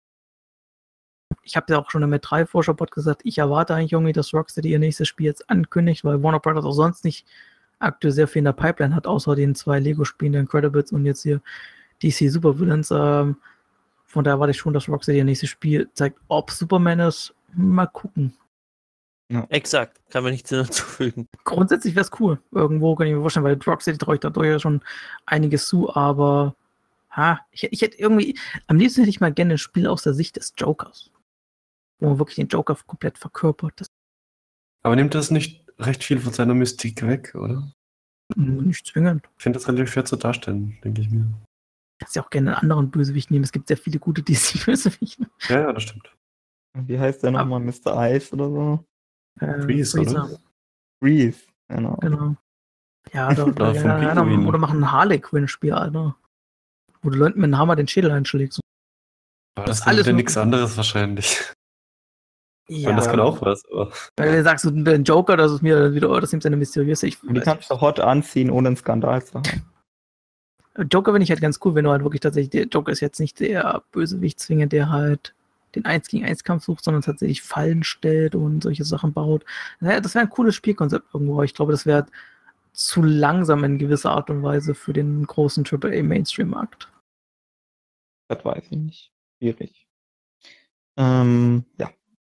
Ich habe ja auch schon im E3-Forscher-Pod gesagt, ich erwarte eigentlich irgendwie, dass Rocksteady ihr nächstes Spiel jetzt ankündigt, weil Warner Bros. Auch sonst nicht aktuell sehr viel in der Pipeline hat, außer den 2 Lego-Spielen, den Incredibles und jetzt hier DC Supervillains. Von daher erwarte ich schon, dass Rocksteady ihr nächstes Spiel zeigt. Ob Superman ist, mal gucken. Ja. Exakt, kann man nichts hinzufügen. Grundsätzlich wäre es cool. Irgendwo kann ich mir vorstellen, weil Rocksteady traue ich da durchaus schon einiges zu, aber ich hätte irgendwie, am liebsten hätte ich mal gerne ein Spiel aus der Sicht des Jokers, wo man wirklich den Joker komplett verkörpert. Aber nimmt das nicht recht viel von seiner Mystik weg, oder? Nicht zwingend. Ich finde das relativ schwer zu darstellen, denke ich mir. Ich kann ja auch gerne einen anderen Bösewicht nehmen. Es gibt sehr viele gute DC-Bösewichte. Ja, das stimmt. Wie heißt der nochmal? Mr. Ice oder so? Freeze, oder? Freeze, genau. Ja, oder machen ein Harley-Quinn-Spiel, Alter. Wo du Leuten mit einem Hammer den Schädel einschlägst. Aber das ist alles nichts anderes wahrscheinlich. Ja, das kann auch was, aber. Wenn du sagst, du den Joker, das ist mir wieder, das nimmt seine mysteriöse. Die kannst du hot anziehen, ohne einen Skandal zu haben. Joker finde ich halt ganz cool, wenn du halt wirklich tatsächlich, der Joker ist jetzt nicht der Bösewicht zwingend, der halt den 1-gegen-1-Kampf sucht, sondern tatsächlich Fallen stellt und solche Sachen baut. Das wäre ein cooles Spielkonzept irgendwo. Ich glaube, das wäre zu langsam in gewisser Art und Weise für den großen AAA-Mainstream-Markt. Das weiß ich nicht. Schwierig. Ja.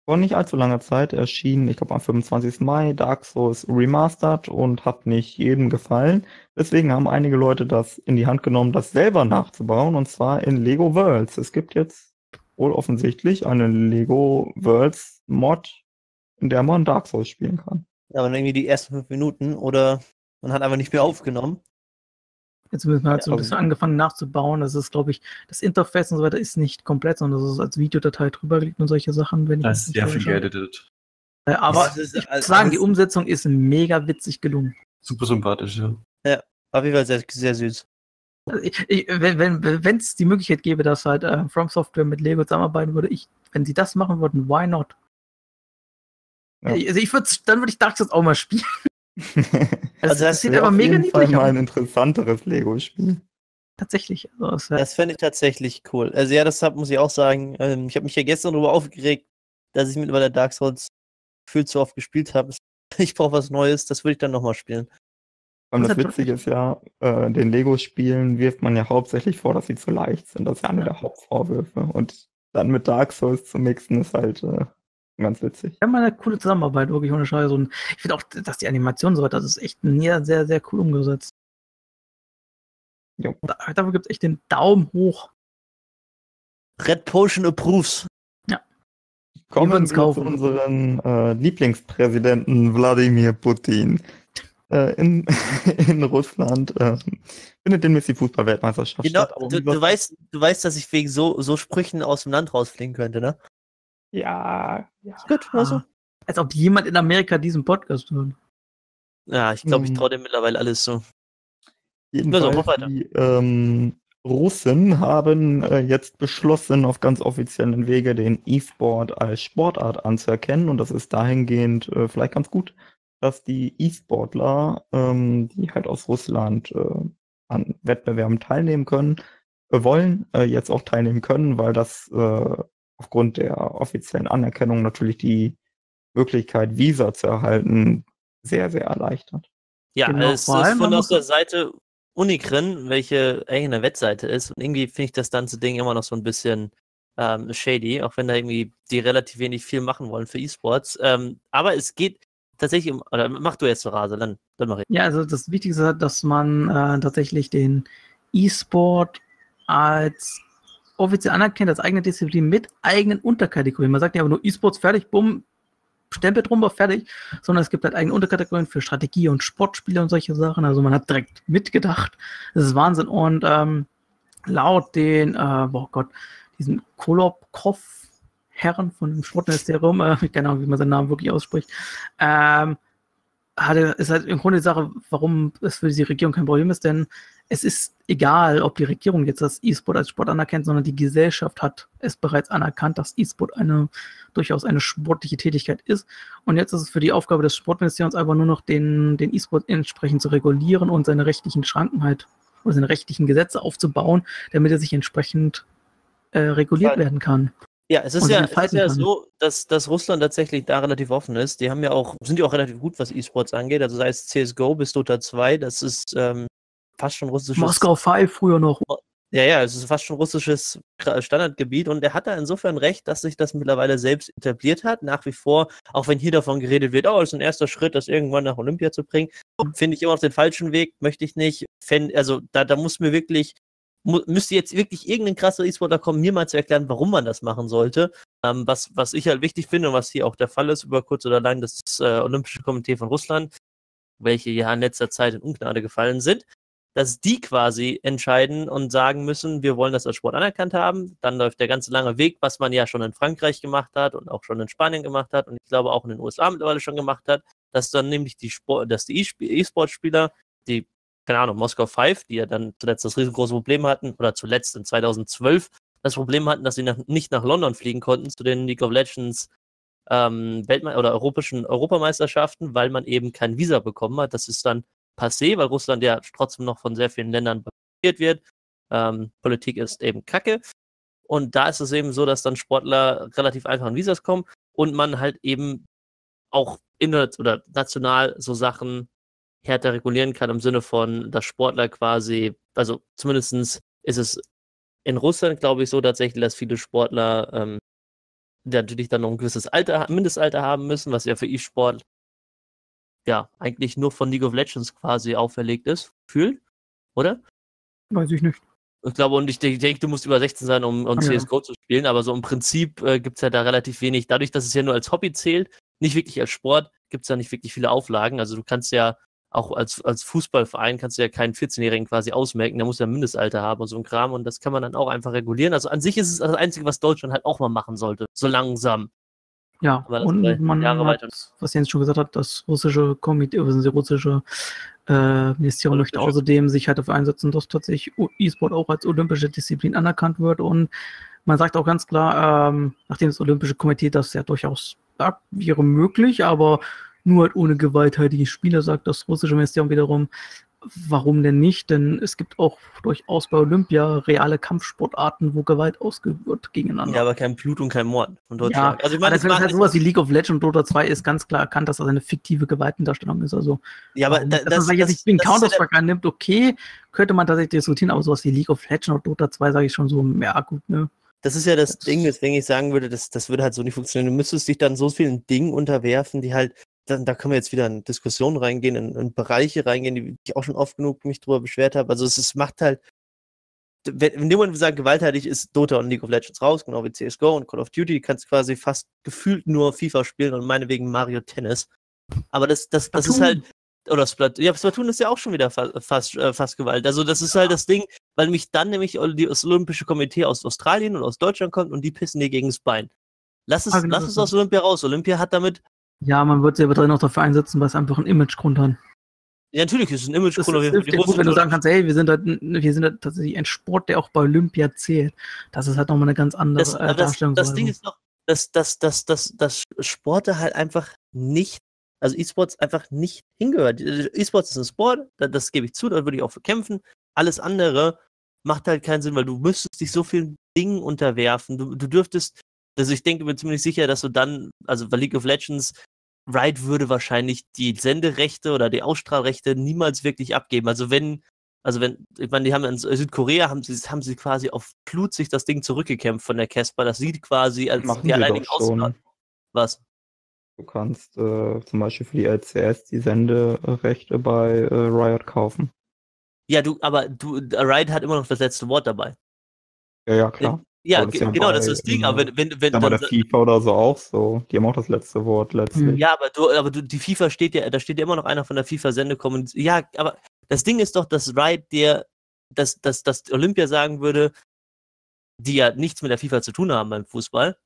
Vor nicht allzu langer Zeit erschien, ich glaube am 25. Mai, Dark Souls Remastered und hat nicht jedem gefallen. Deswegen haben einige Leute das in die Hand genommen, das selber nachzubauen, und zwar in Lego Worlds. Es gibt jetzt wohl offensichtlich eine Lego Worlds Mod, in der man Dark Souls spielen kann. Ja, aber irgendwie die ersten 5 Minuten oder man hat einfach nicht mehr aufgenommen. Jetzt müssen wir halt so ein Ja, bisschen angefangen nachzubauen. Das ist, glaube ich, das Interface und so weiter ist nicht komplett, sondern das ist als Videodatei drüber gelegt und solche Sachen. Wenn ich Das ist mich sehr nicht viel täusche. geeditet. Aber Das ist ich muss alles- sagen, die Umsetzung ist mega witzig gelungen. Super sympathisch, ja. Auf jeden Fall sehr, sehr süß. Also wenn es die Möglichkeit gäbe, dass halt From Software mit Lego zusammenarbeiten würde, wenn sie das machen würden, why not? Ja. Also dann würde ich Dark Souls auch mal spielen. Also das sieht Wäre aber auf mega jeden Fall niedlich mal aus. ein interessanteres Lego-Spiel. Tatsächlich. Also es wär, Das fände ich tatsächlich cool. Also ja, muss ich auch sagen. Ich habe mich ja gestern darüber aufgeregt, dass ich mittlerweile Dark Souls gefühlt so oft gespielt habe. Ich brauche was Neues, das würde ich dann nochmal spielen. Und Das das hat schon Witzige ist ja, den Lego-Spielen wirft man ja hauptsächlich vor, dass sie zu leicht sind. Das ist ja einer Ja. der Hauptvorwürfe. Und dann mit Dark Souls zu mixen, ist halt ganz witzig. ja, mal eine coole Zusammenarbeit, wirklich ohne Scheiße. Und ich finde auch, dass die Animation so weiter, das ist echt sehr, sehr cool umgesetzt. Jo. Dafür gibt es echt den Daumen hoch. Red Potion approves. Kommen würden's wir kaufen. zu unserem Lieblingspräsidenten Wladimir Putin. In Russland findet demnächst die Fußball-Weltmeisterschaft Genau, statt. Aber du weißt, dass ich wegen so Sprüchen aus dem Land rausfliegen könnte, ne? ja. Gut, also. Als ob jemand in Amerika diesen Podcast hört. Ja, ich glaube, ich Hm. traue dir mittlerweile alles so. Jedenfalls, mach weiter. die Russen haben jetzt beschlossen, auf ganz offiziellen Wege den E-Sport als Sportart anzuerkennen. Und das ist dahingehend vielleicht ganz gut, dass die E-Sportler, die halt aus Russland an Wettbewerben teilnehmen können, wollen jetzt auch teilnehmen können, weil das aufgrund der offiziellen Anerkennung natürlich die Möglichkeit, Visa zu erhalten, sehr, sehr erleichtert. Ja, Genau, es vor ist allem, von man aus der Seite Unicren, welche eigentlich eine Wettseite ist. Und irgendwie finde ich das ganze Ding immer noch so ein bisschen shady, auch wenn da irgendwie die relativ wenig viel machen wollen für E-Sports. Aber es geht tatsächlich oder mach du jetzt so Rase, dann mach ich. Ja, also das Wichtigste ist, dass man tatsächlich den E-Sport als offiziell anerkennt, als eigene Disziplin mit eigenen Unterkategorien. Man sagt ja aber nur E-Sports fertig, bumm, Stempel drüber, fertig, sondern es gibt halt eigene Unterkategorien für Strategie und Sportspiele und solche Sachen. Also man hat direkt mitgedacht. Das ist Wahnsinn. Und laut den, diesen Kolobkov-Herren von dem Sportministerium, keine Ahnung, wie man seinen Namen wirklich ausspricht, ist halt im Grunde die Sache, warum es für die Regierung kein Problem ist, denn es ist egal, ob die Regierung jetzt das E-Sport als Sport anerkennt, sondern die Gesellschaft hat es bereits anerkannt, dass E-Sport durchaus eine sportliche Tätigkeit ist. Und jetzt ist es für die Aufgabe des Sportministeriums einfach nur noch, den E-Sport entsprechend zu regulieren und seine rechtlichen Schranken halt oder seine rechtlichen Gesetze aufzubauen, damit er sich entsprechend reguliert werden kann. Ja, es ist Und ja, sich entfalten kann. so, dass Russland tatsächlich da relativ offen ist. Die sind ja auch relativ gut, was E-Sports angeht. Also sei es CSGO bis Dota 2, das ist fast schon russisches. Moskau 5 früher noch. Ja, es ist fast schon russisches Standardgebiet und er hat da insofern recht, dass sich das mittlerweile selbst etabliert hat. Nach wie vor, auch wenn hier davon geredet wird, das ist ein erster Schritt, das irgendwann nach Olympia zu bringen, finde ich immer noch den falschen Weg, möchte ich nicht. Also da muss mir wirklich müsste jetzt wirklich irgendein krasser E-Sportler kommen, mir mal zu erklären, warum man das machen sollte. Was ich halt wichtig finde und was hier auch der Fall ist, über kurz oder lang, das Olympische Komitee von Russland, welche ja in letzter Zeit in Ungnade gefallen sind, dass die quasi entscheiden und sagen müssen, wir wollen das als Sport anerkannt haben. Dann läuft der ganze lange Weg, was man ja schon in Frankreich gemacht hat und auch schon in Spanien gemacht hat und ich glaube auch in den USA mittlerweile schon gemacht hat, dass dann nämlich die E-Sport-Spieler, die keine Ahnung, Moskau 5, die ja dann zuletzt das riesengroße Problem hatten, oder zuletzt in 2012 das Problem hatten, dass sie nicht nach London fliegen konnten zu den League of Legends oder Europameisterschaften, weil man eben kein Visa bekommen hat. Das ist dann passé, weil Russland ja trotzdem noch von sehr vielen Ländern blockiert wird. Politik ist eben Kacke. Und da ist es eben so, dass dann Sportler relativ einfach an Visas kommen und man halt eben auch oder national so Sachen härter regulieren kann im Sinne von, dass Sportler quasi, also zumindest ist es in Russland, glaube ich, so tatsächlich, dass viele Sportler natürlich dann noch ein gewisses Mindestalter haben müssen, was ja für E-Sport ja eigentlich nur von League of Legends quasi auferlegt ist, gefühlt, oder? Weiß ich nicht. Ich glaube, und ich denke, du musst über 16 sein, um CSGO zu spielen, aber so im Prinzip gibt es ja da relativ wenig. Dadurch, dass es ja nur als Hobby zählt, nicht wirklich als Sport, gibt es da nicht wirklich viele Auflagen. Also du kannst ja auch als Fußballverein kannst du ja keinen 14-Jährigen quasi ausmerken, der muss ja ein Mindestalter haben und so ein Kram und das kann man dann auch einfach regulieren. Also an sich ist es das Einzige, was Deutschland halt auch mal machen sollte, so langsam. Ja, Aber das und vielleicht man Jahre hat, weiter. was Jens schon gesagt hat, das russische Komitee, also das russische Ministerium möchte außerdem sich halt dafür einsetzen, dass tatsächlich E-Sport auch als olympische Disziplin anerkannt wird und man sagt auch ganz klar, nachdem das Olympische Komitee das ja durchaus sagt, wäre möglich, aber nur halt ohne gewalttätige Spiele, sagt das russische Ministerium wiederum, warum denn nicht? Denn es gibt auch durchaus bei Olympia reale Kampfsportarten, wo Gewalt ausgeübt wird gegeneinander. Ja, aber kein Blut und kein Mord von Ja, Also ich meine, das ist halt sowas wie League of Legends und Dota 2 ist ganz klar erkannt, dass das eine fiktive Gewaltendarstellung ist. Also, ja, aber dass man jetzt den Counter-Strike annimmt, okay, könnte man tatsächlich diskutieren, aber sowas wie League of Legends oder Dota 2 sage ich schon so, ja gut, ne? Das ist ja das Ding, weswegen ich sagen würde, das würde halt so nicht funktionieren. Du müsstest dich dann so vielen Dingen unterwerfen, die halt, da können wir jetzt wieder in Diskussionen reingehen, in Bereiche reingehen, die ich auch schon oft genug mich drüber beschwert habe. Also es macht halt, in dem Moment, wo wir sagen, gewalttätig ist Dota und League of Legends raus, genau wie CSGO und Call of Duty, kannst quasi fast gefühlt nur FIFA spielen und meinetwegen Mario Tennis. Aber das ist halt, oder Splatoon, ja, Splatoon ist ja auch schon wieder fast Gewalt. Also das ist halt das Ding, weil nämlich das Olympische Komitee aus Australien und aus Deutschland kommt und die pissen dir gegen das Bein. Lass es aus Olympia raus. Olympia hat damit. Ja, man wird sich aber drin auch dafür einsetzen, weil es einfach ein Imagegrund hat. Ja, natürlich ist es ein Imagegrund. Das hilft dir gut, wenn du sagen kannst, hey, wir sind halt tatsächlich ein Sport, der auch bei Olympia zählt. Das ist halt nochmal eine ganz andere Darstellung. Das Ding ist doch, dass Sporte halt einfach nicht, also E-Sports einfach nicht hingehört. E-Sports ist ein Sport, das gebe ich zu, da würde ich auch für kämpfen. Alles andere macht halt keinen Sinn, weil du müsstest dich so vielen Dingen unterwerfen. Du dürftest, also ich denke, bin ziemlich sicher, dass du dann, also bei League of Legends, Riot würde wahrscheinlich die Senderechte oder die Ausstrahlrechte niemals wirklich abgeben. Also wenn, ich meine, die haben in Südkorea, haben sie quasi auf Blut sich das Ding zurückgekämpft von der Casper. Das sieht quasi als Machen die alleinigen Ausstrahlung. Was? Du kannst zum Beispiel für die LCS die Senderechte bei Riot kaufen. Ja, Riot hat immer noch das letzte Wort dabei. Ja, klar. Ja, genau, das ist das Ding. Aber wenn aber der FIFA oder so auch so. Die haben auch das letzte Wort letztlich. Ja, die FIFA da steht ja immer noch einer von der FIFA-Sendekommission. Ja, aber das Ding ist doch, dass Riot dass Olympia sagen würde, die ja nichts mit der FIFA zu tun haben beim Fußball,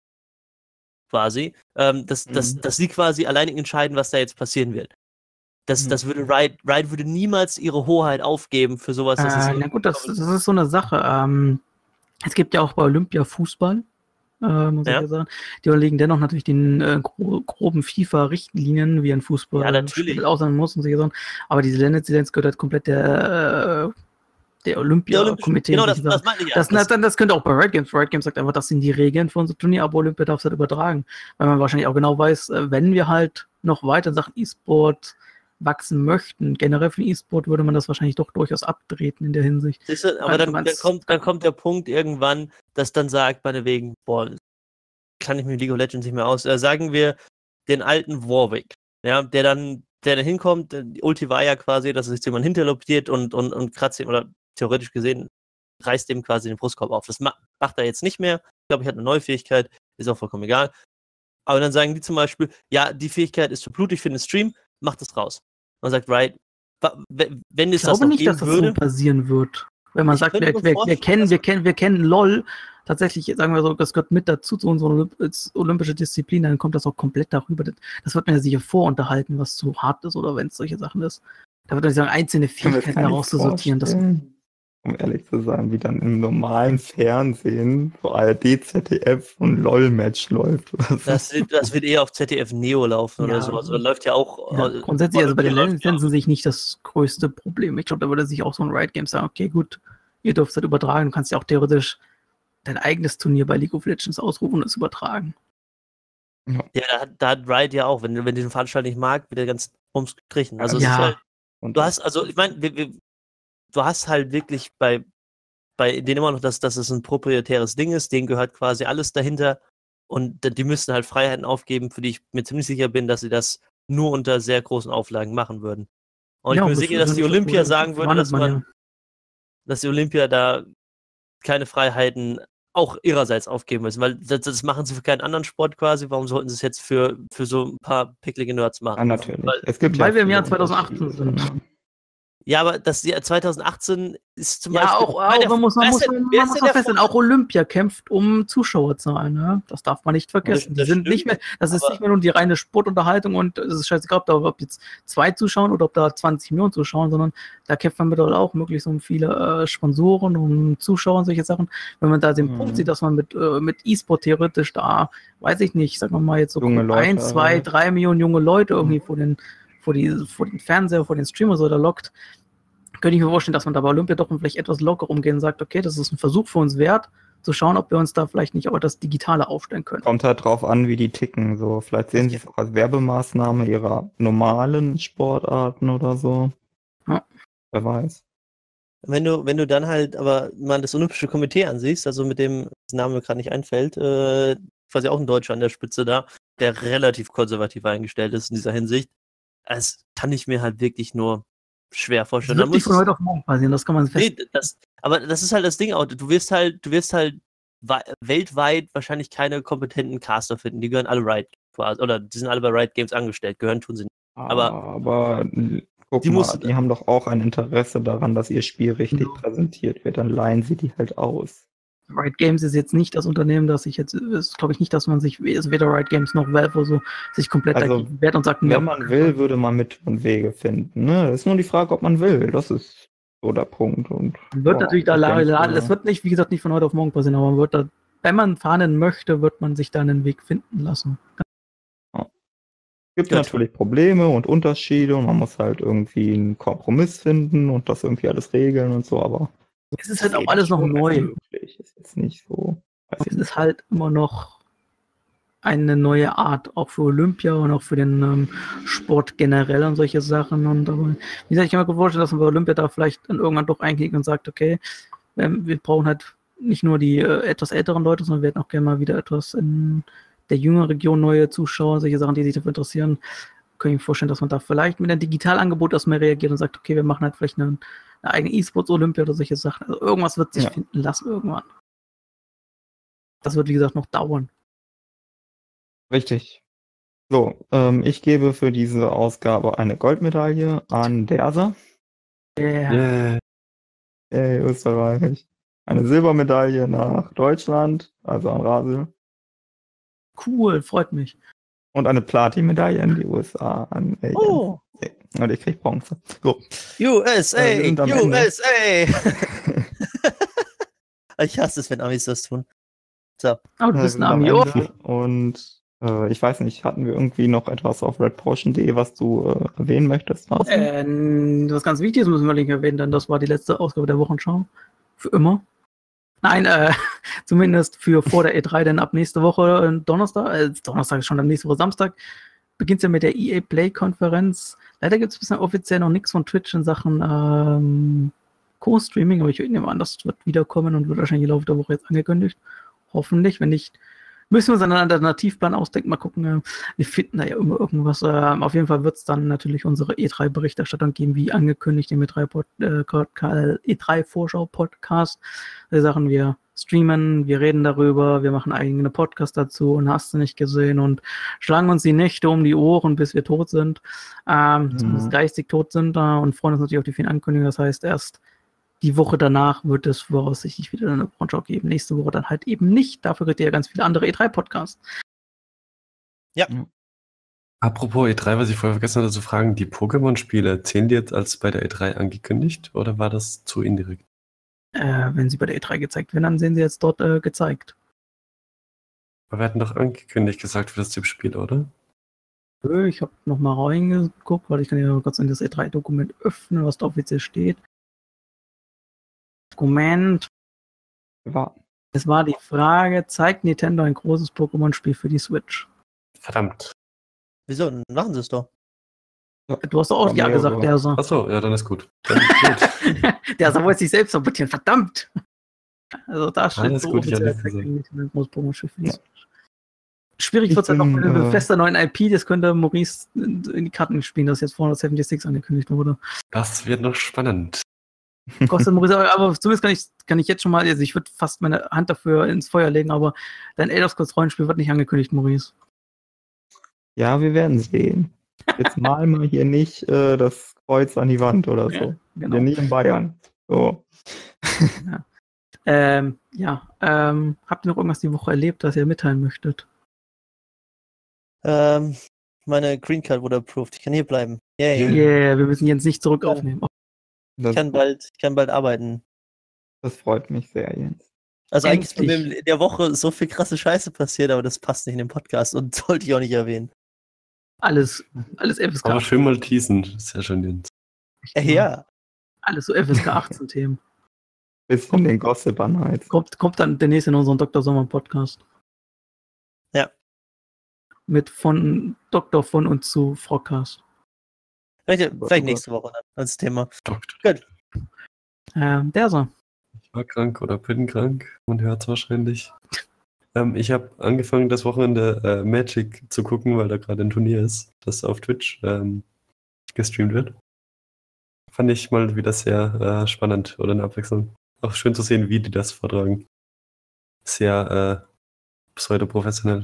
quasi, dass sie quasi alleinig entscheiden, was da jetzt passieren wird. Das würde Riot würde niemals ihre Hoheit aufgeben für sowas. Na gut, das ist so eine Sache. Es gibt ja auch bei Olympia Fußball, muss ich ja sagen. Die unterliegen dennoch natürlich den groben FIFA-Richtlinien, wie ein Fußball aussehen muss und so Sachen. Aber diese Länderlizenz gehört halt komplett der Olympia-Komitee. Genau, das meine ich ja. Das könnte auch bei Riot Games. Riot Games sagt einfach, das sind die Regeln für unser Turnier, aber Olympia darf es halt übertragen. Weil man wahrscheinlich auch genau weiß, wenn wir halt noch weiter in Sachen E-Sport wachsen möchten, generell für den E-Sport würde man das wahrscheinlich doch durchaus abtreten in der Hinsicht. Siehst du, aber dann kommt der Punkt irgendwann, dass dann sagt, meinetwegen, boah, kann ich mit League of Legends nicht mehr aus. Sagen wir den alten Warwick, ja, der dann hinkommt, die Ulti war ja quasi, dass sich jemand hinterlopiert und kratzt ihm, oder theoretisch gesehen, reißt dem quasi den Brustkorb auf. Das macht er jetzt nicht mehr. Ich glaube, ich habe eine neue Fähigkeit, ist auch vollkommen egal. Aber dann sagen die zum Beispiel, ja, die Fähigkeit ist zu blutig für den Stream, macht es raus. Man sagt, right, wenn es das noch geben würde... Ich glaube nicht, dass das so passieren wird. Wenn man sagt, wir kennen LOL, tatsächlich, sagen wir so, das gehört mit dazu zu unserer olympischen Disziplin, dann kommt das auch komplett darüber. Das wird man ja sicher vorunterhalten, was zu hart ist oder wenn es solche Sachen ist. Da wird man sagen, einzelne Fähigkeiten herauszusortieren. Um ehrlich zu sein, wie dann im normalen Fernsehen so ARD, ZDF und LOL-Match läuft. Das wird eher auf ZDF Neo laufen oder so. Also läuft ja auch. Ja, grundsätzlich, also bei den Länderlizenzen sehe ich nicht das größte Problem. Ich glaube, da würde sich auch so ein Riot Games sagen, okay, gut, ihr dürft es halt übertragen, du kannst ja auch theoretisch dein eigenes Turnier bei League of Legends ausrufen und es übertragen. Ja, da hat Riot ja auch, wenn den Veranstalter nicht mag, wird der ganz Bums gestrichen. Also ja. Es ist halt, du hast, also ich meine, du hast halt wirklich bei denen immer noch, dass es ein proprietäres Ding ist, denen gehört quasi alles dahinter Und die müssten halt Freiheiten aufgeben, für die ich mir ziemlich sicher bin, dass sie das nur unter sehr großen Auflagen machen würden. Und ich bin mir sicher, dass die Olympia sagen würde, dass die Olympia da keine Freiheiten auch ihrerseits aufgeben müssen, weil das machen sie für keinen anderen Sport quasi. Warum sollten sie es jetzt für so ein paar picklige Nerds machen? Ja, natürlich. Weil wir im Jahr 2018 sind. Ja, aber das Jahr 2018 ist zum Ja, Beispiel... auch man muss feststellen, auch Olympia kämpft um Zuschauerzahlen. Ne? Das darf man nicht vergessen. Das ist nicht mehr nur die reine Sportunterhaltung und es ist scheißegal, ob jetzt 2 zuschauen oder ob da 20 Millionen zuschauen, sondern da kämpft man mittlerweile auch möglichst um viele Sponsoren, um Zuschauer und solche Sachen. Wenn man da den Punkt sieht, dass man mit E-Sport theoretisch da, weiß ich nicht, sagen wir mal jetzt so 1, 2, 3 Millionen junge Leute irgendwie vor den Fernseher, vor den Streamer so da lockt, könnte ich mir vorstellen, dass man da bei Olympia doch vielleicht etwas locker umgehen und sagt, okay, das ist ein Versuch für uns wert, zu schauen, ob wir uns da vielleicht nicht auch das Digitale aufstellen können. Kommt halt drauf an, wie die ticken. So, vielleicht sehen sie es auch als Werbemaßnahme ihrer normalen Sportarten oder so. Ja. Wer weiß. Wenn du dann halt aber mal das Olympische Komitee ansiehst, also mit dem Name mir gerade nicht einfällt, quasi auch ein Deutscher an der Spitze da, der relativ konservativ eingestellt ist in dieser Hinsicht, das kann ich mir halt wirklich nur schwer vorstellen. Das wird nicht von heute auf morgen passieren, das kann man feststellen. Nee, aber das ist halt das Ding auch. Du wirst halt weltweit wahrscheinlich keine kompetenten Caster finden. Die gehören alle Riot quasi, oder die sind alle bei Riot Games angestellt. Gehören tun sie nicht. Aber guck mal, die haben doch auch ein Interesse daran, dass ihr Spiel richtig präsentiert wird. Dann leihen sie die halt aus. Riot Games ist jetzt nicht das Unternehmen, das sich jetzt, ist glaube ich nicht, dass man sich, weder Riot Games noch Valve so sich komplett dagegen wehrt und sagt, wenn man will, würde man Mittel und Wege finden. Ne? Das ist nur die Frage, ob man will. Das ist so der Punkt. Und wird natürlich das wird nicht, wie gesagt, nicht von heute auf morgen passieren, aber man wird da, wenn man fahren möchte, wird man sich da einen Weg finden lassen. Es gibt natürlich Probleme und Unterschiede und man muss halt irgendwie einen Kompromiss finden und das irgendwie alles regeln und so, aber es ist halt auch alles noch neu. Es ist jetzt nicht so. Es ist halt immer noch eine neue Art, auch für Olympia und auch für den Sport generell und solche Sachen. Und aber, wie gesagt, ich kann mir gut vorstellen, dass man bei Olympia da vielleicht dann irgendwann doch einklickt und sagt, okay, wir brauchen halt nicht nur die etwas älteren Leute, sondern wir hätten auch gerne mal wieder etwas in der jüngeren Region neue Zuschauer, solche Sachen, die sich dafür interessieren. Kann ich mir vorstellen, dass man da vielleicht mit einem Digitalangebot erstmal reagiert und sagt, okay, wir machen halt vielleicht eine eigene E-Sports-Olympia oder solche Sachen. Also irgendwas wird sich finden lassen irgendwann. Das wird, wie gesagt, noch dauern. Richtig. So, ich gebe für diese Ausgabe eine Goldmedaille an Dersa. Yeah. Hey, Österreich. Eine Silbermedaille nach Deutschland, also an Rasil. Cool, freut mich. Und eine Platin-Medaille in die USA an Oh! Und ich krieg Bronze. So. USA! Ich hasse es, wenn Amis das tun. So. Aber du bist ein Ami. Und ich weiß nicht, hatten wir irgendwie noch etwas auf redpotion.de, was du erwähnen möchtest? Was ganz Wichtiges müssen wir nicht erwähnen, denn das war die letzte Ausgabe der Wochenschau. Für immer. Nein, zumindest für vor der E3, denn ab nächste Woche Donnerstag ist schon, am nächste Woche Samstag, beginnt es ja mit der EA Play-Konferenz. Leider gibt es bisher offiziell noch nichts von Twitch in Sachen Co-Streaming, aber ich nehme an, das wird wiederkommen und wird wahrscheinlich im Laufe der Woche jetzt angekündigt. Hoffentlich, wenn nicht, müssen wir uns einen Alternativplan ausdenken. Mal gucken, wir finden da ja immer irgendwas. Auf jeden Fall wird es dann natürlich unsere E3-Berichterstattung geben, wie angekündigt im E3-Vorschau-Podcast. Wir sagen, wir streamen, wir reden darüber, wir machen eigene Podcast dazu und hast du nicht gesehen und schlagen uns die Nächte um die Ohren, bis wir tot sind, zumindest geistig tot sind und freuen uns natürlich auf die vielen Ankündigungen. Das heißt, erst die Woche danach wird es voraussichtlich wieder eine Vorschau geben. Nächste Woche dann halt eben nicht. Dafür kriegt ihr ja ganz viele andere E3-Podcasts. Ja. Apropos E3, was ich vorher vergessen hatte zu fragen, die Pokémon-Spiele, zählen die jetzt als bei der E3 angekündigt oder war das zu indirekt? Wenn sie bei der E3 gezeigt werden, dann sehen sie jetzt dort gezeigt. Aber wir hatten doch angekündigt gesagt für das Tippspiel, oder? Ich habe nochmal reingeguckt, weil ich kann ja kurz in das E3-Dokument öffnen, was da offiziell steht. Dokument. Es war die Frage, zeigt Nintendo ein großes Pokémon-Spiel für die Switch? Verdammt. Wieso? Machen sie es doch. Du hast doch auch ja gesagt, der so. Achso, ja, dann ist gut. Dann ist gut. Der wollte sich selbst sabotieren, verdammt! Also da steht alles so gut, offiziell, ein großes Pokémon-Spiel für die Switch. Schwierig wird es halt noch mit bin, einem fester neuen IP, das könnte Maurice in die Karten spielen, das jetzt Fallout 76 angekündigt wurde. Das wird noch spannend. Kostet Maurice, aber zumindest kann ich jetzt schon mal, also ich würde fast meine Hand dafür ins Feuer legen, aber dein Elder Scrolls Rollenspiel wird nicht angekündigt, Maurice. Ja, wir werden sehen. Jetzt malen wir hier nicht das Kreuz an die Wand oder so. Ja, genau. Wir nie in Bayern. So. Habt ihr noch irgendwas die Woche erlebt, das ihr mitteilen möchtet? Meine Green Card wurde approved. Ich kann hier bleiben. Yay. Yeah, wir müssen Jens nicht zurück Ja. aufnehmen. Ich kann bald arbeiten. Das freut mich sehr, Jens. Also eigentlich ist bei Endlich. mir in der Woche so viel krasse Scheiße passiert, aber das passt nicht in den Podcast und sollte ich auch nicht erwähnen. Alles FSK. Aber schön mal teasen. Sehr schön, Jens. Ja. Alles so FSK 18 Themen. Bisschen den Gossip anheizen. Kommt dann demnächst in unseren Dr. Sommer Podcast. Ja. Mit von Dr. von und zu Frogcast. Vielleicht nächste Woche dann als Thema. Doktor. Der so. Ich war krank oder bin krank. Man hört es wahrscheinlich. Ich habe angefangen, das Wochenende Magic zu gucken, weil da gerade ein Turnier ist, das auf Twitch gestreamt wird. Fand ich mal wieder sehr spannend oder eine Abwechslung. Auch schön zu sehen, wie die das vortragen. Sehr pseudo-professionell.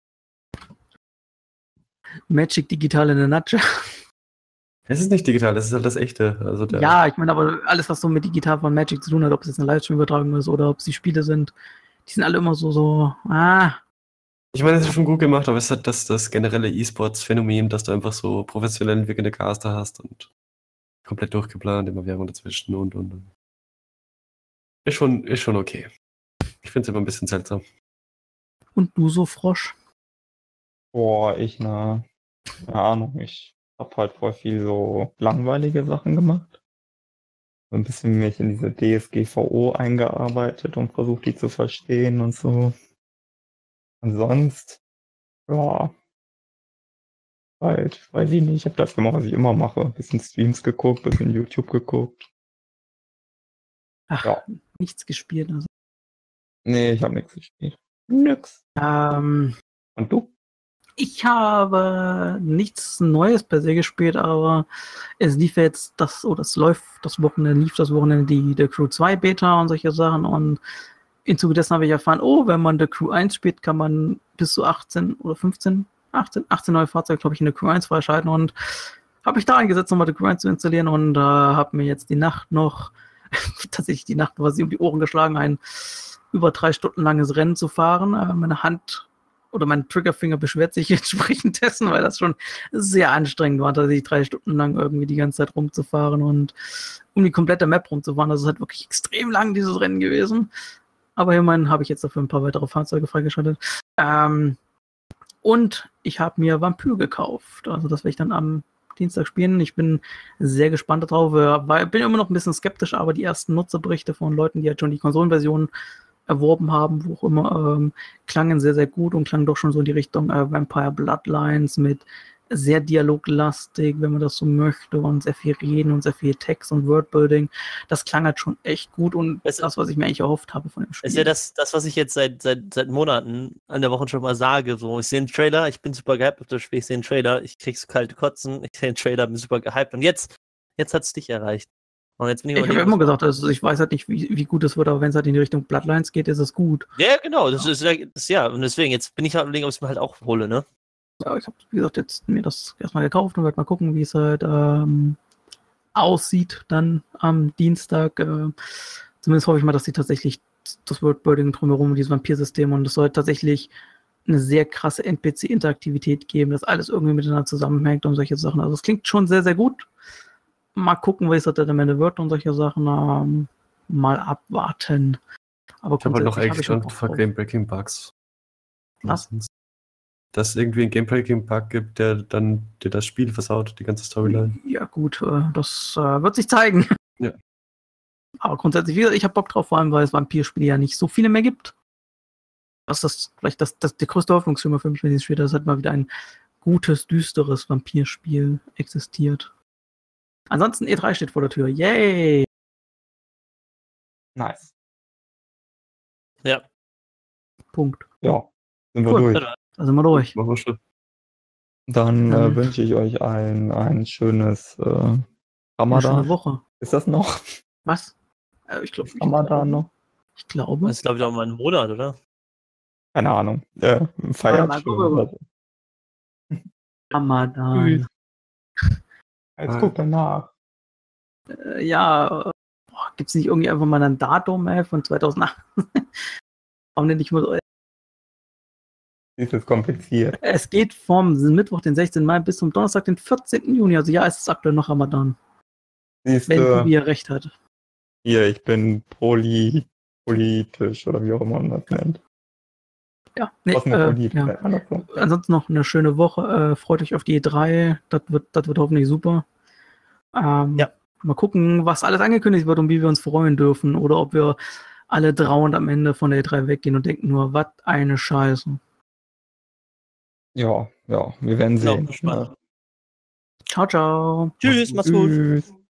Magic digital in a nutshell. Es ist nicht digital, es ist halt das echte. Also Ja, ich meine, aber alles, was so mit digital von Magic zu tun hat, ob es jetzt eine Livestream-Übertragung ist oder ob es die Spiele sind, die sind alle immer so, Ich meine, es ist schon gut gemacht, aber es hat das generelle E-Sports-Phänomen, dass du einfach so professionell wirkende Caster hast und komplett durchgeplant, immer Werbung dazwischen und. Ist schon okay. Ich finde es immer ein bisschen seltsam. Und du so, Frosch? Boah, keine Ahnung, ich habe halt voll viel so langweilige Sachen gemacht. So ein bisschen mich in diese DSGVO eingearbeitet und versucht, die zu verstehen und so. Und sonst, ja, halt, weiß ich nicht, ich habe das gemacht, was ich immer mache. Ein bisschen Streams geguckt, ein bisschen YouTube geguckt. Ach, Ja. nichts gespielt. Also. Nee, ich habe nichts gespielt. Nix. Ähm, Und du? Ich habe nichts Neues per se gespielt, aber es lief jetzt das Wochenende die The Crew 2 Beta und solche Sachen und im Zuge dessen habe ich erfahren, wenn man The Crew 1 spielt, kann man bis zu 18 neue Fahrzeuge, glaube ich, in der Crew 1 freischalten und habe mich da eingesetzt, nochmal The Crew 1 zu installieren und habe mir jetzt die Nacht quasi um die Ohren geschlagen, ein über 3 Stunden langes Rennen zu fahren. Meine Hand oder mein Triggerfinger beschwert sich entsprechend dessen, weil das schon sehr anstrengend war, tatsächlich 3 Stunden lang irgendwie die ganze Zeit rumzufahren und um die komplette Map rumzufahren. Das ist halt wirklich extrem lang, dieses Rennen gewesen. Aber immerhin habe ich jetzt dafür ein paar weitere Fahrzeuge freigeschaltet. Und ich habe mir Vampyr gekauft. Also das werde ich dann am Dienstag spielen. Ich bin sehr gespannt darauf. Bin immer noch ein bisschen skeptisch, aber die ersten Nutzerberichte von Leuten, die halt schon die Konsolenversion erworben haben, wo auch immer, klangen sehr, sehr gut und klangen doch schon so in die Richtung Vampire Bloodlines mit sehr dialoglastig, wenn man das so möchte, und sehr viel Reden und sehr viel Text und Wordbuilding. Das klang halt schon echt gut und das, was ich mir eigentlich erhofft habe von dem Spiel. Ist ja das, was ich jetzt seit Monaten an der Woche schon mal sage. So, ich sehe einen Trailer, ich bin super gehypt auf das Spiel, ich sehe einen Trailer, ich krieg so kalte Kotzen, ich sehe einen Trailer, bin super gehypt und jetzt hat es dich erreicht. Und jetzt bin ich habe immer gesagt, also ich weiß halt nicht, wie gut es wird, aber wenn es halt in die Richtung Bloodlines geht, ist es gut. Ja, genau, das ist ja, und deswegen, jetzt bin ich halt überlegen, ob ich es mir halt auch hole, ne? Ja, ich habe, wie gesagt, jetzt mir das erstmal gekauft und werde mal gucken, wie es halt aussieht dann am Dienstag. Zumindest hoffe ich mal, dass sie tatsächlich das Wordbuilding drumherum, dieses Vampirsystem, und es soll tatsächlich eine sehr krasse NPC-Interaktivität geben, dass alles irgendwie miteinander zusammenhängt und solche Sachen. Also es klingt schon sehr, sehr gut. Mal gucken, wie es halt am Ende wird und solche Sachen. Mal abwarten. Aber ich habe halt noch grundsätzlich eigentlich schon vor Game-Breaking Bugs. Was? Dass es irgendwie einen Game-Breaking-Bug gibt, der dann dir das Spiel versaut, die ganze Storyline. Ja gut, das wird sich zeigen. Ja. Aber grundsätzlich, wie gesagt, ich habe Bock drauf, vor allem, weil es Vampirspiele ja nicht so viele mehr gibt. Das ist vielleicht der größte Hoffnungsschimmer für mich, wenn dieses Spiel, dass halt mal wieder ein gutes, düsteres Vampirspiel existiert. Ansonsten E3 steht vor der Tür. Yay! Nice. Ja. Punkt. Ja, sind wir Cool. durch. Da sind wir durch. Machen wir schon. Dann Dann- wünsche ich euch ein schönes Eine Ramadan. schöne Woche. Ist das noch? Was? Ich glaube. Ramadan noch? Ich glaube. Das ist, glaube ich, auch mal ein Monat, oder? Keine Ahnung. Feiert mal schön. gucken. Also, Ramadan. jetzt guckt danach. Ja, gibt es nicht irgendwie einfach mal ein Datum von 2008? Warum denn nicht mal so? Ist es kompliziert. Es geht vom Mittwoch, den 16. Mai bis zum Donnerstag, den 14. Juni. Also ja, es ist aktuell noch Ramadan. Siehst Wenn du, Tobi recht hat. hier, ich bin politisch oder wie auch immer man das nennt. Ja, nee, Kosmopolit, ja. nennt man das so. Ansonsten noch eine schöne Woche. Freut euch auf die E3. Das wird hoffentlich super. Ja. Mal gucken, was alles angekündigt wird und wie wir uns freuen dürfen. Oder ob wir alle trauernd am Ende von der E3 weggehen und denken nur, was eine Scheiße. Ja, wir werden Bin auch sehen. gespannt. Ciao, ciao. Tschüss, mach's gut. Tschüss.